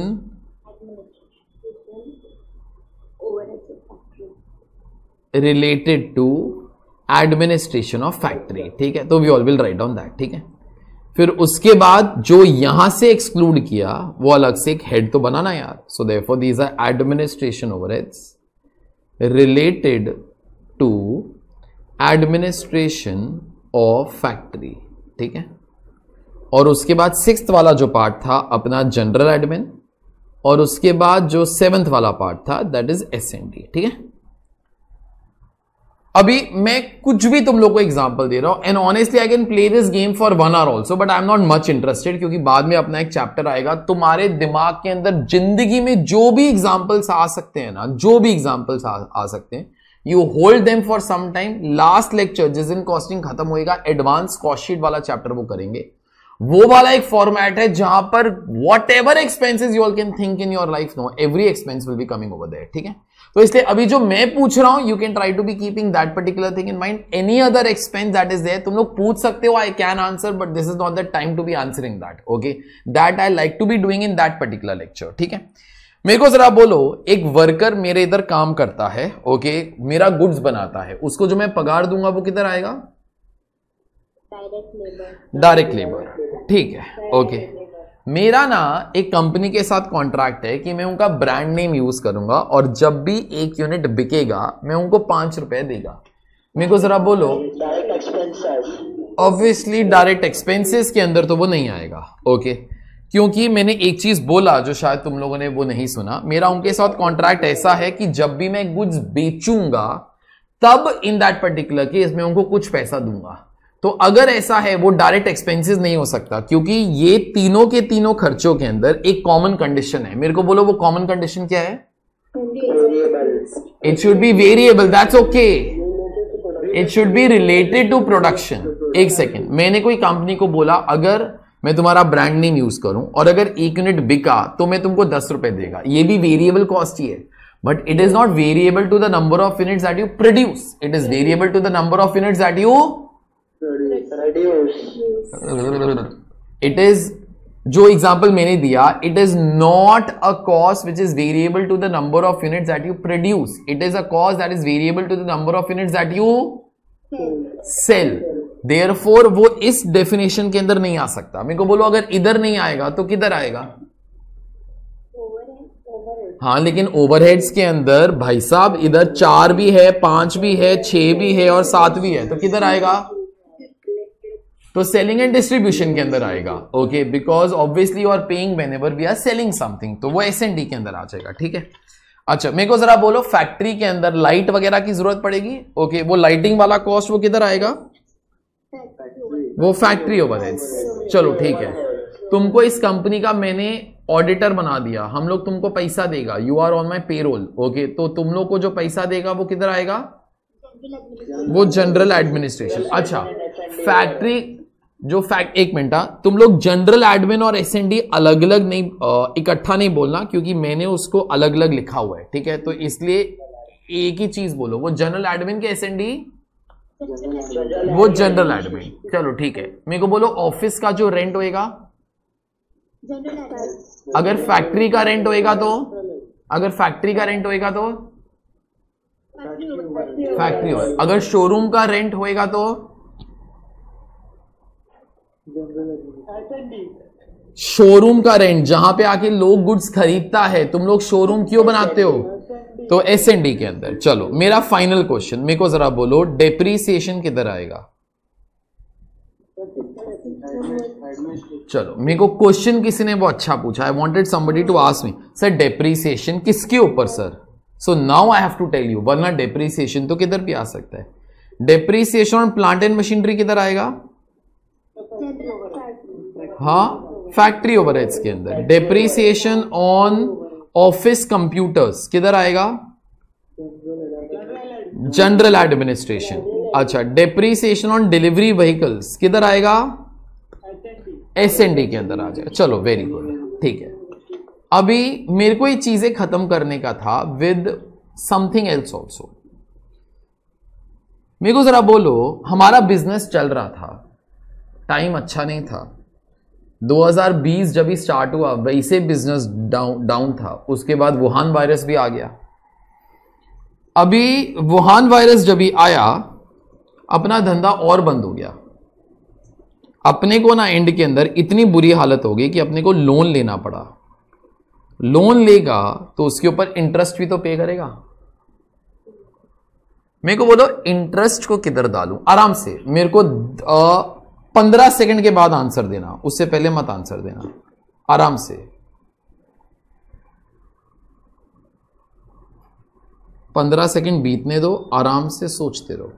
related to administration of factory, ठीक है। तो we all will write down that, ठीक है। फिर उसके बाद जो यहां से एक्सक्लूड किया वो अलग से एक हेड तो बनाना यार। So therefore these are administration overheads related to administration of factory, ठीक है। और उसके बाद सिक्स्थ वाला जो पार्ट था अपना जनरल एडमिन, और उसके बाद जो सेवंथ वाला पार्ट था that is S N D, ठीक है। अभी मैं कुछ भी तुम लोग को एग्जांपल दे रहा हूं and honestly I can play this game for one hour also, but I am not much interested, क्योंकि बाद में अपना एक चैप्टर आएगा। तुम्हारे दिमाग के अंदर जिंदगी में जो भी एग्जांपल्स आ सकते हैं ना, जो भी एग्जांपल्स आ, आ सकते हैं, you hold them for some time. Last lecture जिस दिन कॉस्टिंग खत्म होएगा, एडवांस कॉस्ट शीट वाला चैप्टर वो करेंगे। वो वाला एक फॉर्मेट है जहां पर whatever expenses you all can think in your life, no every expense will be coming over there, ठीक है। तो इसलिए अभी जो मैं पूछ रहा हूं, you can try to be keeping that particular thing in mind. Any other expense that is there तुम लोग पूछ सकते हो, I can answer, but this is not the time to be answering that, okay. That I like to be doing in that particular lecture, ठीक है। मेरे को जरा बोलो, एक वर्कर मेरे इधर काम करता है, ओके, मेरा गुड्स बनाता है, उसको जो मैं पगार दूंगा वो किधर आएगा? Direct labour. डायरेक्ट लेबर, ठीक है, ओके। मेरा ना एक कंपनी के साथ कॉन्ट्रैक्ट है कि मैं उनका ब्रांड नेम यूज करूंगा और जब भी एक यूनिट बिकेगा मैं उनको पांच रुपए देगा। मेरे को जरा बोलो, direct expenses, obviously direct expenses के अंदर तो वो नहीं आएगा, ओके, क्योंकि मैंने एक चीज बोला जो शायद तुम लोगों ने वो नहीं सुना। मेरा उनके साथ कॉन्ट्रैक्ट ऐसा है कि जब भी मैं गुड्स बेचूंगा तब इन दैट पर्टिकुलर केस मैं उनको कुछ पैसा दूंगा। तो अगर ऐसा है वो डायरेक्ट एक्सपेंसेस नहीं हो सकता, क्योंकि ये तीनों के तीनों खर्चों के अंदर एक कॉमन कंडीशन है। मेरे को बोलो वो कॉमन कंडीशन क्या है? It should be variable, that's okay. It should be related to production. एक सेकेंड, मैंने कोई कंपनी को बोला अगर मैं तुम्हारा ब्रांड नेम यूज करूं और अगर एक यूनिट बिका तो मैं तुमको दस रुपए देगा, ये भी वेरिएबल कॉस्ट ही है, but it is not variable to the number of units that you produce, it is variable to the number of units that you it is, जो एग्जांपल मैंने दिया, it is not a cost which is variable to the number of units that you produce, it is a cost that is variable to the number of units that you sell. Therefore वो इस definition के अंदर नहीं आ सकता। मेरे को बोलो अगर इधर नहीं आएगा तो किधर आएगा? हाँ, लेकिन ओवरहेड्स के अंदर भाई साहब इधर चार भी है, पांच भी है, छह भी है और सात भी है, तो किधर आएगा? तो सेलिंग एंड डिस्ट्रीब्यूशन के अंदर आएगा, okay, because obviously you are paying whenever we are selling something, तो वो एस एंड डी के अंदर आ जाएगा, ठीक है। अच्छा, मेरे को जरा बोलो, फैक्ट्री के अंदर लाइट वगैरह की जरूरत पड़ेगी, ओके, वो लाइटिंग वाला कॉस्ट वो किधर आएगा? वो फैक्ट्री ओवरहेड्स। चलो ठीक है, तुमको इस कंपनी का मैंने ऑडिटर बना दिया, हम लोग तुमको पैसा देगा, you are on my payroll, okay, तो तुम लोग को जो पैसा देगा वो किधर आएगा? वो जनरल एडमिनिस्ट्रेशन। अच्छा, फैक्ट्री जो फैक्ट, एक मिनट, तुम लोग जनरल एडमिन और एस एन डी अलग अलग नहीं, इकट्ठा नहीं बोलना, क्योंकि मैंने उसको अलग अलग लिखा हुआ है, ठीक है, तो इसलिए एक ही चीज बोलो, वो जनरल एडमिन के एस एन डी, वो जनरल एडमिन। चलो ठीक है, मेरे को बोलो ऑफिस का जो रेंट होएगा, अगर फैक्ट्री का रेंट होएगा तो, अगर फैक्ट्री का रेंट होएगा तो फैक्ट्री होएगा, अगर शोरूम का रेंट होएगा तो शोरूम का रेंट, जहां पे आके लोग गुड्स खरीदता है, तुम लोग शोरूम क्यों बनाते हो? तो एस एंड डी के अंदर। चलो मेरा फाइनल क्वेश्चन, मेरे को जरा बोलो, डेप्रीसिएशन किधर आएगा? चलो, मेरे को क्वेश्चन किसी ने वो अच्छा पूछा, I wanted somebody to ask me, sir depreciation किसके ऊपर sir? So now I have to tell you, वरना डेप्रीसिएशन तो किधर भी आ सकता है। Depreciation on plant and machinery किधर आएगा? हाँ, फैक्ट्री ओवरहेड्स के अंदर। डेप्रीसिएशन ऑन ऑफिस कंप्यूटर्स किधर आएगा? General administration. अच्छा, डेप्रीसिएशन ऑन डिलीवरी व्हीकल्स किधर आएगा? एस एंड डी के अंदर आ जाएगा। चलो वेरी गुड, ठीक है। अभी मेरे को ये चीजें खत्म करने का था विद समथिंग एल्स ऑल्सो। मेरे को जरा बोलो, हमारा बिजनेस चल रहा था, टाइम अच्छा नहीं था, दो हज़ार बीस जब ही स्टार्ट हुआ वैसे बिजनेस डाउन डाउन था, उसके बाद वुहान वायरस भी आ गया। अभी वुहान वायरस जब ही आया, अपना धंधा और बंद हो गया, अपने को ना एंड के अंदर इतनी बुरी हालत हो गई कि अपने को लोन लेना पड़ा। लोन लेगा तो उसके ऊपर इंटरेस्ट भी तो पे करेगा, मेरे को बोलो इंटरेस्ट को किधर डालूं, आराम से मेरे को पंद्रह सेकंड के बाद आंसर देना, उससे पहले मत आंसर देना, आराम से। पंद्रह सेकंड बीतने दो, आराम से सोचते रहो।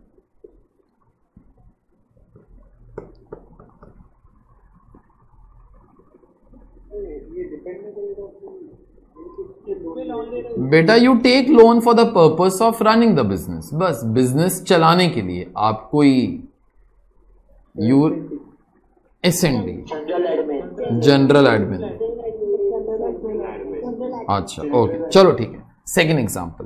बेटा you take loan for the purpose of running the business, बस बिजनेस चलाने के लिए आप कोई you S N D general admin, अच्छा ओके चलो ठीक है। सेकेंड एग्जांपल,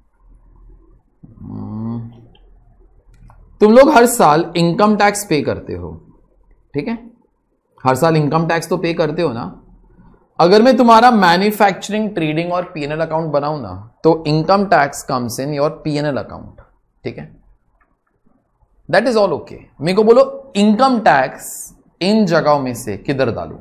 तुम लोग हर साल इनकम टैक्स पे करते हो, ठीक है, हर साल इनकम टैक्स तो पे करते हो ना। अगर मैं तुम्हारा मैन्युफैक्चरिंग ट्रेडिंग और पीएनएल अकाउंट बनाऊं ना, तो income tax comes in your PNL account, ठीक है, दैट इज ऑल ओके। मेरे को बोलो इनकम टैक्स इन जगहों में से किधर डालूं?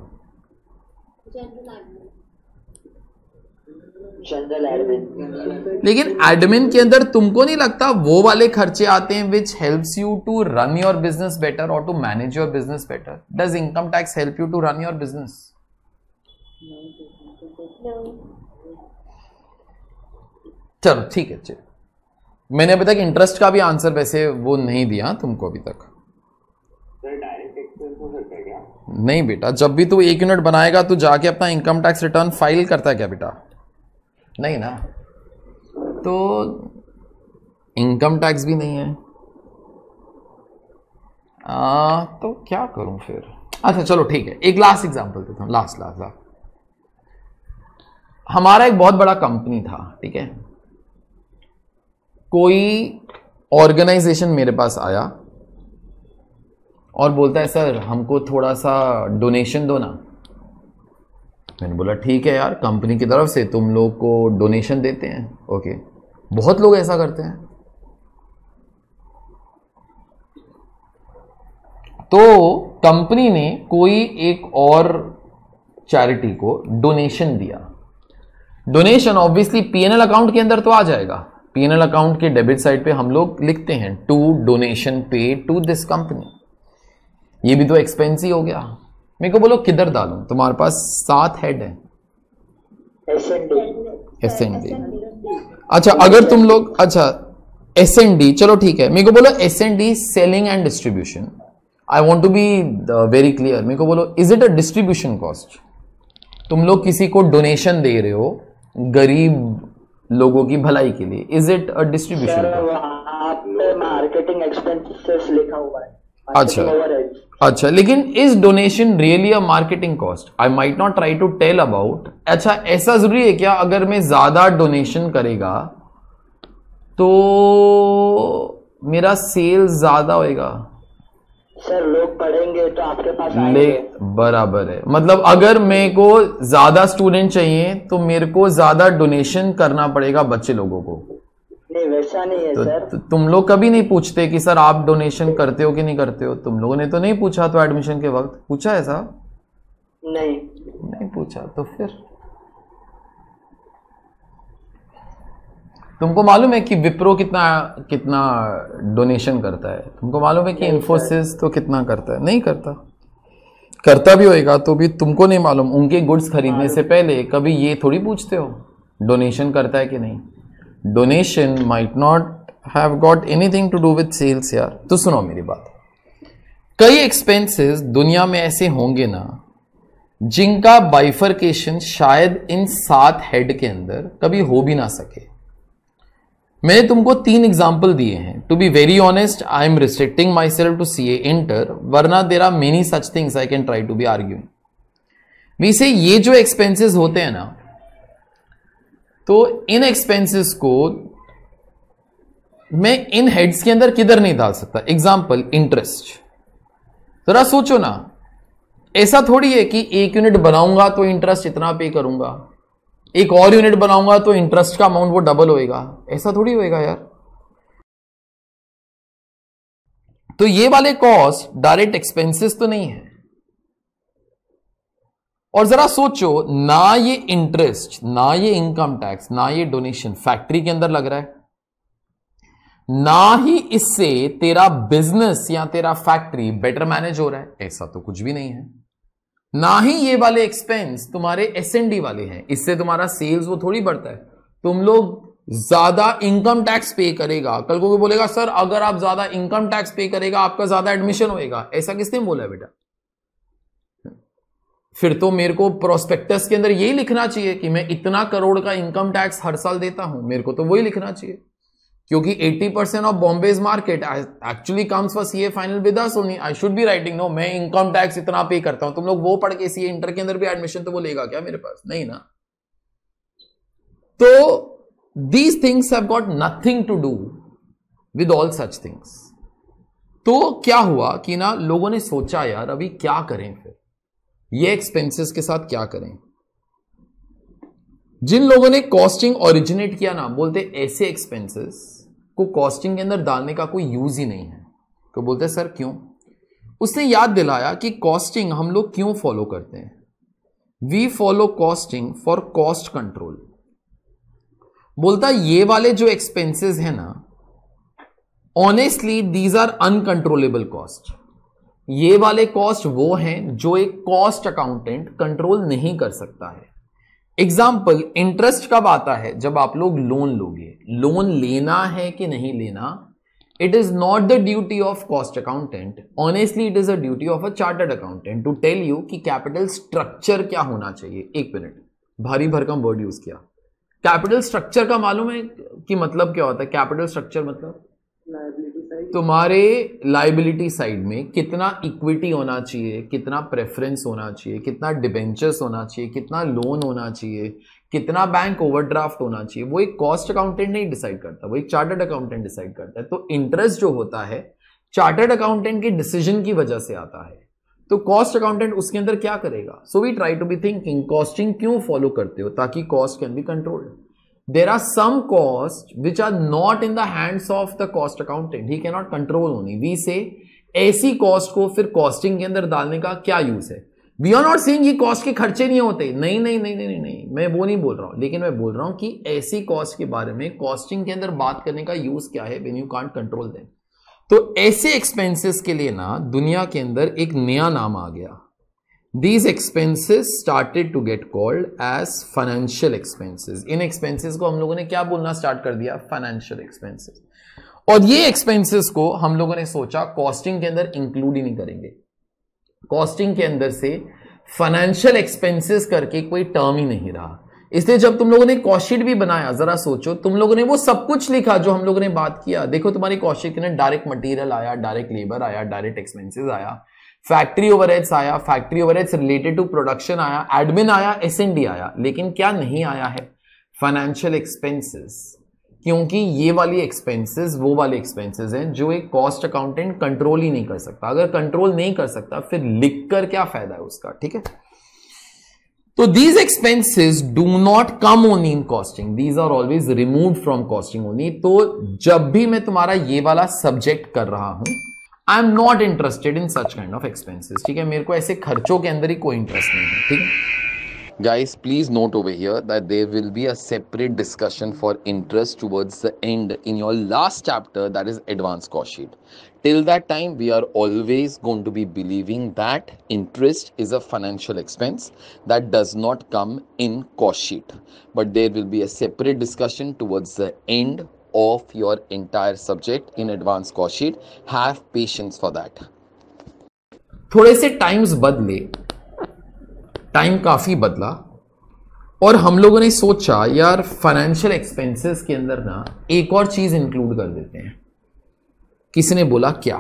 General admin. लेकिन एडमिन के अंदर तुमको नहीं लगता वो वाले खर्चे आते हैं which helps you to run your business better और to manage your business better? Does income tax help you to run your business? चलो ठीक है, चलो मैंने अभी तक इंटरेस्ट का भी आंसर वैसे वो नहीं दिया तुमको अभी तक। नहीं बेटा, जब भी तू एक यूनिट बनाएगा तो जाके अपना इनकम टैक्स रिटर्न फाइल करता है क्या बेटा? नहीं ना, तो इनकम टैक्स भी नहीं है आ, तो क्या करूं फिर? अच्छा चलो ठीक है, एक लास्ट एग्जांपल देता हूं, लास्ट लास्ट लास्ट हमारा एक बहुत बड़ा कंपनी था, ठीक है, कोई ऑर्गेनाइजेशन मेरे पास आया और बोलता है सर हमको थोड़ा सा डोनेशन दो ना। मैंने बोला ठीक है यार, कंपनी की तरफ से तुम लोग को डोनेशन देते हैं, ओके। बहुत लोग ऐसा करते हैं। तो कंपनी ने कोई एक और चैरिटी को डोनेशन दिया। डोनेशन ऑब्वियसली पीएनएल अकाउंट के अंदर तो आ जाएगा। पीएनएल अकाउंट के डेबिट साइड पे हम लोग लिखते हैं to donation pay to this company. ये भी तो एक्सपेंस ही हो गया। मेरे को बोलो किधर डालूं? तुम्हारे पास सात हेड है। S N D. S N D. अच्छा अगर तुम लोग, अच्छा एस एन डी, चलो ठीक है। मेरे को बोलो S N D selling and distribution. I want to be very clear. मेरे को बोलो is it a distribution cost? तुम लोग किसी को डोनेशन दे रहे हो गरीब लोगों की भलाई के लिए, is it a distribution cost? Marketing expenses लिखा हुआ है। अच्छा अच्छा, लेकिन is donation really a marketing cost? I might not try to tell about. अच्छा ऐसा जरूरी है क्या अगर मैं ज्यादा डोनेशन करेगा तो मेरा सेल ज्यादा होएगा? सर लोग पढ़ेंगे तो आपके पास ले आएंगे। बराबर है। मतलब अगर मेरे को ज्यादा स्टूडेंट चाहिए तो मेरे को ज्यादा डोनेशन करना पड़ेगा बच्चे लोगों को। नहीं वैसा नहीं है तो, सर। तो तुम लोग कभी नहीं पूछते कि सर आप डोनेशन करते हो कि नहीं करते हो? तुम लोगों ने तो नहीं पूछा, तो एडमिशन के वक्त पूछा ऐसा? नहीं नहीं पूछा तो फिर तुमको मालूम है कि विप्रो कितना कितना डोनेशन करता है? तुमको मालूम है कि इन्फोसिस तो कितना करता है? नहीं करता। करता भी होएगा तो भी तुमको नहीं मालूम। उनके गुड्स खरीदने से पहले कभी ये थोड़ी पूछते हो डोनेशन करता है कि नहीं। Donation might not have got anything to do with sales यार। तो सुनो मेरी बात, कई एक्सपेंसेस दुनिया में ऐसे होंगे ना जिनका बाइफर्केशन शायद इन सात हेड के अंदर कभी हो भी ना सके। मैंने तुमको तीन एग्जाम्पल दिए हैं। To be very honest I am restricting myself to C A inter, वरना there are many such things I can try to be arguing. वैसे ये जो एक्सपेंसेस होते हैं ना, तो इन एक्सपेंसेस को मैं इन हेड्स के अंदर किधर नहीं डाल सकता। Example interest. जरा सोचो ना, ऐसा थोड़ी है कि एक यूनिट बनाऊंगा तो इंटरेस्ट इतना पे करूंगा, एक और यूनिट बनाऊंगा तो इंटरेस्ट का अमाउंट वो डबल होएगा। ऐसा थोड़ी होएगा यार। तो ये वाले कॉस्ट डायरेक्ट एक्सपेंसेस तो नहीं है। और जरा सोचो ना, ये इंटरेस्ट, ना ये इनकम टैक्स, ना ये डोनेशन फैक्ट्री के अंदर लग रहा है। ना ही इससे तेरा बिजनेस या तेरा फैक्ट्री बेटर मैनेज हो रहा है, ऐसा तो कुछ भी नहीं है। ना ही ये वाले एक्सपेंस तुम्हारे एस एन डी वाले हैं, इससे तुम्हारा सेल्स वो थोड़ी बढ़ता है। तुम लोग ज्यादा इनकम टैक्स पे करेगा, कल को बोलेगा सर अगर आप ज्यादा इनकम टैक्स पे करेगा आपका ज्यादा एडमिशन होएगा, ऐसा किसने बोला है बेटा? फिर तो मेरे को प्रोस्पेक्टस के अंदर यही लिखना चाहिए कि मैं इतना करोड़ का इनकम टैक्स हर साल देता हूं, मेरे को तो वही लिखना चाहिए, क्योंकि अस्सी percent of Bombay's market actually comes for CA final with us only. I should be writing no मैं इनकम टैक्स इतना पे करता हूं। तुम लोग वो पढ़ के सीए इंटर के अंदर भी एडमिशन तो वो लेगा क्या मेरे पास? नहीं ना। तो these things have got nothing to do with all such things। तो क्या हुआ कि ना लोगों ने सोचा यार अभी क्या करें, फिर ये एक्सपेंसेस के साथ क्या करें। जिन लोगों ने कॉस्टिंग ओरिजिनेट किया ना, बोलते ऐसे एक्सपेंसेस को कॉस्टिंग के अंदर डालने का कोई यूज ही नहीं है। तो बोलते सर क्यों? उसने याद दिलाया कि कॉस्टिंग हम लोग क्यों फॉलो करते हैं। We follow costing for cost control. बोलता ये वाले जो एक्सपेंसेस है ना, honestly these are uncontrollable cost. ये वाले कॉस्ट वो हैं जो एक कॉस्ट अकाउंटेंट कंट्रोल नहीं कर सकता है। एग्जाम्पल, इंटरेस्ट कब आता है? जब आप लोग लोन लोगे। लोन लेना है कि नहीं लेना, it is not the duty of cost accountant, honestly it is a duty of a chartered accountant to tell you कि कैपिटल स्ट्रक्चर क्या होना चाहिए। एक मिनट, भारी भरकम वर्ड यूज किया। कैपिटल स्ट्रक्चर का मालूम है कि मतलब क्या होता है? कैपिटल स्ट्रक्चर मतलब तुम्हारे लाइबिलिटी साइड में कितना इक्विटी होना चाहिए, कितना प्रेफरेंस होना चाहिए, कितना डिबेंचर्स होना चाहिए, कितना लोन होना चाहिए, कितना बैंक ओवरड्राफ्ट होना चाहिए, वो एक कॉस्ट अकाउंटेंट नहीं डिसाइड करता, वो एक चार्टर्ड अकाउंटेंट डिसाइड करता है। तो इंटरेस्ट जो होता है चार्टर्ड अकाउंटेंट के डिसीजन की वजह से आता है। तो कॉस्ट अकाउंटेंट उसके अंदर क्या करेगा? So we try to be thinking costing क्यों फॉलो करते हो? ताकि cost can be controlled. There are some cost which are not in the hands of the cost accountant, he can not control only. We say ऐसी cost को फिर costing के अंदर डालने का क्या यूज है? वी आर नॉट सेइंग ये कॉस्ट के खर्चे नहीं होते, नहीं नहीं नहीं नहीं नहीं, नहीं। मैं वो नहीं बोल रहा हूं, लेकिन मैं बोल रहा हूं कि ऐसी कॉस्ट के बारे में कॉस्टिंग के अंदर बात करने का यूज क्या है when you can't control them. तो ऐसे एक्सपेंसेस के लिए ना दुनिया के अंदर एक नया नाम आ गया। These expenses started to get called as financial expenses। In expenses को हम लोगों ने क्या बोलना स्टार्ट कर दिया? financial expenses। और ये expenses को हम लोगों ने सोचा कॉस्टिंग के अंदर इंक्लूड ही नहीं करेंगे। कॉस्टिंग के अंदर से financial expenses करके कोई टर्म ही नहीं रहा। इसलिए जब तुम लोगों ने कॉस्ट शीट भी बनाया, जरा सोचो, तुम लोगों ने वो सब कुछ लिखा जो हम लोगों ने बात किया। देखो तुम्हारी कॉस्ट शीट के अंदर डायरेक्ट मटेरियल आया, डायरेक्ट लेबर आया, डायरेक्ट एक्सपेंसेस आया, फैक्ट्री ओवरहेड्स आया, factory overheads related to production आया, एडमिन आया, एस एन डी आया, लेकिन क्या नहीं आया है? Financial expenses. क्योंकि ये वाली एक्सपेंसेस वो वाले एक्सपेंसेस हैं जो एक कॉस्ट अकाउंटेंट कंट्रोल ही नहीं कर सकता। अगर कंट्रोल नहीं कर सकता फिर लिखकर क्या फायदा है उसका? ठीक है। तो these expenses do not come only in costing, these are always removed from costing only। तो जब भी मैं तुम्हारा ये वाला सब्जेक्ट कर रहा हूं, I am not interested in such kind of expenses. ठीक है, मेरे को ऐसे खर्चों के अंदर ही कोई इंटरेस्ट नहीं है। ठीक है guys, please note over here that there will be a separate discussion for interest towards the end in your last chapter, that is advanced cost sheet. Till that time we are always going to be believing that interest is a financial expense that does not come in cost sheet, but there will be a separate discussion towards the end of your entire subject in advanced cost sheet. Have patience for that. थोड़े से times बदले, time काफी बदला और हम लोगों ने सोचा यार फाइनेंशियल एक्सपेंसेस के अंदर ना एक और चीज इंक्लूड कर देते हैं। किसी ने बोला क्या?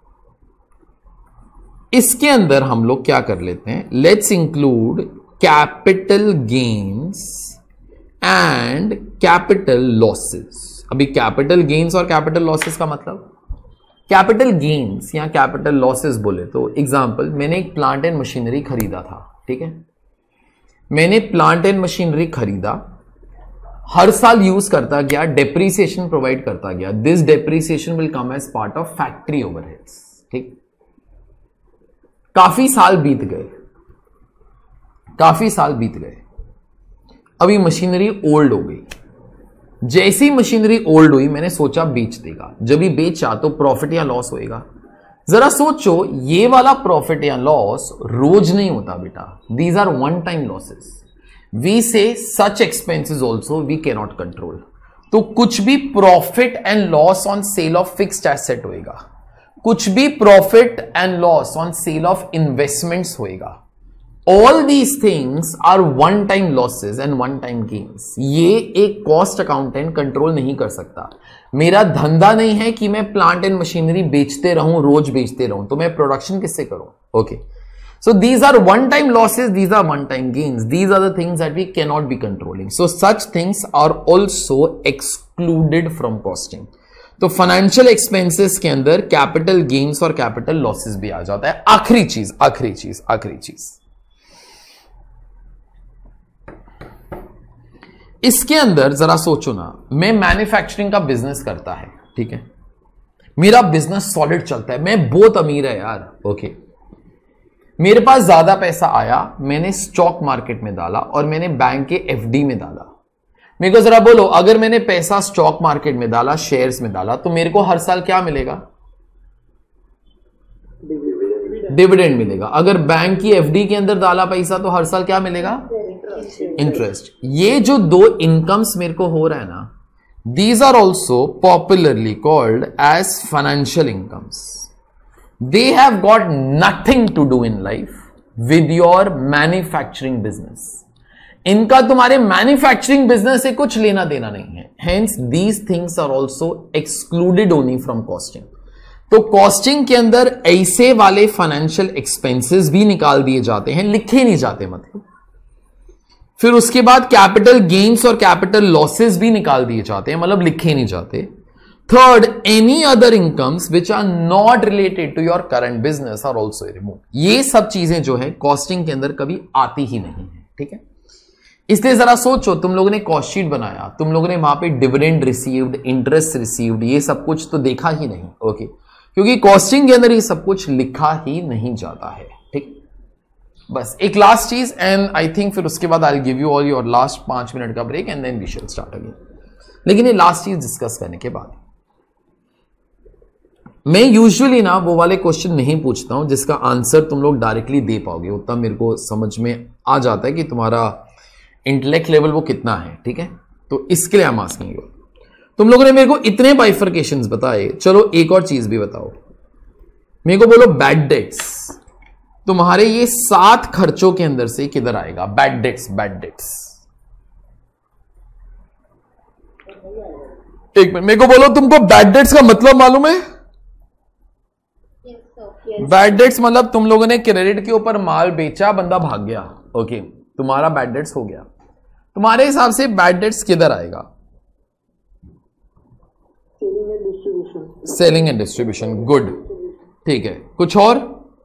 इसके अंदर हम लोग क्या कर लेते हैं? Let's include capital gains and capital losses. अभी कैपिटल गेन्स और कैपिटल लॉसेस का मतलब, कैपिटल गेन्स या कैपिटल लॉसेस बोले तो एग्जांपल, मैंने एक प्लांट एंड मशीनरी खरीदा था। ठीक है, मैंने प्लांट एंड मशीनरी खरीदा, हर साल यूज करता गया, डेप्रीसिएशन प्रोवाइड करता गया। This depreciation will come as part of factory overheads. ठीक, काफी साल बीत गए, काफी साल बीत गए, अभी मशीनरी ओल्ड हो गई, जैसी मशीनरी ओल्ड हुई मैंने सोचा बेच देगा, जब भी बेचा तो प्रॉफिट या लॉस होएगा। जरा सोचो ये वाला प्रॉफिट या लॉस रोज नहीं होता बेटा, these are one time losses. We say such expenses also we can not control. तो कुछ भी profit and loss on sale of fixed asset होएगा, कुछ भी profit and loss on sale of investments होएगा। All these things are one time losses and one time gains. ये एक cost accountant control नहीं कर सकता। मेरा धंधा नहीं है कि मैं प्लांट एंड मशीनरी बेचते रहूं, रोज बेचते रहूं, तो मैं प्रोडक्शन किससे करूं? Okay, so these are one time losses, these are one time gains, these are the things that we can not be controlling. So such things are also excluded from costing. तो financial expenses के अंदर capital gains और capital losses भी आ जाता है। आखिरी चीज आखिरी चीज आखिरी चीज इसके अंदर जरा सोचो ना, मैं मैन्युफैक्चरिंग का बिजनेस करता है, ठीक है, मेरा बिजनेस सॉलिड चलता है, मैं बहुत अमीर है यार, ओके, मेरे पास ज्यादा पैसा आया, मैंने स्टॉक मार्केट में डाला और मैंने बैंक के एफडी में डाला। मेरे को जरा बोलो, अगर मैंने पैसा स्टॉक मार्केट में डाला, शेयर्स में डाला, तो मेरे को हर साल क्या मिलेगा? डिविडेंड मिलेगा। अगर बैंक की एफडी के अंदर डाला पैसा तो हर साल क्या मिलेगा? इंटरेस्ट। ये जो दो इनकम्स मेरे को हो रहा है ना, these are also popularly called as financial incomes. They have got nothing to do in life with your manufacturing business. इनका तुम्हारे मैन्युफैक्चरिंग बिजनेस से कुछ लेना देना नहीं है। Hence these things are also excluded only from costing. तो costing के अंदर ऐसे वाले फाइनेंशियल एक्सपेंसेस भी निकाल दिए जाते हैं, लिखे नहीं जाते मतलब। फिर उसके बाद कैपिटल गेन्स और कैपिटल लॉसेस भी निकाल दिए जाते हैं, मतलब लिखे नहीं जाते। Third, any other incomes which are not related to your current business are also remove. ये सब चीजें जो है कॉस्टिंग के अंदर कभी आती ही नहीं है, ठीक है। इसलिए जरा सोचो, तुम लोगों ने कॉस्ट शीट बनाया, तुम लोगों ने वहां पे डिविडेंड रिसीव्ड, इंटरेस्ट रिसीव्ड, ये सब कुछ तो देखा ही नहीं, ओके, क्योंकि कॉस्टिंग के अंदर ये सब कुछ लिखा ही नहीं जाता है, ठीक। बस एक लास्ट चीज एंड आई थिंक फिर उसके बाद I will give you all your last पांच मिनट का break and then we shall start again. लेकिन ये लास्ट चीज डिस्कस करने के बाद मैं यूजुअली ना वो वाले क्वेश्चन नहीं पूछता हूं जिसका आंसर तुम लोग डायरेक्टली दे पाओगे। उतना मेरे को समझ में आ जाता है कि तुम्हारा इंटेलेक्ट लेवल वो कितना है, ठीक है। तो इसके लिए आई एम आस्किंग यू। तुम लोगों ने मेरे को इतने बाइफर्केशंस बताए, चलो एक और चीज भी बताओ मेरे को। बोलो बैड डेट्स तुम्हारे ये सात खर्चों के अंदर से किधर आएगा? Bad debts, bad debts. एक मिनट, मेरे को बोलो तुमको बैड डेट्स का मतलब मालूम है? बैड डेट्स मतलब तुम लोगों ने क्रेडिट के ऊपर माल बेचा, बंदा भाग गया, ओके, तुम्हारा बैड डेट्स हो गया। तुम्हारे हिसाब से बैड डेट्स किधर आएगा? सेलिंग एंड डिस्ट्रीब्यूशन, गुड, ठीक है। कुछ और?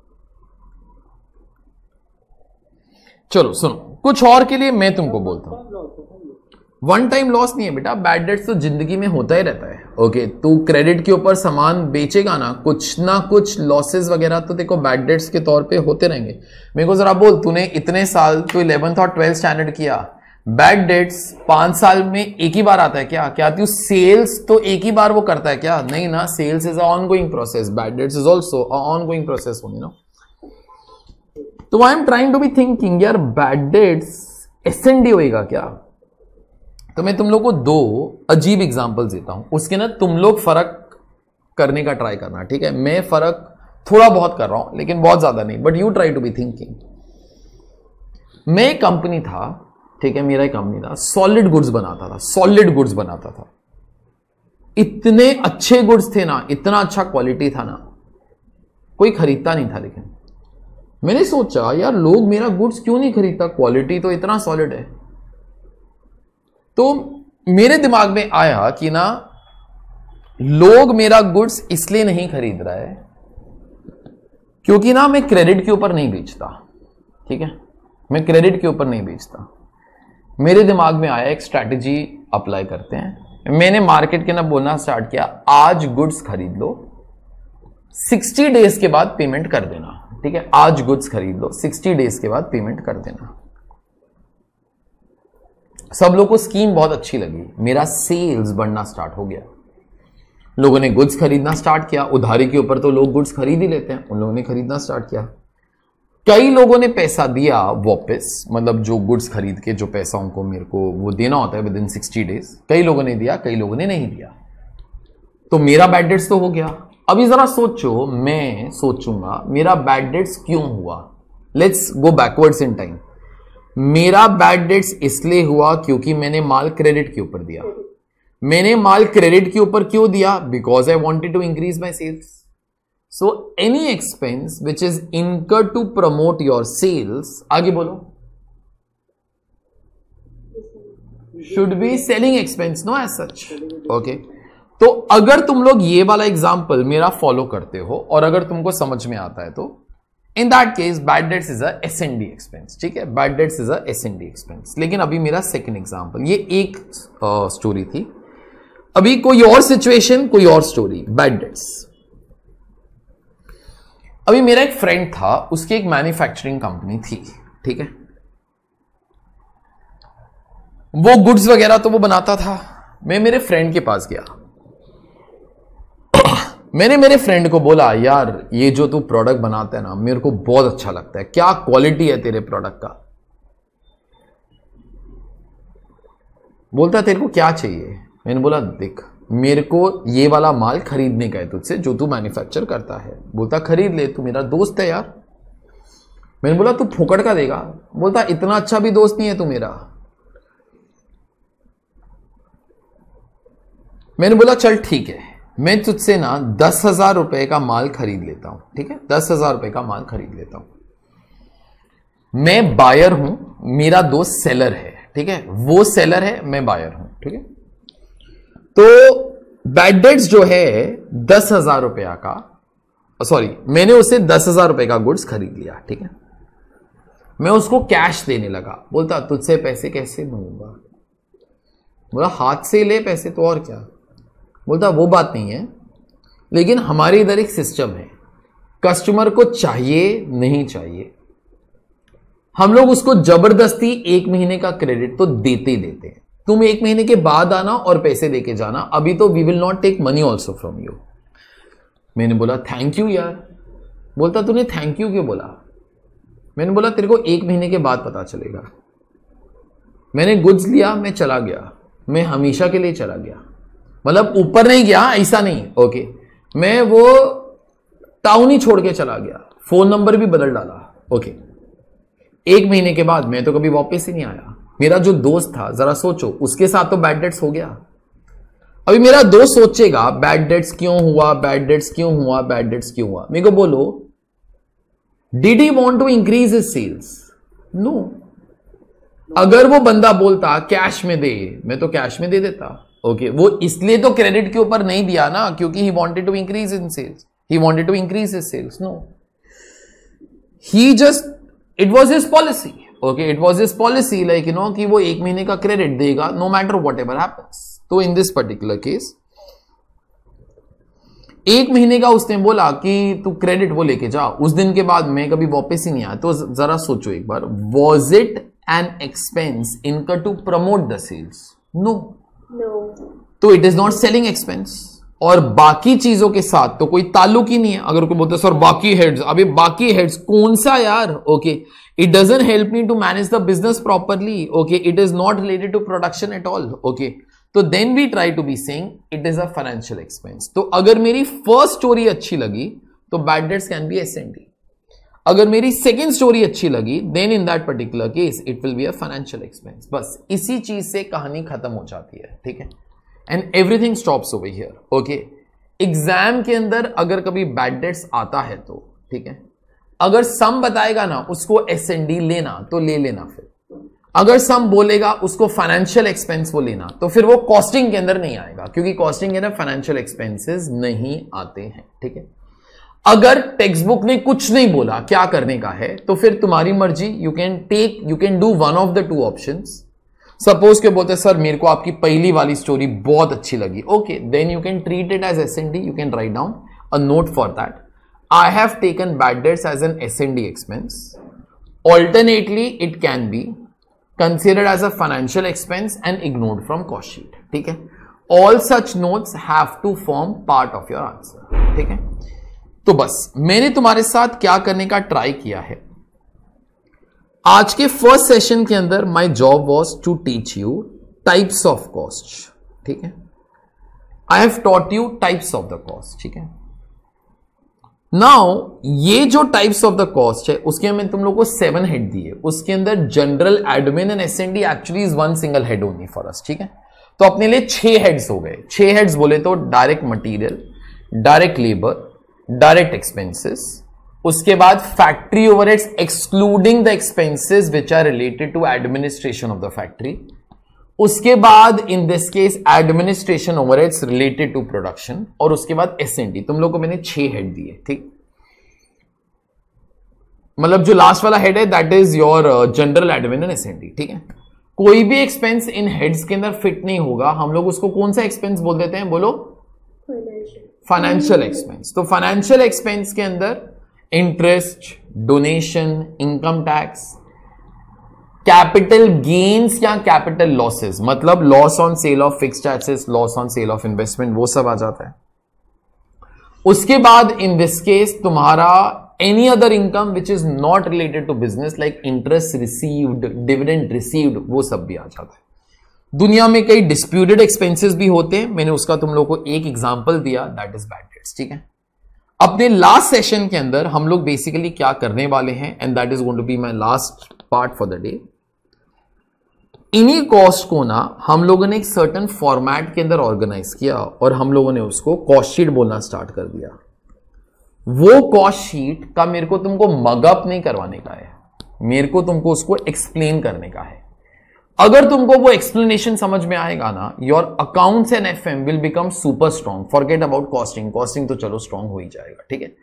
चलो सुनो, कुछ और के लिए मैं तुमको बोलता हूं, वन टाइम लॉस नहीं है बेटा। बैड डेट्स तो जिंदगी में होता ही रहता है, ओके। तू क्रेडिट के ऊपर सामान बेचेगा ना, कुछ ना कुछ लॉसेस वगैरह तो देखो बैड डेट्स के तौर पे होते रहेंगे। मेरे को जरा बोल, तूने इतने साल तो इलेवेंथ और ट्वेल्थ स्टैंडर्ड किया, बैड डेट्स पांच साल में एक ही बार आता है क्या? क्या तू सेल्स तो एक ही बार वो करता है क्या? नहीं ना, sales is a ongoing process, bad debts is also a ongoing process होनी ना। तो I am trying to be thinking यार, बैड डेट्स एसएनडी होएगा क्या? तो मैं तुम लोग को दो अजीब एग्जांपल्स देता हूं, उसके ना तुम लोग फर्क करने का ट्राई करना, ठीक है। मैं फर्क थोड़ा बहुत कर रहा हूं लेकिन बहुत ज्यादा नहीं, but you try to be thinking. मैं एक कंपनी था, ठीक है, मेरा एक कंपनी था, सॉलिड गुड्स बनाता था, सॉलिड गुड्स बनाता था। इतने अच्छे गुड्स थे ना, इतना अच्छा क्वालिटी था ना, कोई खरीदता नहीं था। लेकिन मैंने सोचा यार लोग मेरा गुड्स क्यों नहीं खरीदता, क्वालिटी तो इतना सॉलिड है। तो मेरे दिमाग में आया कि ना लोग मेरा गुड्स इसलिए नहीं खरीद रहा है क्योंकि ना मैं क्रेडिट के ऊपर नहीं बेचता, ठीक है, मैं क्रेडिट के ऊपर नहीं बेचता। मेरे दिमाग में आया एक स्ट्रैटेजी अप्लाई करते हैं। मैंने मार्केट के ना बोलना स्टार्ट किया, आज गुड्स खरीद लो, साठ डेज के बाद पेमेंट कर देना, ठीक है। आज गुड्स खरीद लो, साठ डेज के बाद पेमेंट कर देना। सब लोगों को स्कीम बहुत अच्छी लगी, मेरा सेल्स बढ़ना स्टार्ट हो गया, लोगों ने गुड्स खरीदना स्टार्ट किया, उधारी के ऊपर तो लोग गुड्स खरीद ही लेते हैं, उन लोगों ने खरीदना स्टार्ट किया, कई लोगों ने पैसा दिया वापस, मतलब जो गुड्स खरीद के जो पैसा उनको मेरे को वो देना होता है विद इन सिक्सटी डेज, कई लोगों ने दिया, कई लोगों ने नहीं दिया, तो मेरा बैड डेट्स तो हो गया। अभी जरा सोचो, मैं सोचूंगा मेरा बैड डेट्स क्यों हुआ, let's go backwards in time. मेरा बैड डेट्स इसलिए हुआ क्योंकि मैंने माल क्रेडिट के ऊपर दिया, मैंने माल क्रेडिट के ऊपर क्यों दिया, because I wanted to increase my sales. So any expense which is incur to promote your sales, आगे बोलो, should be selling expense, no as such, okay. तो अगर तुम लोग ये वाला एग्जाम्पल मेरा फॉलो करते हो और अगर तुमको समझ में आता है तो in that case bad debts is a S N D expense, ठीक है, bad debts is a S N D expense. लेकिन अभी मेरा सेकंड एग्जाम्पल, ये एक स्टोरी uh, थी, अभी कोई और सिचुएशन, कोई और स्टोरी, बैड डेट्स। अभी मेरा एक फ्रेंड था, उसकी एक मैन्युफैक्चरिंग कंपनी थी, ठीक है, वो गुड्स वगैरह तो वो बनाता था। मैं मेरे फ्रेंड के पास गया, मैंने मेरे फ्रेंड को बोला, यार ये जो तू प्रोडक्ट बनाता है ना मेरे को बहुत अच्छा लगता है, क्या क्वालिटी है तेरे प्रोडक्ट का। बोलता तेरे को क्या चाहिए, मैंने बोला देख मेरे को ये वाला माल खरीदने का है तुझसे जो तू मैन्युफैक्चर करता है। बोलता खरीद ले, तू मेरा दोस्त है यार। मैंने बोला तू फोकट का देगा, बोलता इतना अच्छा भी दोस्त नहीं है तू मेरा। मैंने बोला चल ठीक है, मैं तुझसे ना दस हजार रुपए का माल खरीद लेता हूं, ठीक है, दस हजार रुपए का माल खरीद लेता हूं। मैं बायर हूं, मेरा दोस्त सेलर है, ठीक है, वो सेलर है, मैं बायर हूं, ठीक है। तो बैड डेट्स जो है दस हजार रुपया का, सॉरी मैंने उसे दस हजार रुपए का गुड्स खरीद लिया, ठीक है, मैं उसको कैश देने लगा। बोलता तुझसे पैसे कैसे दूंगा, बोला हाथ से ले पैसे तो और क्या। बोलता वो बात नहीं है, लेकिन हमारे इधर एक सिस्टम है, कस्टमर को चाहिए नहीं चाहिए, हम लोग उसको जबरदस्ती एक महीने का क्रेडिट तो देते ही देते हैं, तुम एक महीने के बाद आना और पैसे देके जाना, अभी तो we will not take money also from you. मैंने बोला थैंक यू यार। बोलता तूने थैंक यू क्यों बोला। मैंने बोला तेरे को एक महीने के बाद पता चलेगा। मैंने गुड्स लिया, मैं चला गया, मैं हमेशा के लिए चला गया, मतलब ऊपर नहीं गया, ऐसा नहीं, ओके, मैं वो टाउन ही छोड़ के चला गया, फोन नंबर भी बदल डाला, ओके। एक महीने के बाद मैं तो कभी वापस ही नहीं आया। मेरा जो दोस्त था, जरा सोचो, उसके साथ तो बैड डेट्स हो गया। अभी मेरा दोस्त सोचेगा बैड डेट्स क्यों हुआ, बैड डेट्स क्यों हुआ, बैड डेट्स क्यों हुआ। मेरे को बोलो, did he want to increase his sales? No. अगर वो बंदा बोलता कैश में दे, मैं तो कैश में दे देता, ओके okay, वो इसलिए तो क्रेडिट के ऊपर नहीं दिया ना क्योंकि he wanted to increase in sales, he wanted to increase his sales, no, he just it was his policy, okay, it was his policy like you know कि वो एक महीने का क्रेडिट देगा no matter what ever happens. तो in this particular case एक महीने का उसने बोला कि तू क्रेडिट वो लेके जा, उस दिन के बाद मैं कभी वापस ही नहीं आया। तो जरा सोचो एक बार, was it an expense incur to promote the sales? No. तो it is not selling expense. और बाकी चीजों के साथ तो कोई ताल्लुक ही नहीं है। अगर कोई बोलते सर बाकी हेड्स, अभी बाकी हेड्स कौन सा यार, okay, it doesn't help me to manage the business properly, okay, it is not related to production at all, okay, तो then we try to be saying it is a financial expense. तो अगर मेरी first story अच्छी लगी तो bad debts can be S N D. अगर मेरी second story अच्छी लगी then in that particular case it will be a financial expense. बस इसी चीज से कहानी खत्म हो जाती है, ठीक है, and everything stops over here, okay. Exam के अंदर अगर कभी बैड डेट्स आता है तो ठीक है, अगर सम बताएगा ना उसको एस एन डी लेना तो ले लेना, फिर अगर सम बोलेगा उसको फाइनेंशियल एक्सपेंस वो लेना, तो फिर वो कॉस्टिंग के अंदर नहीं आएगा क्योंकि कॉस्टिंग के अंदर फाइनेंशियल एक्सपेंसेस नहीं आते हैं, ठीक है। अगर टेक्स्ट बुक ने कुछ नहीं बोला क्या करने का है तो फिर तुम्हारी मर्जी, you can take you can do one of the two options. Suppose के बोलते सर मेरे को आपकी पहली वाली स्टोरी बहुत अच्छी लगी, okay, then you can treat it as S N D, you can write down a note for that, I have taken bad debts as an S N D expense. Alternately it can be considered as a financial expense and ignored from cost sheet. ठीक है, all such notes have to form part of your answer. ठीक है, तो बस मैंने तुम्हारे साथ क्या करने का ट्राई किया है आज के फर्स्ट सेशन के अंदर. My job was to teach you types of cost. ठीक है, I have taught you types of the cost. ठीक है, नाउ ये जो टाइप्स ऑफ द कॉस्ट है उसके मैंने तुम लोग को सेवन हेड दिए. उसके अंदर general, admin and S and D actually is one single head only for us. ठीक है, तो अपने लिए छह हेड्स हो गए. छह हेड्स बोले तो direct material, direct labour, direct expenses, उसके बाद factory overheads excluding the expenses which are related to administration of the factory, उसके बाद in this case administration overheads related to production, और उसके बाद एस एंड डी. तुम लोग को मैंने छह हेड दिए. ठीक, मतलब जो लास्ट वाला हेड है that is your general, admin and S and D. ठीक है, कोई भी एक्सपेंस इन हेड्स के अंदर फिट नहीं होगा, हम लोग उसको कौन सा एक्सपेंस बोल देते हैं, बोलो, फाइनेंशियल एक्सपेंस. तो फाइनेंशियल एक्सपेंस के अंदर interest, donation, income tax, capital gains या कैपिटल लॉसेस, मतलब loss on sale of fixed assets, loss on sale of investment, वो सब आ जाता है. उसके बाद इन दिस केस तुम्हारा any other income which is not related to business like interest received, dividend received, वो सब भी आ जाता है. दुनिया में कई डिस्प्यूटेड एक्सपेंसेस भी होते हैं, मैंने उसका तुम लोग को एक एग्जांपल दिया, दैट इज बैड डेट्स. ठीक है, अपने लास्ट सेशन के अंदर हम लोग बेसिकली क्या करने वाले हैं, and that is going to be my last part for the day. इन्हीं कॉस्ट को ना हम लोगों ने एक सर्टन फॉर्मेट के अंदर ऑर्गेनाइज किया और हम लोगों ने उसको कॉस्ट शीट बोलना स्टार्ट कर दिया. वो कॉस्ट शीट का मेरे को तुमको मगअप नहीं करवाने का है, मेरे को तुमको उसको एक्सप्लेन करने का है. अगर तुमको वो एक्सप्लेनेशन समझ में आएगा ना, your accounts and FM will become super strong. Forget about costing, costing तो चलो स्ट्रॉन्ग हो ही जाएगा. ठीक है,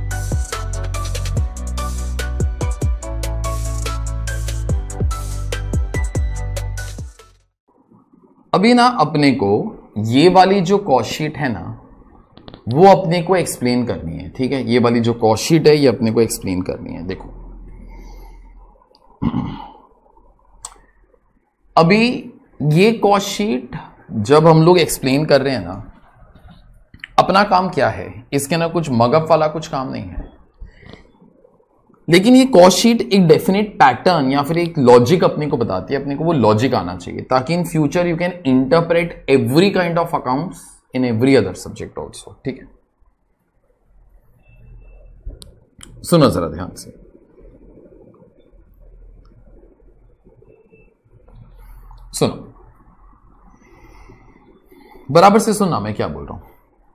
अभी ना अपने को ये वाली जो कॉस्ट शीट है ना वो अपने को एक्सप्लेन करनी है. ठीक है, ये वाली जो कॉस्ट शीट है ये अपने को एक्सप्लेन करनी है. देखो अभी ये कॉस्ट शीट जब हम लोग एक्सप्लेन कर रहे हैं ना, अपना काम क्या है, इसके ना कुछ मगअप वाला कुछ काम नहीं है, लेकिन ये कॉस्ट शीट एक डेफिनेट पैटर्न या फिर एक लॉजिक अपने को बताती है. अपने को वो लॉजिक आना चाहिए ताकि in future you can interpret every kind of accounts in every other subject also. ठीक है, सुनो जरा ध्यान से. सुनो, बराबर से सुनना मैं क्या बोल रहा हूं.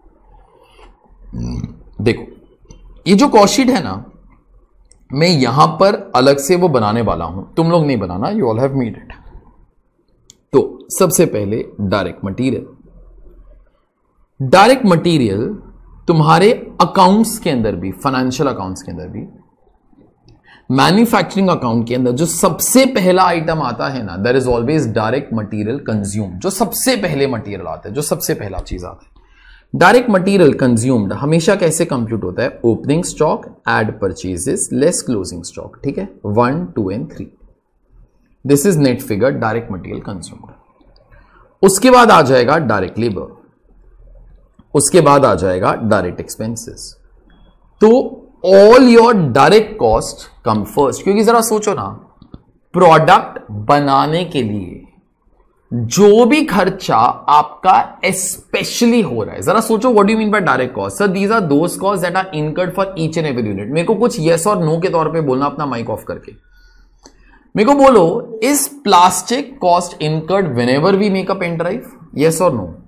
देखो ये जो कॉस्ट शीट है ना, मैं यहां पर अलग से वो बनाने वाला हूं, तुम लोग नहीं बनाना, you all have made it. तो सबसे पहले डायरेक्ट मटेरियल. डायरेक्ट मटेरियल तुम्हारे अकाउंट्स के अंदर भी, फाइनेंशियल अकाउंट्स के अंदर भी, मैन्युफैक्चरिंग अकाउंट के अंदर जो सबसे पहला आइटम आता है ना, there is always direct material consume. जो सबसे पहले मटेरियल आता है, जो सबसे पहला चीज आता है, डायरेक्ट मटेरियल कंज्यूम्ड हमेशा कैसे कंप्यूट होता है, opening stock, add purchases, less closing stock. ठीक है, one, two and three, this is net figure direct material consumed. उसके बाद आ जाएगा डायरेक्ट लेबर, उसके बाद आ जाएगा डायरेक्ट एक्सपेंसेस. तो all your direct cost come first, क्योंकि जरा सोचो ना, प्रोडक्ट बनाने के लिए जो भी खर्चा आपका स्पेशली हो रहा है, जरा सोचो what do you mean by direct cost. Sir these are those cost that are incurred for each and every unit. मेरे को कुछ यस और नो के तौर पे बोलना, अपना माइक ऑफ करके मेरे को बोलो, is plastic cost incurred whenever we make a pen drive, yes और no?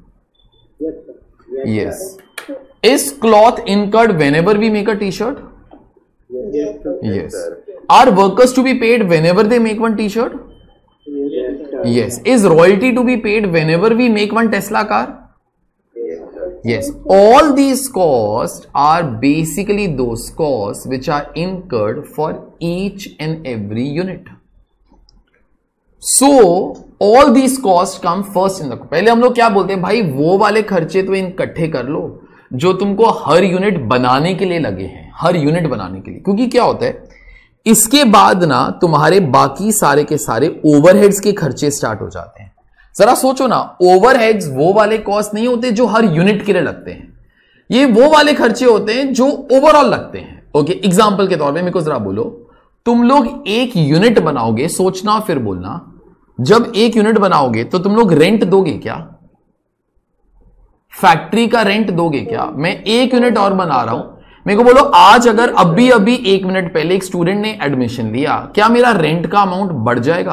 Yes. Is cloth incurred whenever we make a T shirt? Yes. Are workers to be paid whenever they make one t-shirt? Yes. Is royalty to be paid whenever we make one Tesla car? Yes. All these costs are basically those costs which are incurred for each and every unit. So all these costs come first in the. पहले हम लोग क्या बोलते हैं भाई, वो वाले खर्चे तो इकट्ठे कर लो जो तुमको हर यूनिट बनाने के लिए लगे हैं, हर यूनिट बनाने के लिए. क्योंकि क्या होता है, इसके बाद ना तुम्हारे बाकी सारे के सारे ओवरहेड्स के खर्चे स्टार्ट हो जाते हैं। जरा सोचो ना, ओवरहेड्स वो वाले कॉस्ट नहीं होते जो हर यूनिट के लिए लगते हैं, ये वो वाले खर्चे होते हैं जो ओवरऑल लगते हैं। ओके, एग्जांपल के तौर पे मेरे को जरा बोलो, तुम लोग एक यूनिट बनाओगे, सोचना फिर बोलना, जब एक यूनिट बनाओगे तो तुम लोग रेंट दोगे क्या? फैक्ट्री का रेंट दोगे क्या? मैं एक यूनिट और बना रहा हूं, मेरे को बोलो आज अगर अभी अभी एक मिनट पहले एक स्टूडेंट ने एडमिशन लिया, क्या मेरा रेंट का अमाउंट बढ़ जाएगा?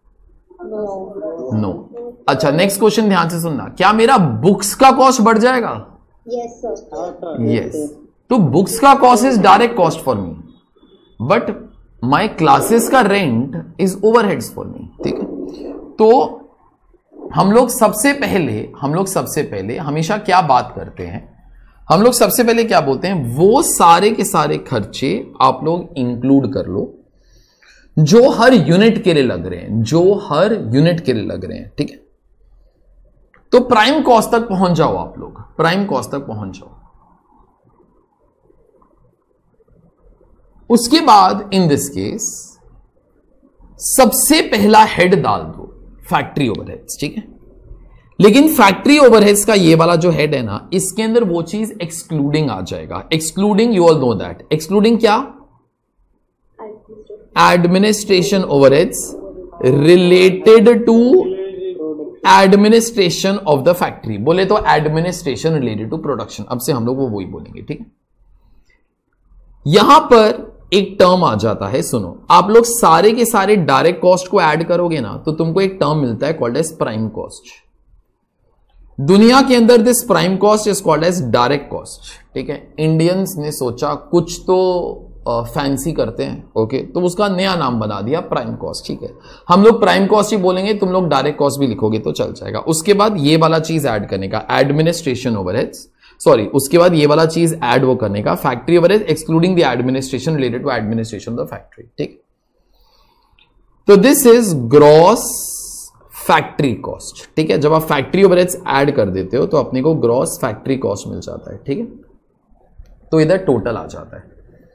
No no. अच्छा, नेक्स्ट क्वेश्चन ध्यान से सुनना, क्या मेरा बुक्स का कॉस्ट बढ़ जाएगा? Yes sir. यस, तो बुक्स का cost is direct cost for me, but my classes का rent is overheads for me. ठीक है, तो हम लोग सबसे पहले हम लोग सबसे पहले हमेशा क्या बात करते हैं, हम लोग सबसे पहले क्या बोलते हैं, वो सारे के सारे खर्चे आप लोग इंक्लूड कर लो जो हर यूनिट के लिए लग रहे हैं, जो हर यूनिट के लिए लग रहे हैं। ठीक है, तो प्राइम कॉस्ट तक पहुंच जाओ, आप लोग प्राइम कॉस्ट तक पहुंच जाओ। उसके बाद इन दिस केस सबसे पहला हेड डाल दो फैक्ट्री ओवरहेड्स। ठीक है, लेकिन फैक्ट्री ओवरहेड्स का ये वाला जो हेड है ना, इसके अंदर वो चीज एक्सक्लूडिंग आ जाएगा। Excluding, you all know that, excluding क्या? Administration overheads related to administration of the factory. बोले तो एडमिनिस्ट्रेशन रिलेटेड टू प्रोडक्शन, अब से हम लोग वो वही बोलेंगे। ठीक है, यहां पर एक टर्म आ जाता है, सुनो, आप लोग सारे के सारे डायरेक्ट कॉस्ट को ऐड करोगे ना तो तुमको एक टर्म मिलता है कॉल्ड एज प्राइम कॉस्ट। दुनिया के अंदर this prime cost is called as direct cost. ठीक है, इंडियंस ने सोचा कुछ तो फैंसी uh, करते हैं, ओके, तो उसका नया नाम बना दिया प्राइम कॉस्ट। ठीक है, हम लोग प्राइम कॉस्ट ही बोलेंगे, तुम लोग डायरेक्ट कॉस्ट भी लिखोगे तो चल जाएगा। उसके बाद ये वाला चीज ऐड करने का एडमिनिस्ट्रेशन ओवरहेड्स, सॉरी उसके बाद ये वाला चीज ऐड वो करने का factory overhead excluding the administration related to administration of the factory. ठीक, तो this is gross factory cost. ठीक है, जब आप फैक्ट्री ओवरहेड्स ऐड कर देते हो तो अपने को ग्रॉस फैक्ट्री कॉस्ट मिल जाता है। ठीक है, तो इधर टोटल आ जाता है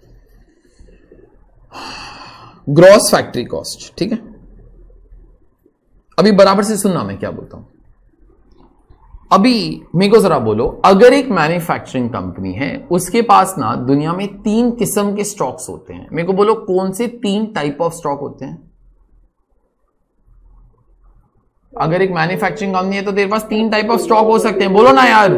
ग्रॉस फैक्ट्री कॉस्ट। ठीक है, अभी बराबर से सुनना मैं क्या बोलता हूं। अभी मेरे को जरा बोलो, अगर एक मैन्युफैक्चरिंग कंपनी है, उसके पास ना दुनिया में तीन किस्म के स्टॉक्स होते हैं, मेरे को बोलो कौन से तीन टाइप ऑफ स्टॉक होते हैं? अगर एक मैन्युफैक्चरिंग कंपनी है तो तेरे पास तीन टाइप ऑफ स्टॉक हो सकते हैं, बोलो ना यार।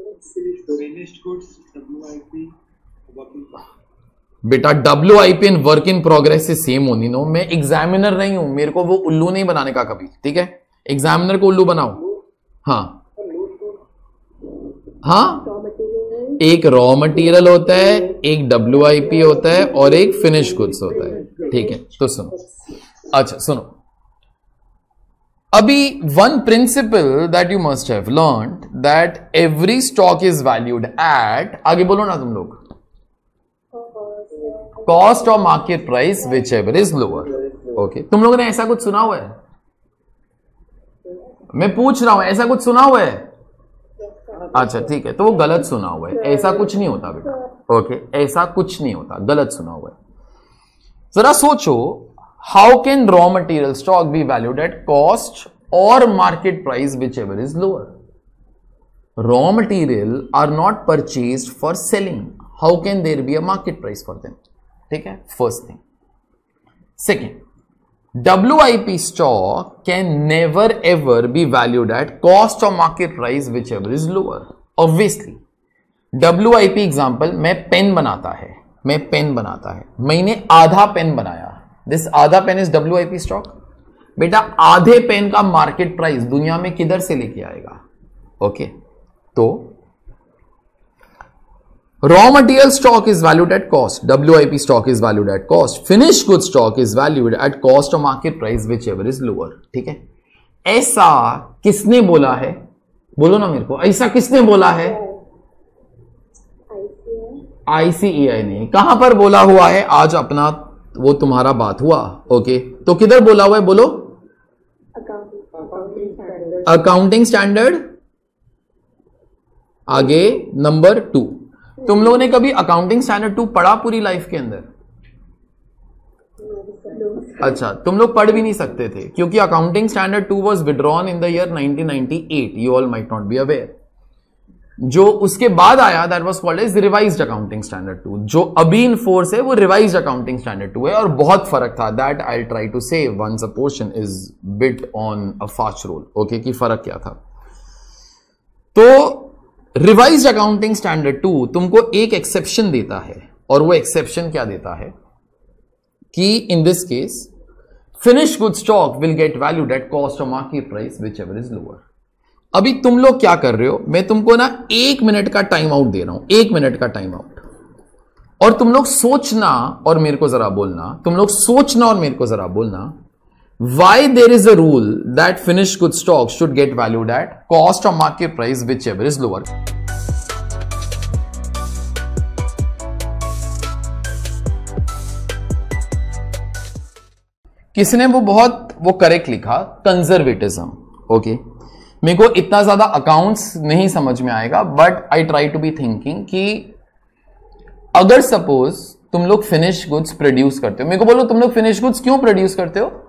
बेटा W I P and work in progress से सेम होनी नो, मैं एग्जामिनर नहीं हूं, मेरे को वो उल्लू नहीं बनाने का कभी। ठीक है, एग्जामिनर को उल्लू बनाओ। हाँ हाँ, एक रॉ मटेरियल होता है, एक डब्ल्यू आई पी होता है और एक फिनिश गुड्स होता है। ठीक है, तो सुनो, अच्छा सुनो, अभी one principle that you must have learned that every stock is valued at, आगे बोलो ना तुम लोग, cost of market price whichever is lower. Okay, तुम लोगों ने ऐसा कुछ सुना हुआ है? मैं पूछ रहा हूं, ऐसा कुछ सुना हुआ है? अच्छा ठीक है, तो वो गलत सुना हुआ है, ऐसा कुछ नहीं होता बेटा। ओके, ऐसा कुछ नहीं होता, गलत सुना हुआ है। जरा सोचो, how can raw material stock be valued at cost और market price whichever is lower? Raw material are not purchased for selling, how can there be a market price for them? ठीक है, first thing. Second, W I P stock can never ever be valued at cost or market price whichever is lower. Obviously, W I P example, मैं pen बनाता है, मैं pen बनाता है, मैंने आधा पेन बनाया, दिस आधा pen is W I P stock। बेटा आधे पेन का मार्केट प्राइस दुनिया में किधर से लेके आएगा? Okay okay. तो raw material stock is valued at cost, W I P stock is valued at cost, finished goods stock is valued at cost or market price whichever is lower। ठीक है, ऐसा किसने बोला है? बोलो ना मेरे को, ऐसा किसने बोला है? आई सी ए आई ने। कहां पर बोला हुआ है? आज अपना वो तुम्हारा बात हुआ। ओके, तो किधर बोला हुआ है? बोलो, अकाउंटिंग स्टैंडर्ड। आगे नंबर टू, तुम लोगों ने कभी अकाउंटिंग स्टैंडर्ड टू पढ़ा पूरी लाइफ के अंदर? अच्छा, तुम लोग पढ़ भी नहीं सकते थे क्योंकि accounting standard two was withdrawn in the year nineteen ninety eight, you all might not be aware. जो उसके बाद आया that was called as revised accounting standard two. जो अभी इन फोर्स है वो रिवाइज्ड अकाउंटिंग स्टैंडर्ड टू है, और बहुत फर्क था। That I try to say once a portion is bit on a fast roll, okay, कि फर्क क्या था। तो रिवाइज्ड अकाउंटिंग स्टैंडर्ड टू तुमको एक एक्सेप्शन देता है, और वो एक्सेप्शन क्या देता है कि in this case finished good stock will get valued at cost of market price whichever is lower. अभी तुम लोग क्या कर रहे हो, मैं तुमको ना एक मिनट का टाइम आउट दे रहा हूं, एक मिनट का टाइम आउट, और तुम लोग सोचना और मेरे को जरा बोलना, तुम लोग सोचना और मेरे को जरा बोलना, why there is a rule that finished good stock should get valued at cost of market price whichever is lower. किसी ने वो बहुत वो करेक्ट लिखा, कंजर्वेटिज्म, ओके। मेरे को इतना ज्यादा अकाउंट्स नहीं समझ में आएगा, but I try to be thinking कि अगर सपोज तुम लोग फिनिश गुड्स प्रोड्यूस करते हो, मेरे को बोलो तुम लोग फिनिश गुड्स क्यों प्रोड्यूस करते हो?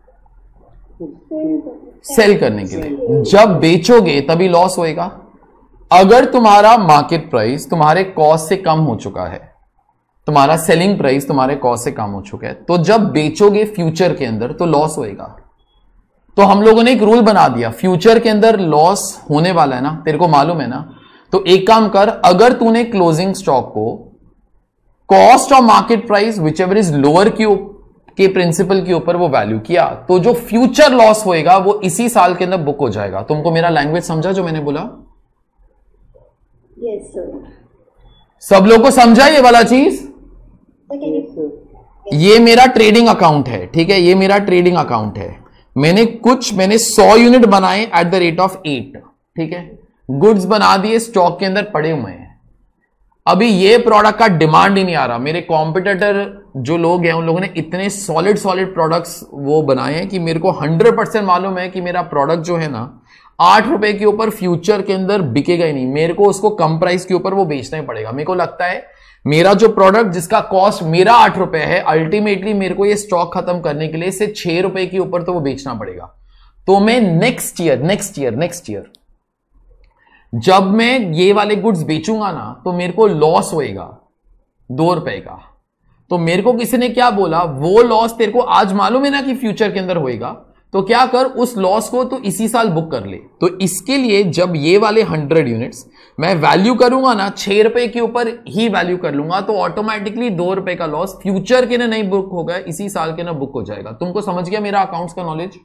सेल करने के लिए। जब बेचोगे तभी लॉस होएगा। अगर तुम्हारा मार्केट प्राइस तुम्हारे कॉस्ट से कम हो चुका है, तुम्हारा सेलिंग प्राइस तुम्हारे कॉस्ट से कम हो चुका है, तो जब बेचोगे फ्यूचर के अंदर तो लॉस होएगा। तो हम लोगों ने एक रूल बना दिया, फ्यूचर के अंदर लॉस होने वाला है ना, तेरे को मालूम है ना, तो एक काम कर, अगर तूने क्लोजिंग स्टॉक को cost of market price whichever is lower के प्रिंसिपल के ऊपर वो वैल्यू किया, तो जो फ्यूचर लॉस होएगा वो इसी साल के अंदर बुक हो जाएगा। तुमको मेरा लैंग्वेज समझा जो मैंने बोला? Yes sir. सब लोग को समझा ये वाला चीज? ये मेरा ट्रेडिंग अकाउंट है, ठीक है, ये मेरा ट्रेडिंग अकाउंट है। मैंने कुछ मैंने सौ यूनिट बनाए at the rate of eight, ठीक है, गुड्स बना दिए, स्टॉक के अंदर पड़े हुए हैं। अभी ये प्रोडक्ट का डिमांड ही नहीं आ रहा। मेरे कॉम्पिटिटर जो लोग हैं उन लोगों ने इतने सॉलिड सॉलिड प्रोडक्ट्स वो बनाए हैं कि मेरे को हंड्रेड परसेंट मालूम है कि मेरा प्रोडक्ट जो है ना आठ रुपए के ऊपर फ्यूचर के अंदर बिकेगा ही नहीं, मेरे को उसको कम प्राइस के ऊपर वो बेचना ही पड़ेगा। मेरे को लगता है मेरा जो प्रोडक्ट जिसका कॉस्ट मेरा आठ रुपए है, अल्टीमेटली मेरे को ये स्टॉक खत्म करने के लिए इसे छह रुपए के ऊपर तो वो बेचना पड़ेगा। तो मैं next year next year next year जब मैं ये वाले गुड्स बेचूंगा ना, तो मेरे को लॉस होएगा दो रुपए का। तो मेरे को किसी ने क्या बोला, वो लॉस तेरे को आज मालूम है ना कि फ्यूचर के अंदर होएगा, तो क्या कर, उस लॉस को तो इसी साल बुक कर ले। तो इसके लिए जब ये वाले हंड्रेड यूनिट्स मैं वैल्यू करूंगा ना, छह रुपए के ऊपर ही वैल्यू कर लूंगा, तो ऑटोमेटिकली दो रुपए का लॉस फ्यूचर के ना नहीं बुक होगा, इसी साल के ना बुक हो जाएगा। तुमको समझ गया मेरा अकाउंट्स का नॉलेज?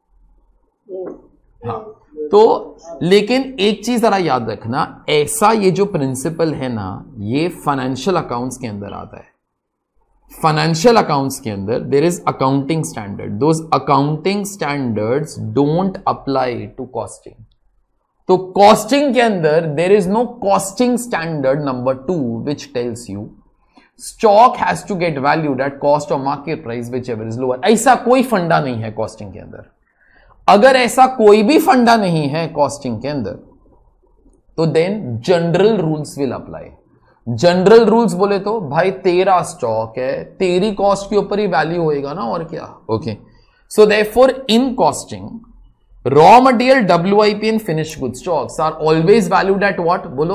हाँ। तो लेकिन एक चीज जरा याद रखना, ऐसा ये जो प्रिंसिपल है ना, ये फाइनेंशियल अकाउंट्स के अंदर आता है। फाइनेंशियल अकाउंट्स के अंदर there is accounting standard, those accounting standards don't apply to costing. तो कॉस्टिंग के अंदर there is no costing standard number two which tells you stock has to get valued at cost of market price whichever is lower. ऐसा कोई फंडा नहीं है costing के अंदर। अगर ऐसा कोई भी फंडा नहीं है कॉस्टिंग के अंदर, तो then general rules will apply. General rules बोले तो भाई तेरा स्टॉक है, तेरी कॉस्ट के ऊपर ही वैल्यू होएगा ना, और क्या। Okay, so therefore in costing raw material, WIP and finished good stocks are always valued at what, बोलो?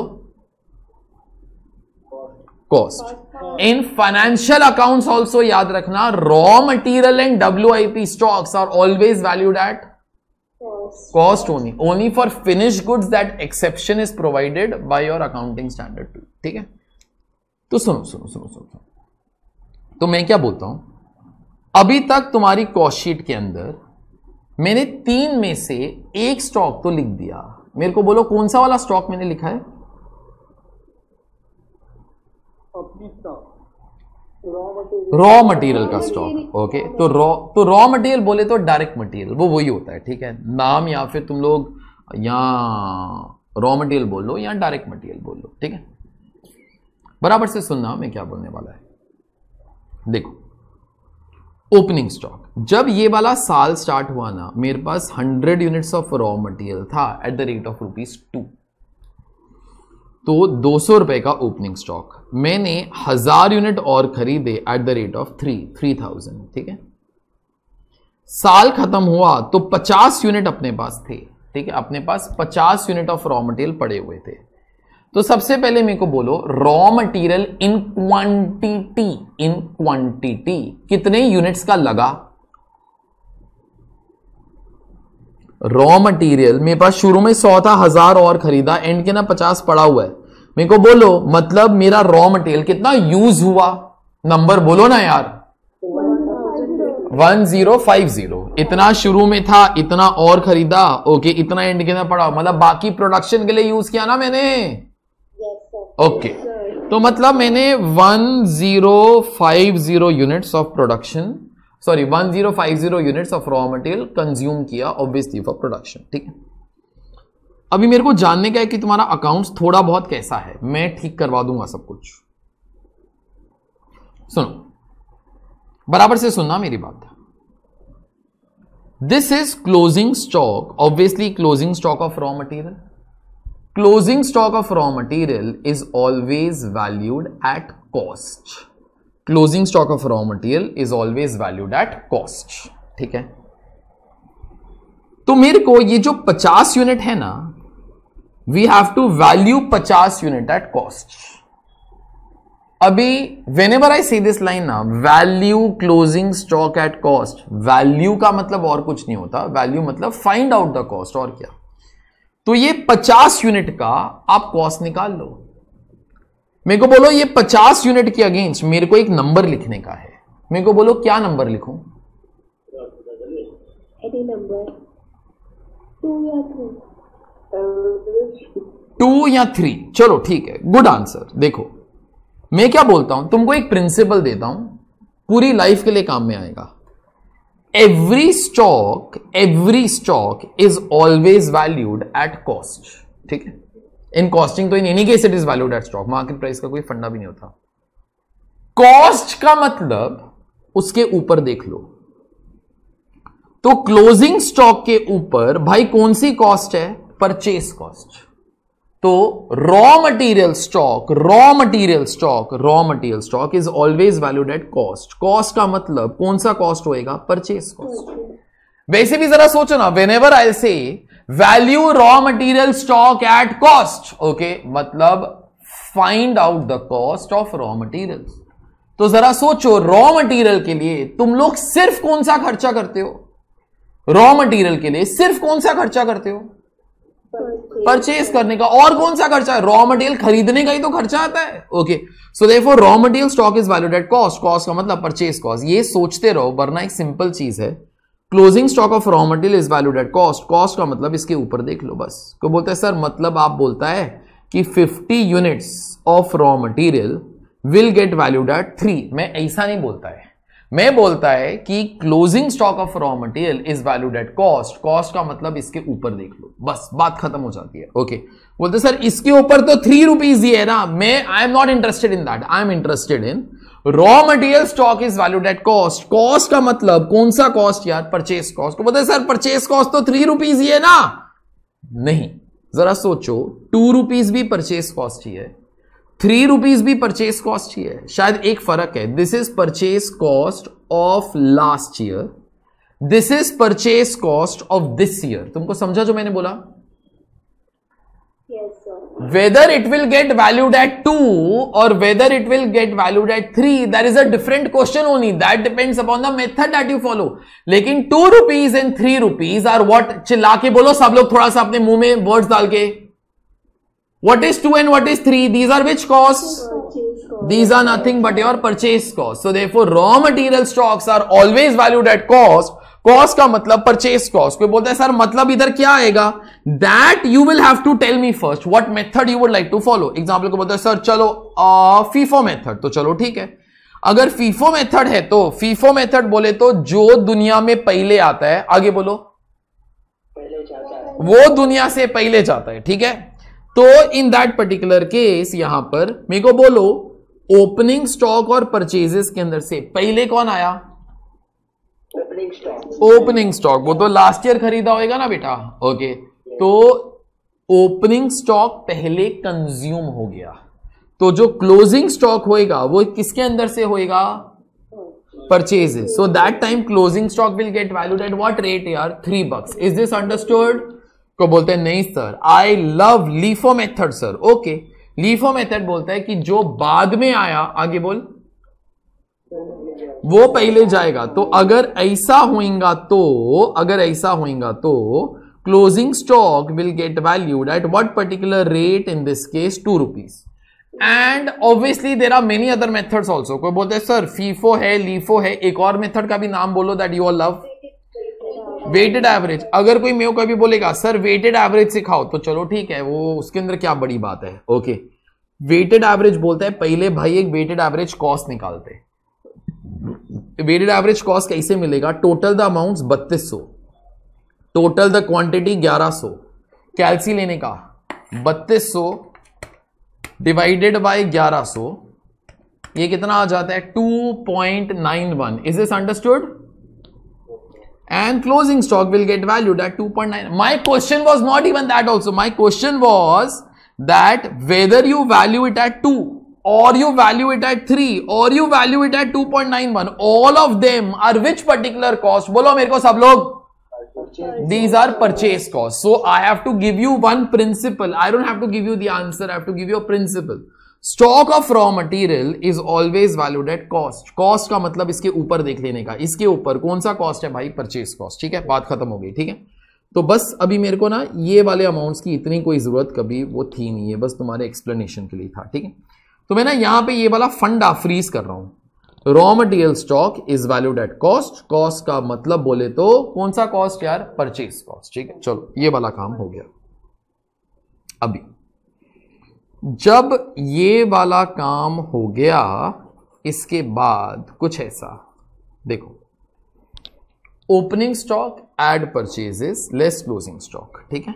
Cost. In financial accounts also याद रखना, raw material and WIP stocks are always valued at cost only. Only for finished goods that exception is provided by your accounting standard too. ठीक है? तो सुनो सुनो सुनो सुनो तो मैं क्या बोलता हूं, अभी तक तुम्हारी कॉस्ट शीट के अंदर मैंने तीन में से एक स्टॉक तो लिख दिया। मेरे को बोलो कौन सा वाला स्टॉक मैंने लिखा है? रॉ मटेरियल का स्टॉक। ओके, तो रॉ तो रॉ मटेरियल बोले तो डायरेक्ट मटेरियल वो वही होता है, ठीक है। नाम या फिर तुम लोग या रॉ मटेरियल बोल लो या डायरेक्ट मटेरियल बोल लो, ठीक है। बराबर से सुनना मैं क्या बोलने वाला है। देखो, ओपनिंग स्टॉक, जब ये वाला साल स्टार्ट हुआ ना, मेरे पास hundred units of raw material था at the rate of rupees two. तो दो सौ रुपए का ओपनिंग स्टॉक, मैंने हजार यूनिट और खरीदे at the rate of three three thousand, ठीक है। साल खत्म हुआ तो पचास यूनिट अपने पास थे, ठीक है, अपने पास पचास यूनिट ऑफ रॉ मटेरियल पड़े हुए थे। तो सबसे पहले मेरे को बोलो raw material in quantity, in quantity कितने यूनिट्स का लगा। रॉ मटेरियल मेरे पास शुरू में सौ था, हजार और खरीदा, एंड के ना पचास पड़ा हुआ है। मेरे को बोलो मतलब मेरा रॉ मटेरियल कितना यूज हुआ, नंबर बोलो ना यार। वन जीरो फाइव जीरो, इतना शुरू में था, इतना और खरीदा, ओके, इतना एंड के ना पड़ा, मतलब बाकी प्रोडक्शन के लिए यूज किया ना मैंने, ओके। तो मतलब मैंने one zero five zero units of production, sorry one zero five zero units of raw material consume किया ऑब्वियसली फॉर प्रोडक्शन, ठीक है। अभी मेरे को जानने का है कि तुम्हारा अकाउंट्स थोड़ा बहुत कैसा है, मैं ठीक करवा दूंगा सब कुछ। सुनो, बराबर से सुनना मेरी बात। This is closing stock, obviously closing stock of raw material. Closing stock of raw material is always valued at cost. Closing stock of raw material is always valued at cost, ठीक है। तो मेरे को ये जो पचास यूनिट है ना, वी हैव टू वैल्यू पचास यूनिट एट कॉस्ट। अभी whenever I say this line ना, value closing stock at cost, value का मतलब और कुछ नहीं होता, वैल्यू मतलब फाइंड आउट द कॉस्ट, और क्या। तो ये पचास यूनिट का आप कॉस्ट निकाल लो। मेरे को बोलो ये पचास यूनिट के अगेंस्ट मेरे को एक नंबर लिखने का है, मेरे को बोलो क्या नंबर लिखूं। एनी नंबर, टू या थ्री, टू या थ्री, चलो ठीक है, गुड आंसर। देखो मैं क्या बोलता हूं, तुमको एक प्रिंसिपल देता हूं, पूरी लाइफ के लिए काम में आएगा। Every stock, every stock is always valued at cost, ठीक है। इन कॉस्टिंग तो in any case it is valued at stock, market price का कोई फंडा भी नहीं होता। कॉस्ट का मतलब उसके ऊपर देख लो, तो क्लोजिंग स्टॉक के ऊपर भाई कौन सी कॉस्ट है, परचेस कॉस्ट। तो raw material stock, raw material stock, raw material stock is always valued at cost. Cost का मतलब कौन सा कॉस्ट होएगा, परचेस कॉस्ट। वैसे भी जरा सोचो ना, whenever I say value raw material stock at cost, okay, मतलब find out the cost of raw material. तो जरा सोचो रॉ मटेरियल के लिए तुम लोग सिर्फ कौन सा खर्चा करते हो, रॉ मटेरियल के लिए सिर्फ कौन सा खर्चा करते हो, परचेज करने का। और कौन सा खर्चा है, रॉ मटेरियल खरीदने का ही तो खर्चा आता है, okay. So therefore raw material stock is valued at cost, cost का मतलब परचेज कॉस्ट। ये सोचते रहो, वरना एक सिंपल चीज है, closing stock of raw material is valued at cost, cost का मतलब इसके ऊपर देख लो बस। को बोलता है सर मतलब आप बोलता है कि fifty units of raw material will get valued at three, मैं ऐसा नहीं बोलता है, मैं बोलता है कि closing stock of raw material is valued at cost, cost का मतलब इसके ऊपर देख लो, बस बात खत्म हो जाती है, ओके। बोलते सर इसके ऊपर तो थ्री रुपीज ही है ना, मैं I am not interested in that, I am interested in raw material stock is valued at cost. Cost का मतलब कौन सा कॉस्ट यार, परचेस कॉस्ट। को बोलते सर परचेस कॉस्ट तो थ्री रुपीज ही है ना, नहीं, जरा सोचो, टू रुपीज भी परचेस कॉस्ट ही है, थ्री रुपीज भी परचेस कॉस्ट ही है, शायद एक फर्क है। This is purchase cost of last year, this is purchase cost of this year. तुमको समझा जो मैंने बोला? yes sir, whether it will get valued at two or whether it will get valued at three, that is a different question only, that depends upon the method that you follow. लेकिन two rupees and three rupees are what, चिल्ला के बोलो सब लोग थोड़ा सा अपने मुंह में words डाल के, what is two and what is three, these are which costs, purchase cost, these are nothing but your purchase cost. So therefore raw material stocks are always valued at cost, cost का मतलब purchase cost. कोई बोलता है sir मतलब इधर क्या आएगा, that you will have to tell me first what method you would like to follow. Example को बोलता है सर चलो फीफो मेथड, तो चलो ठीक है, अगर फीफो मेथड है तो फीफो मेथड बोले तो जो दुनिया में पहले आता है, आगे बोलो, पहले जाता है, वो दुनिया से पहले जाता है, ठीक है। तो इन दैट पर्टिकुलर केस यहां पर मेरे को बोलो ओपनिंग स्टॉक और परचेजेस के अंदर से पहले कौन आया, ओपनिंग स्टॉक, ओपनिंग स्टॉक। वो तो लास्ट ईयर खरीदा होगा ना बेटा, ओके। तो ओपनिंग स्टॉक पहले कंज्यूम हो गया, तो जो क्लोजिंग स्टॉक होएगा वो किसके अंदर से होएगा? Purchases. So that time closing stock will get valued at what rate यार? Three bucks. Is this understood? को बोलते हैं नहीं sir, I love LIFO method sir. Okay, LIFO method बोलता है कि जो बाद में आया, आगे बोल, वो पहले जाएगा. तो अगर ऐसा होएगा तो अगर ऐसा होएगा तो closing stock will get valued at what particular rate? In this case two rupees. And obviously there are many other methods also. कोई बोलते हैं सर फीफो है, लीफो है, एक और मेथड का भी नाम बोलो that you all love. Weighted average. अगर कोई मेरे को कभी बोलेगा सर वेटेड एवरेज सिखाओ, तो चलो ठीक है, वो उसके अंदर क्या बड़ी बात है. ओके, वेटेड एवरेज बोलता है पहले भाई एक वेटेड एवरेज कॉस्ट निकालते. वेटेड एवरेज कॉस्ट कैसे मिलेगा? टोटल द अमाउंट्स बत्तीस सौ, टोटल द क्वांटिटी ग्यारह सौ, कैलसी लेने का बत्तीस सौ डिवाइडेड बाय ग्यारह सौ, ये कितना आ जाता है? Two point nine one. Is this understood? And closing stock will get valued at two point nine. My question was not even that also. My question was that whether you value it at two or you value it at three or you value it at two point nine one, all of them are which particular cost? बोलो मेरे को सब लोग. These are purchase costs. So I have to give you one principle. I don't have to give you the answer. I have to give you a principle. Stock of raw material is always valued at cost. Cost का मतलब इसके ऊपर देख लेने का. इसके ऊपर कौन सा कॉस्ट है भाई? Purchase cost. ठीक है, बात खत्म हो गई. ठीक है, तो बस अभी मेरे को ना ये वाले अमाउंट्स की इतनी कोई जरूरत कभी वो थी नहीं है, बस तुम्हारे एक्सप्लेनेशन के लिए था. ठीक है, तो मैं ना यहां पे ये वाला फंडा फ्रीज कर रहा हूं. Raw material stock is valued at cost. Cost का मतलब बोले तो कौन सा कॉस्ट यार? Purchase cost. ठीक है, चलो ये वाला काम हो गया. अभी जब ये वाला काम हो गया, इसके बाद कुछ ऐसा देखो, opening stock add purchases less closing stock. ठीक है,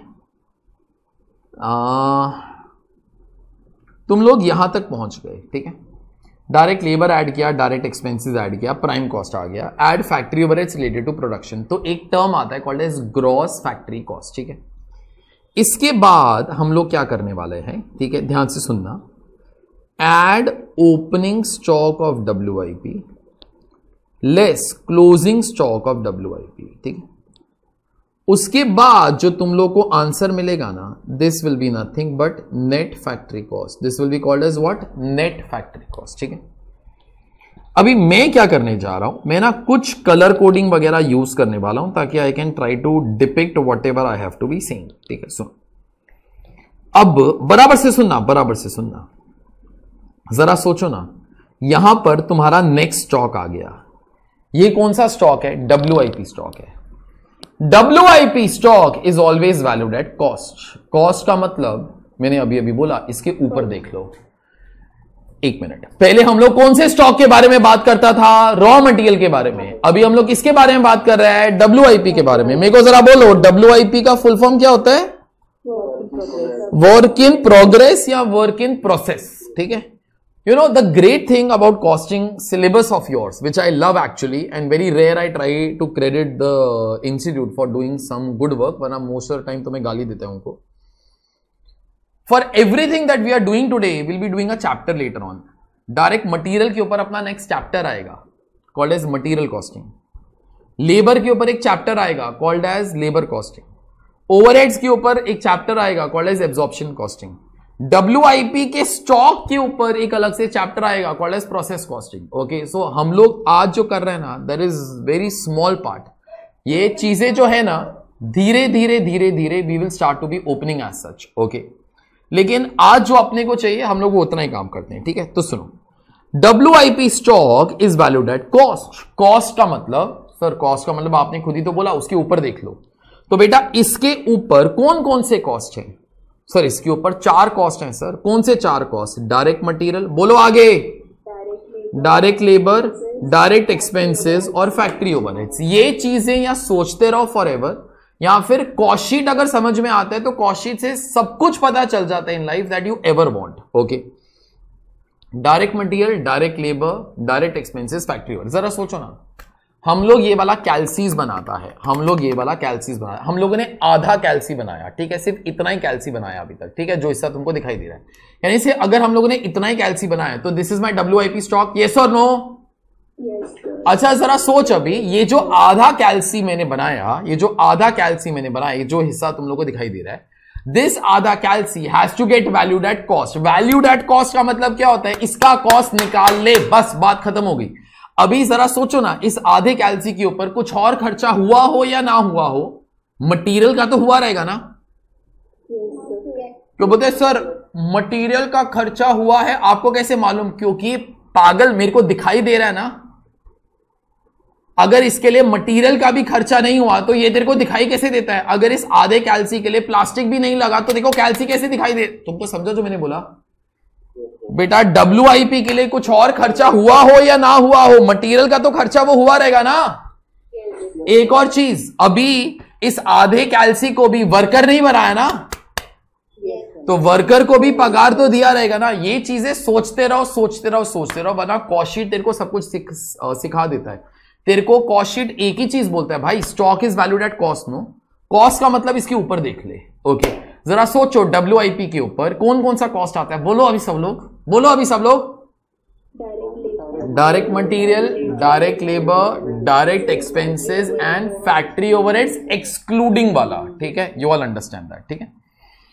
आ, तुम लोग यहां तक पहुंच गए. ठीक है, डायरेक्ट लेबर ऐड किया, डायरेक्ट एक्सपेंसेस ऐड किया, प्राइम कॉस्ट आ गया, add factory overheads related to production. तो एक टर्म आता है called as gross factory cost. ठीक है, इसके बाद हम लोग क्या करने वाले हैं? ठीक है, ध्यान से सुनना. Add opening stock of W I P less closing stock of W I P. ठीक है, उसके बाद जो तुम लोग को आंसर मिलेगा ना, this will be nothing but net factory cost. This will be called as what? Net factory cost. ठीक है, अभी मैं क्या करने जा रहा हूं, मैं ना कुछ कलर कोडिंग वगैरह यूज करने वाला हूं ताकि I can try to depict whatever I have to be saying. ठीक है, सुन, अब बराबर से सुनना, बराबर से सुनना, जरा सोचो ना. यहां पर तुम्हारा नेक्स्ट स्टॉक आ गया. ये कौन सा स्टॉक है? डब्ल्यू आई पी स्टॉक है. W I P stock is always valued at cost. Cost का मतलब मैंने अभी अभी बोला, इसके ऊपर देख लो. एक मिनट, पहले हम लोग कौन से स्टॉक के बारे में बात करता था? रॉ मटेरियल के बारे में. अभी हम लोग किसके बारे में बात कर रहे हैं? डब्ल्यू आई पी के बारे में. मेरे को जरा बोलो, डब्ल्यू आई पी का फुल फॉर्म क्या होता है? वर्क इन प्रोग्रेस या वर्क इन प्रोसेस. ठीक है, you know the great thing about costing syllabus of yours which I love actually and very rare I try to credit the institute for doing some good work, वरना most of the time तो मैं गाली देता हूं उनको. For everything that we are doing today we'll be doing a chapter later on. Direct material के ऊपर अपना नेक्स्ट चैप्टर आएगा called as material costing. Labour के ऊपर एक चैप्टर आएगा called as labour costing. Overheads के ऊपर एक चैप्टर आएगा called as absorption costing. W I P के स्टॉक के ऊपर एक अलग से चैप्टर आएगा called as process costing. Okay, so हम लोग आज जो कर रहे हैं ना, there is very small part. ये चीजें जो है ना, धीरे धीरे धीरे धीरे we will start to be opening as such. Okay, लेकिन आज जो अपने को चाहिए हम लोग वो उतना ही काम करते हैं. ठीक है, तो सुनो, W I P stock is valued at cost. Cost का मतलब सर, कॉस्ट का मतलब आपने खुद ही तो बोला, उसके ऊपर देख लो. तो बेटा इसके ऊपर कौन कौन से कॉस्ट हैं? सर इसके ऊपर चार कॉस्ट हैं. सर कौन से चार कॉस्ट? डायरेक्ट मटेरियल, बोलो आगे, डायरेक्ट लेबर, डायरेक्ट एक्सपेंसेस और फैक्ट्री ओवरहेड्स. ये चीजें या सोचते रहो फॉर एवर, या फिर कॉस्ट शीट अगर समझ में आता है तो कॉस्ट शीट से सब कुछ पता चल जाता है in life that you ever want. Okay, direct material, direct labour, direct expenses, factory overheads. जरा सोचो ना, हम लोग ये वाला कैल्सीज बनाता है, हम लोग ये वाला कैल्सीज बनाया, हम लोगों ने आधा कैल्सी बनाया, ठीक है, सिर्फ इतना ही कैल्सी बनाया अभी तक, ठीक है, जो हिस्सा तुमको दिखाई दे रहा है, यानी से अगर हम लोगों ने इतना ही कैल्सी बनाया तो this is my W I P stock, yes और नो? अच्छा जरा सोच, अभी ये जो आधा कैल्सी मैंने बनाया, ये जो आधा कैल्सी मैंने बनाया, ये जो हिस्सा तुम लोग को दिखाई दे रहा है, दिस आधा कैल्सी has to get valued at cost. Valued at cost का मतलब क्या होता है? इसका कॉस्ट निकाल ले, बस बात खत्म हो गई। अभी जरा सोचो ना, इस आधे कैल्सी के ऊपर कुछ और खर्चा हुआ हो या ना हुआ हो, मटेरियल का तो हुआ रहेगा ना। तो बोलते हैं सर मटेरियल का खर्चा हुआ है, आपको कैसे मालूम? क्योंकि पागल मेरे को दिखाई दे रहा है ना। अगर इसके लिए मटेरियल का भी खर्चा नहीं हुआ तो ये तेरे को दिखाई कैसे देता है? अगर इस आधे कैल्सी के लिए प्लास्टिक भी नहीं लगा तो देखो कैल्सी कैसे दिखाई दे। तुम तो समझो जो मैंने बोला बेटा, डब्ल्यूआईपी के लिए कुछ और खर्चा हुआ हो या ना हुआ हो, मटेरियल का तो खर्चा वो हुआ रहेगा ना। एक और चीज, अभी इस आधे कैल्सी को भी वर्कर नहीं बनाया ना, तो वर्कर को भी पगार तो दिया रहेगा ना। ये चीजें सोचते रहो सोचते रहो सोचते रहो, वरना कॉस्ट शीट तेरे को सब कुछ सिख, सिखा देता है। तेरे को कॉस्ट शीट एक ही चीज बोलता है भाई, stock is valued at cost. No, cost का मतलब इसके ऊपर देख ले। ओके, जरा सोचो डब्ल्यूआईपी के ऊपर कौन कौन सा कॉस्ट आता है? बोलो अभी सब लोग, बोलो अभी सब लोग। Direct material, direct labour, direct expenses and factory overheads excluding वाला, ठीक है, यू ऑल अंडरस्टैंड दैट, ठीक है।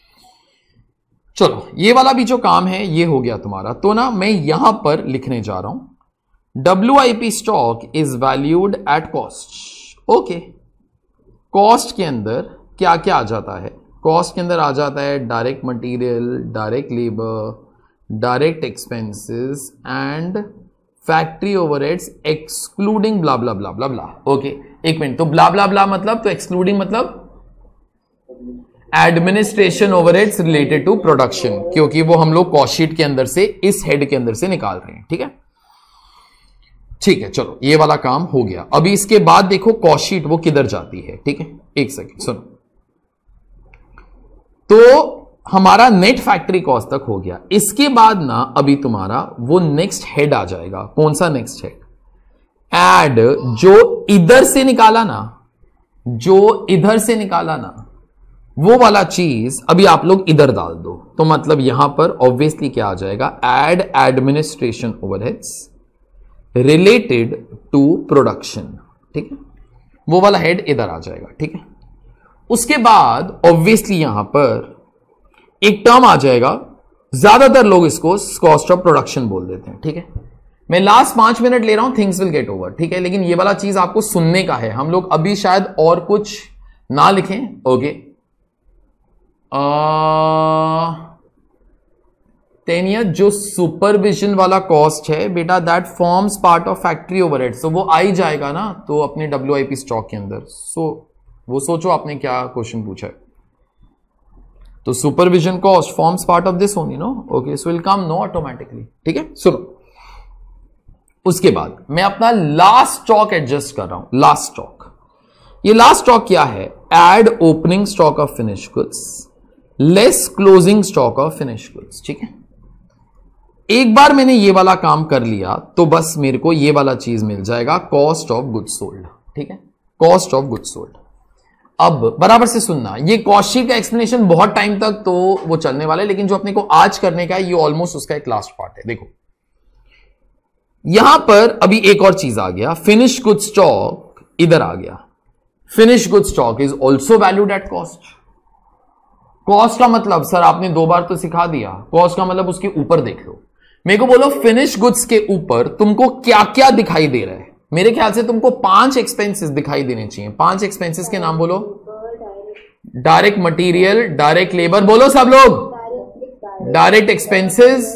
चलो ये वाला भी जो काम है ये हो गया तुम्हारा। तो ना मैं यहां पर लिखने जा रहा हूं W I P stock is valued at cost. Okay, cost के अंदर क्या क्या आ जाता है? कॉस्ट के अंदर आ जाता है direct material, direct labour, direct expenses and factory overheads excluding blah blah blah blah blah. Okay एक मिनट, तो ब्ला ब्ला ब्ला मतलब, तो एक्सक्लूडिंग मतलब administration overheads related to production, क्योंकि वो हम लोग कॉस्ट शीट के अंदर से इस हेड के अंदर से निकाल रहे हैं, ठीक है। ठीक है, चलो ये वाला काम हो गया। अभी इसके बाद देखो कॉस्ट शीट वो किधर जाती है, ठीक है, एक सेकंड सुनो। तो हमारा नेट फैक्ट्री कॉस्ट तक हो गया। इसके बाद ना अभी तुम्हारा वो नेक्स्ट हेड आ जाएगा। कौन सा नेक्स्ट हेड? एड, जो इधर से निकाला ना, जो इधर से निकाला ना, वो वाला चीज अभी आप लोग इधर डाल दो। तो मतलब यहां पर ऑब्वियसली क्या आ जाएगा? Add administration overheads related to production, ठीक है, वो वाला हेड इधर आ जाएगा, ठीक है। उसके बाद ऑब्वियसली यहां पर एक टर्म आ जाएगा, ज्यादातर लोग इसको कॉस्ट ऑफ प्रोडक्शन बोल देते हैं, ठीक है। मैं लास्ट पांच मिनट ले रहा हूं, थिंग्स विल गेट ओवर, ठीक है, लेकिन ये वाला चीज आपको सुनने का है। हम लोग अभी शायद और कुछ ना लिखें। ओके, तेनिया जो सुपरविजन वाला कॉस्ट है बेटा, that forms part of factory overhead, so वो आ ही जाएगा ना तो अपने डब्ल्यूआईपी स्टॉक के अंदर। सो so, वो सोचो आपने क्या क्वेश्चन पूछा है। तो supervision cost forms part of this only, no. Okay, so will come no automatically, ठीक है। सुनो, उसके बाद मैं अपना लास्ट स्टॉक एडजस्ट कर रहा हूं। लास्ट स्टॉक, ये लास्ट स्टॉक क्या है? Add opening stock of finish goods less closing stock of finish goods, ठीक है। एक बार मैंने ये वाला काम कर लिया तो बस मेरे को ये वाला चीज मिल जाएगा, कॉस्ट ऑफ गुड्स सोल्ड, ठीक है, कॉस्ट ऑफ गुड्स सोल्ड। अब बराबर से सुनना, ये कॉस्ट शीट का एक्सप्लेनेशन बहुत टाइम तक तो वो चलने वाला है, लेकिन जो अपने को आज करने का है ये ऑलमोस्ट उसका एक लास्ट पार्ट है। देखो यहां पर अभी एक और चीज आ गया, फिनिश गुड्स स्टॉक इधर आ गया। Finish goods stock is also valued at cost. Cost का मतलब सर आपने दो बार तो सिखा दिया, कॉस्ट का मतलब उसके ऊपर देख लो। मेरे को बोलो फिनिश गुड्स के ऊपर तुमको क्या क्या दिखाई दे रहा है? मेरे ख्याल से तुमको पांच एक्सपेंसेस दिखाई देने चाहिए। पांच एक्सपेंसेस के नाम बोलो। डायरेक्ट मटेरियल, डायरेक्ट लेबर, बोलो सब लोग। Direct expenses,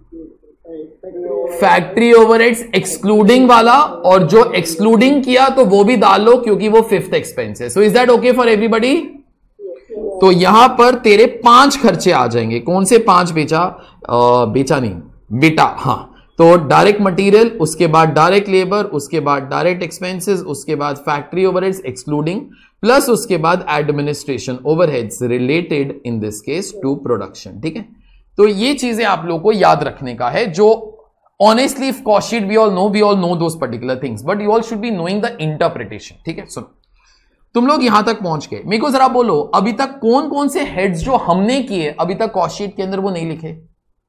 factory overheads excluding वाला, और जो एक्सक्लूडिंग किया तो वो भी डाल लो क्योंकि वो फिफ्थ एक्सपेंस है। So is that okay for everybody? तो यहां पर तेरे पांच खर्चे आ जाएंगे। कौन से पांच बेचा? आ, बेचा नहीं बेटा, हाँ। तो डायरेक्ट मटेरियल, उसके बाद डायरेक्ट लेबर, उसके बाद डायरेक्ट एक्सपेंसेस, उसके बाद फैक्ट्री ओवरहेड्स एक्सक्लूडिंग, प्लस उसके बाद administration overheads related in this case to production, ठीक है। तो ये चीजें आप लोगों को याद रखने का है, जो Honestly, if cost sheet we all know, we all know those particular things, but you all should be knowing the interpretation. ठीक है, सुनो, तुम लोग यहां तक पहुंच गए, मेरे को जरा बोलो अभी तक कौन कौन से हेड्स जो हमने किए अभी तक कॉस्ट शीट के अंदर वो नहीं लिखे?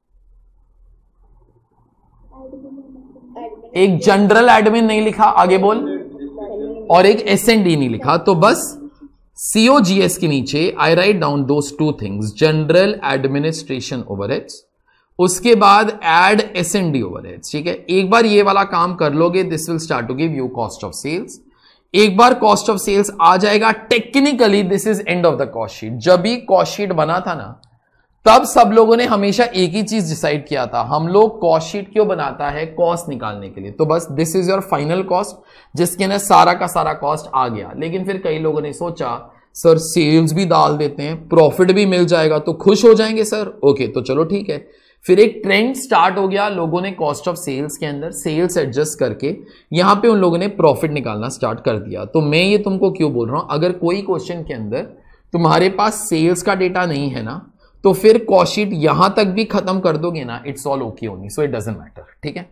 एक जनरल एडमिन नहीं लिखा, आगे बोल, और एक एस एंड डी नहीं लिखा। तो बस सीओजीएस के नीचे I write down those two things, general administration overheads, उसके बाद add S and D overheads. ठीक है, एक बार ये वाला काम कर लोगे, this will start to give you cost of sales. एक बार कॉस्ट ऑफ सेल्स आ जाएगा, technically this is end of the cost sheet. जब भी कॉस्ट शीट बना था ना, तब सब लोगों ने हमेशा एक ही चीज डिसाइड किया था, हम लोग कॉस्ट शीट क्यों बनाता है? कॉस्ट निकालने के लिए। तो बस this is your final cost, जिसके अंदर सारा का सारा कॉस्ट आ गया। लेकिन फिर कई लोगों ने सोचा सर सेल्स भी डाल देते हैं, प्रॉफिट भी मिल जाएगा तो खुश हो जाएंगे सर। ओके, तो चलो ठीक है। फिर एक ट्रेंड स्टार्ट हो गया, लोगों ने कॉस्ट ऑफ सेल्स के अंदर सेल्स एडजस्ट करके यहां पे उन लोगों ने प्रॉफिट निकालना स्टार्ट कर दिया। तो मैं ये तुमको क्यों बोल रहा हूं, अगर कोई क्वेश्चन के अंदर तुम्हारे पास सेल्स का डेटा नहीं है ना, तो फिर कॉस्ट शीट यहां तक भी खत्म कर दोगे ना, it's all okay only, so it doesn't matter. ठीक है,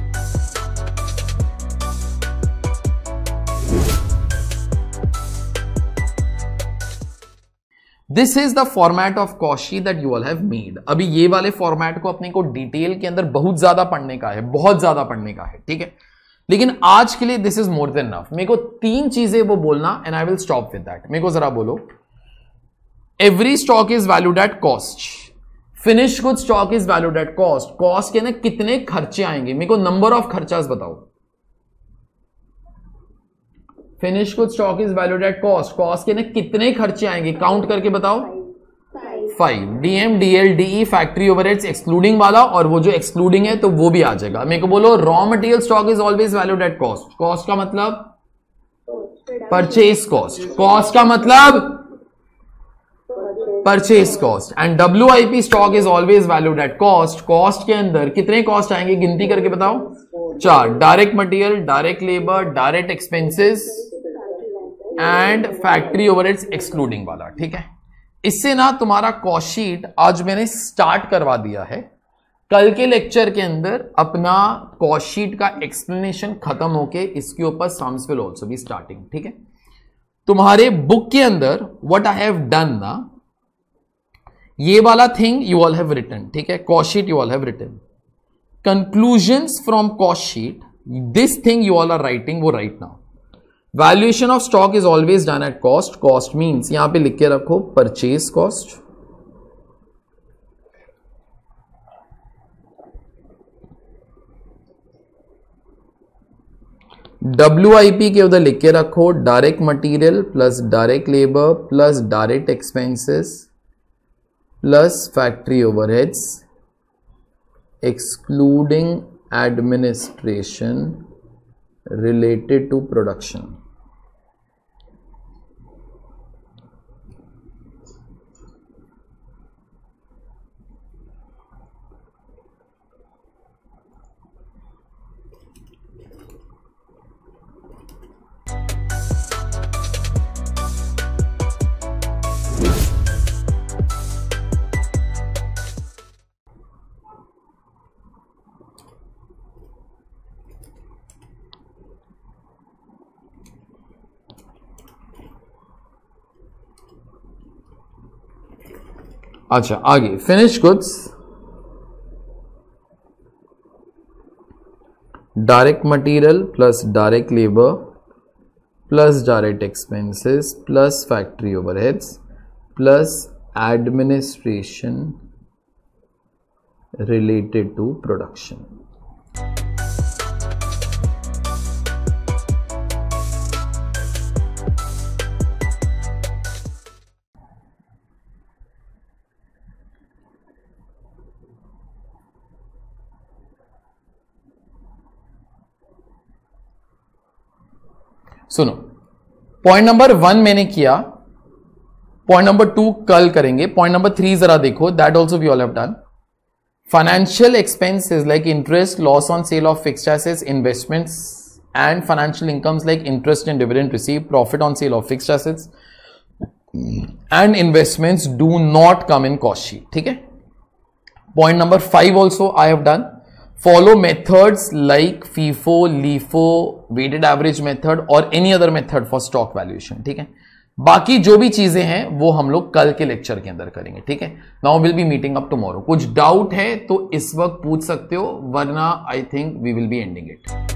this is the format of cost sheet that you all have made. अभी ये वाले फॉर्मेट को अपने को डिटेल के अंदर बहुत ज्यादा पढ़ने का है, बहुत ज्यादा पढ़ने का है। ठीक है, लेकिन आज के लिए this is more than enough. मेरे को तीन चीजें वो बोलना and I will stop with that. मेरे को जरा बोलो, every stock is valued at cost, finish good stock is valued at cost. Cost के ना कितने खर्चे आएंगे? मेरे को नंबर ऑफ खर्चास बताओ। Finish good stock is valued at cost, cost के ना कितने खर्चे आएंगे? काउंट करके बताओ। Five. D M, D L, D E, factory overheads excluding वाला, और वो जो एक्सक्लूडिंग है तो वो भी आ जाएगा। मेरे को बोलो, raw material stock is always valued at cost. Cost का मतलब परचेज कॉस्ट, कॉस्ट का मतलब purchase cost, and W I P stock is always valued at cost. Cost के अंदर कितने कॉस्ट आएंगे? गिनती करके बताओ। चार। Direct material, direct labour, direct expenses and factory overheads excluding वाला। ठीक है, इससे ना तुम्हारा कॉस्ट शीट आज मैंने स्टार्ट करवा दिया है। कल के लेक्चर के अंदर अपना कॉस्ट शीट का एक्सप्लेनेशन खत्म होके इसके ऊपर sums will also be starting. ठीक है, तुम्हारे बुक के अंदर व्हाट आई हैव डन ना, ये वाला thing you all have written. ठीक है, cost sheet you all have written, conclusions from cost sheet, this thing you all are writing, वो right now. Valuation of stock is always done at cost. Cost means यहां पे लिख के रखो purchase cost, WIP के उधर लिख के रखो direct material plus direct labour plus direct expenses plus factory overheads excluding administration related to production. अच्छा, आगे finish goods, direct material plus direct labour plus direct expenses plus factory overheads plus administration related to production. सुनो, point number one मैंने किया, point number two कल करेंगे, point number three जरा देखो, that also we all have done. Financial expenses like interest, loss on sale of fixed assets, investments and financial incomes like interest and dividend receive, profit on sale of fixed assets and investments do not come in cost sheet. ठीक है, point number five also I have done. Follow methods like FIFO, LIFO, weighted average method और any other method for stock valuation, ठीक है। बाकी जो भी चीजें हैं वो हम लोग कल के लेक्चर के अंदर करेंगे, ठीक है। Now will be meeting up tomorrow. कुछ डाउट है तो इस वक्त पूछ सकते हो, वरना I think we will be ending it.